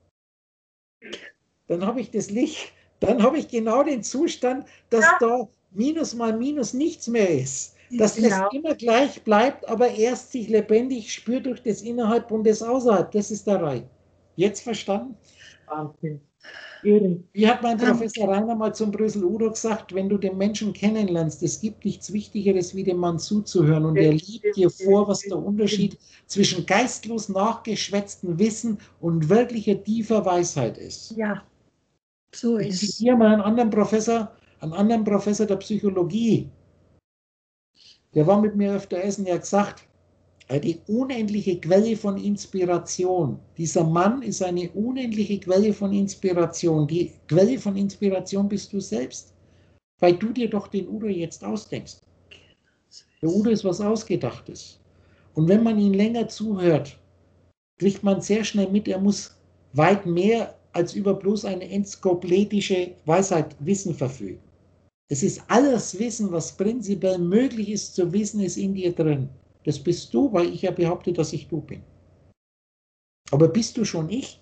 Dann habe ich das Licht, dann habe ich genau den Zustand, dass Ja. da Minus mal Minus nichts mehr ist. Dass Genau. das immer gleich bleibt, aber erst sich lebendig spürt durch das Innerhalb und das Außerhalb. Das ist der Reihe. Jetzt verstanden? Wahnsinn. Irre. Wie hat mein Danke. Professor Rainer mal zum Brüssel Udo gesagt, wenn du den Menschen kennenlernst, es gibt nichts Wichtigeres, wie dem Mann zuzuhören. Und er liebt dir vor, was der Unterschied zwischen geistlos nachgeschwätztem Wissen und wirklicher tiefer Weisheit ist. Ja. So Ich ist es. zitiere mal einen anderen Professor, einen anderen Professor der Psychologie. Der war mit mir öfter essen, der hat gesagt, die unendliche Quelle von Inspiration. Dieser Mann ist eine unendliche Quelle von Inspiration. Die Quelle von Inspiration bist du selbst, weil du dir doch den Udo jetzt ausdenkst. Der Udo ist was Ausgedachtes. Und wenn man ihn länger zuhört, kriegt man sehr schnell mit, er muss weit mehr als über bloß eine enzyklopädische Weisheit, Wissen verfügen. Es ist alles Wissen, was prinzipiell möglich ist zu wissen, ist in dir drin. Das bist du, weil ich ja behaupte, dass ich du bin. Aber bist du schon ich?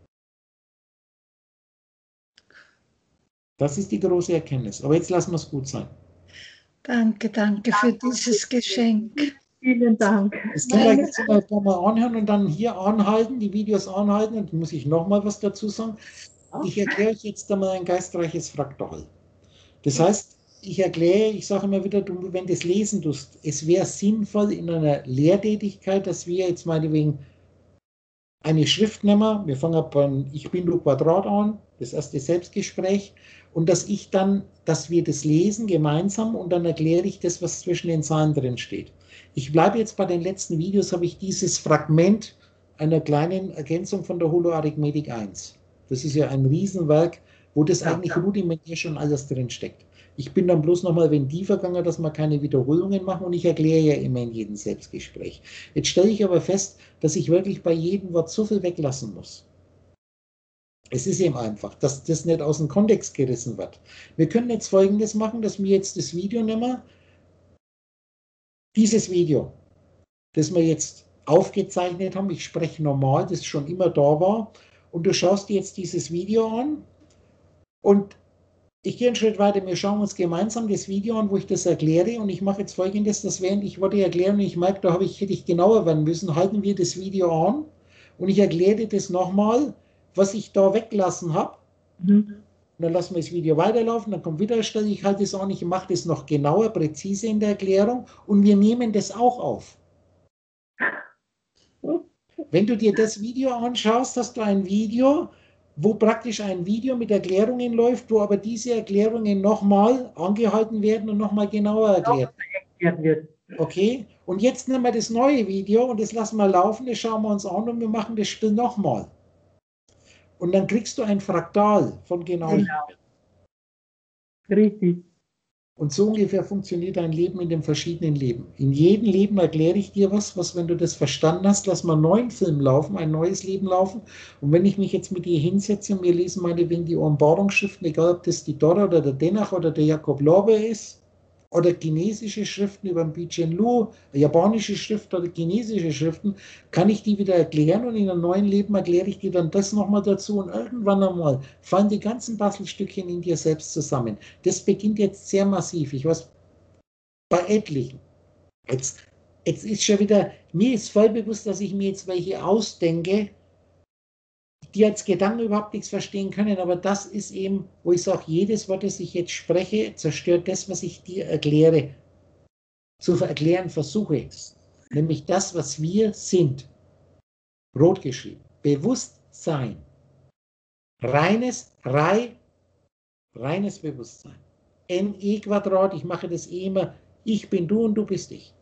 Das ist die große Erkenntnis. Aber jetzt lassen wir es gut sein. Danke, danke für dieses Geschenk. Vielen Dank. Das können wir jetzt mal ein paar Mal anhören und dann hier anhalten, die Videos anhalten. Und muss ich noch mal was dazu sagen. Ich erkläre euch jetzt einmal ein geistreiches Fraktal. Das heißt, ich erkläre, ich sage immer wieder, du, wenn du das lesen tust, es wäre sinnvoll in einer Lehrtätigkeit, dass wir jetzt meinetwegen eine Schrift nehmen, wir fangen ab an Ich bin du Quadrat an, das erste Selbstgespräch, und dass ich dann, dass wir das lesen gemeinsam und dann erkläre ich das, was zwischen den Zahlen drin steht. Ich bleibe jetzt bei den letzten Videos, habe ich dieses Fragment einer kleinen Ergänzung von der Holoarithmetik eins. Das ist ja ein Riesenwerk, wo das Ja, eigentlich ja. rudimentär schon alles drin steckt. Ich bin dann bloß noch mal wenn tiefer gegangen, dass wir keine Wiederholungen machen und ich erkläre ja immer in jedem Selbstgespräch. Jetzt stelle ich aber fest, dass ich wirklich bei jedem Wort so viel weglassen muss. Es ist eben einfach, dass das nicht aus dem Kontext gerissen wird. Wir können jetzt Folgendes machen, dass wir jetzt das Video nehmen, Dieses Video, das wir jetzt aufgezeichnet haben, ich spreche normal, das schon immer da war, und du schaust dir jetzt dieses Video an und ich gehe einen Schritt weiter, wir schauen uns gemeinsam das Video an, wo ich das erkläre, und ich mache jetzt Folgendes, dass während ich wollte erklären und ich merke, da habe ich, hätte ich genauer werden müssen, halten wir das Video an und ich erkläre das nochmal, was ich da weglassen habe. Mhm. Und dann lassen wir das Video weiterlaufen, dann kommt wieder eine Stelle, ich halte es an, ich mache das noch genauer, präzise in der Erklärung und wir nehmen das auch auf. Wenn du dir das Video anschaust, hast du ein Video, wo praktisch ein Video mit Erklärungen läuft, wo aber diese Erklärungen nochmal angehalten werden und nochmal genauer erklärt werden. Okay? Und jetzt nehmen wir das neue Video und das lassen wir laufen, das schauen wir uns an und wir machen das Spiel nochmal. Und dann kriegst du ein Fraktal von genau. Genau. Richtig. Und so ungefähr funktioniert dein Leben in den verschiedenen Leben. In jedem Leben erkläre ich dir was, was, wenn du das verstanden hast, lass mal einen neuen Film laufen, ein neues Leben laufen. Und wenn ich mich jetzt mit dir hinsetze und wir lesen meinetwegen die Offenbarungsschriften, egal ob das die Dora oder der Denach oder der Jakob Lorber ist, oder chinesische Schriften über den Bichen Lu, japanische Schriften oder chinesische Schriften, kann ich die wieder erklären und in einem neuen Leben erkläre ich dir dann das nochmal dazu und irgendwann einmal fallen die ganzen Bastelstückchen in dir selbst zusammen. Das beginnt jetzt sehr massiv. Ich weiß, bei etlichen. Jetzt, jetzt ist schon wieder, mir ist voll bewusst, dass ich mir jetzt welche ausdenke, die als Gedanken überhaupt nichts verstehen können, aber das ist eben, wo ich sage, jedes Wort, das ich jetzt spreche, zerstört das, was ich dir erkläre, zu erklären versuche, nämlich das, was wir sind. Rot geschrieben. Bewusstsein. Reines, rei, reines Bewusstsein. N E Quadrat, ich mache das eh immer, ich bin du und du bist ich.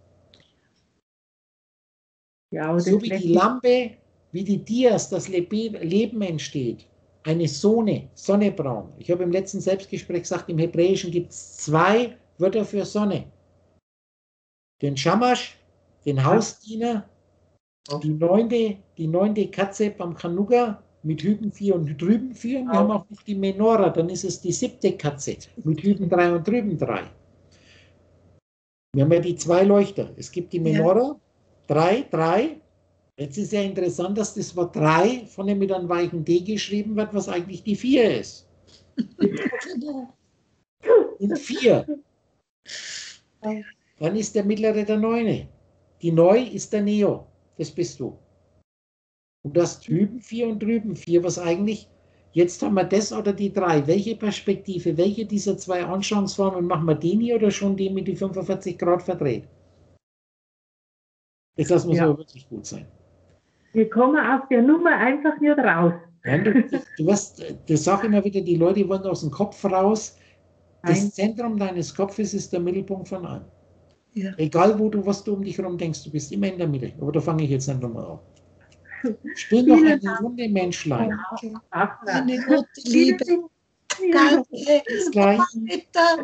Ja, so wie die Lampe, wie die Dias, das Leben entsteht, eine Sonne, Sonnebraun. Ich habe im letzten Selbstgespräch gesagt, im Hebräischen gibt es zwei Wörter für Sonne. Den Shamash, den Hausdiener, die neunte, die neunte Katze beim Chanukka mit Hüben vier und drüben vier. Wir haben auch noch die Menora, dann ist es die siebte Katze mit Hüben drei und drüben drei. Wir haben ja die zwei Leuchter. Es gibt die Menora, drei, drei. Jetzt ist ja interessant, dass das Wort drei von dem mit einem weichen D geschrieben wird, was eigentlich die vier ist. Und vier. Dann ist der mittlere der Neune. Die Neu ist der Neo. Das bist du. Und du hast drüben vier und drüben vier, was eigentlich, jetzt haben wir das oder die drei. Welche Perspektive, welche dieser zwei Anschauungsformen machen wir, den hier oder schon den mit die fünfundvierzig Grad verdreht? Das lassen wir so wirklich gut sein. Wir kommen aus der Nummer einfach nicht raus. Nein, du, du weißt, das sage immer wieder, die Leute wollen aus dem Kopf raus. Das Nein. Zentrum deines Kopfes ist der Mittelpunkt von allem. Ja. Egal, wo du, was du um dich herum denkst, du bist immer in der Mitte. Aber da fange ich jetzt nicht nochmal an. Spiel noch eine Runde Menschlein. Eine gute Liebe. Danke. Bis gleich.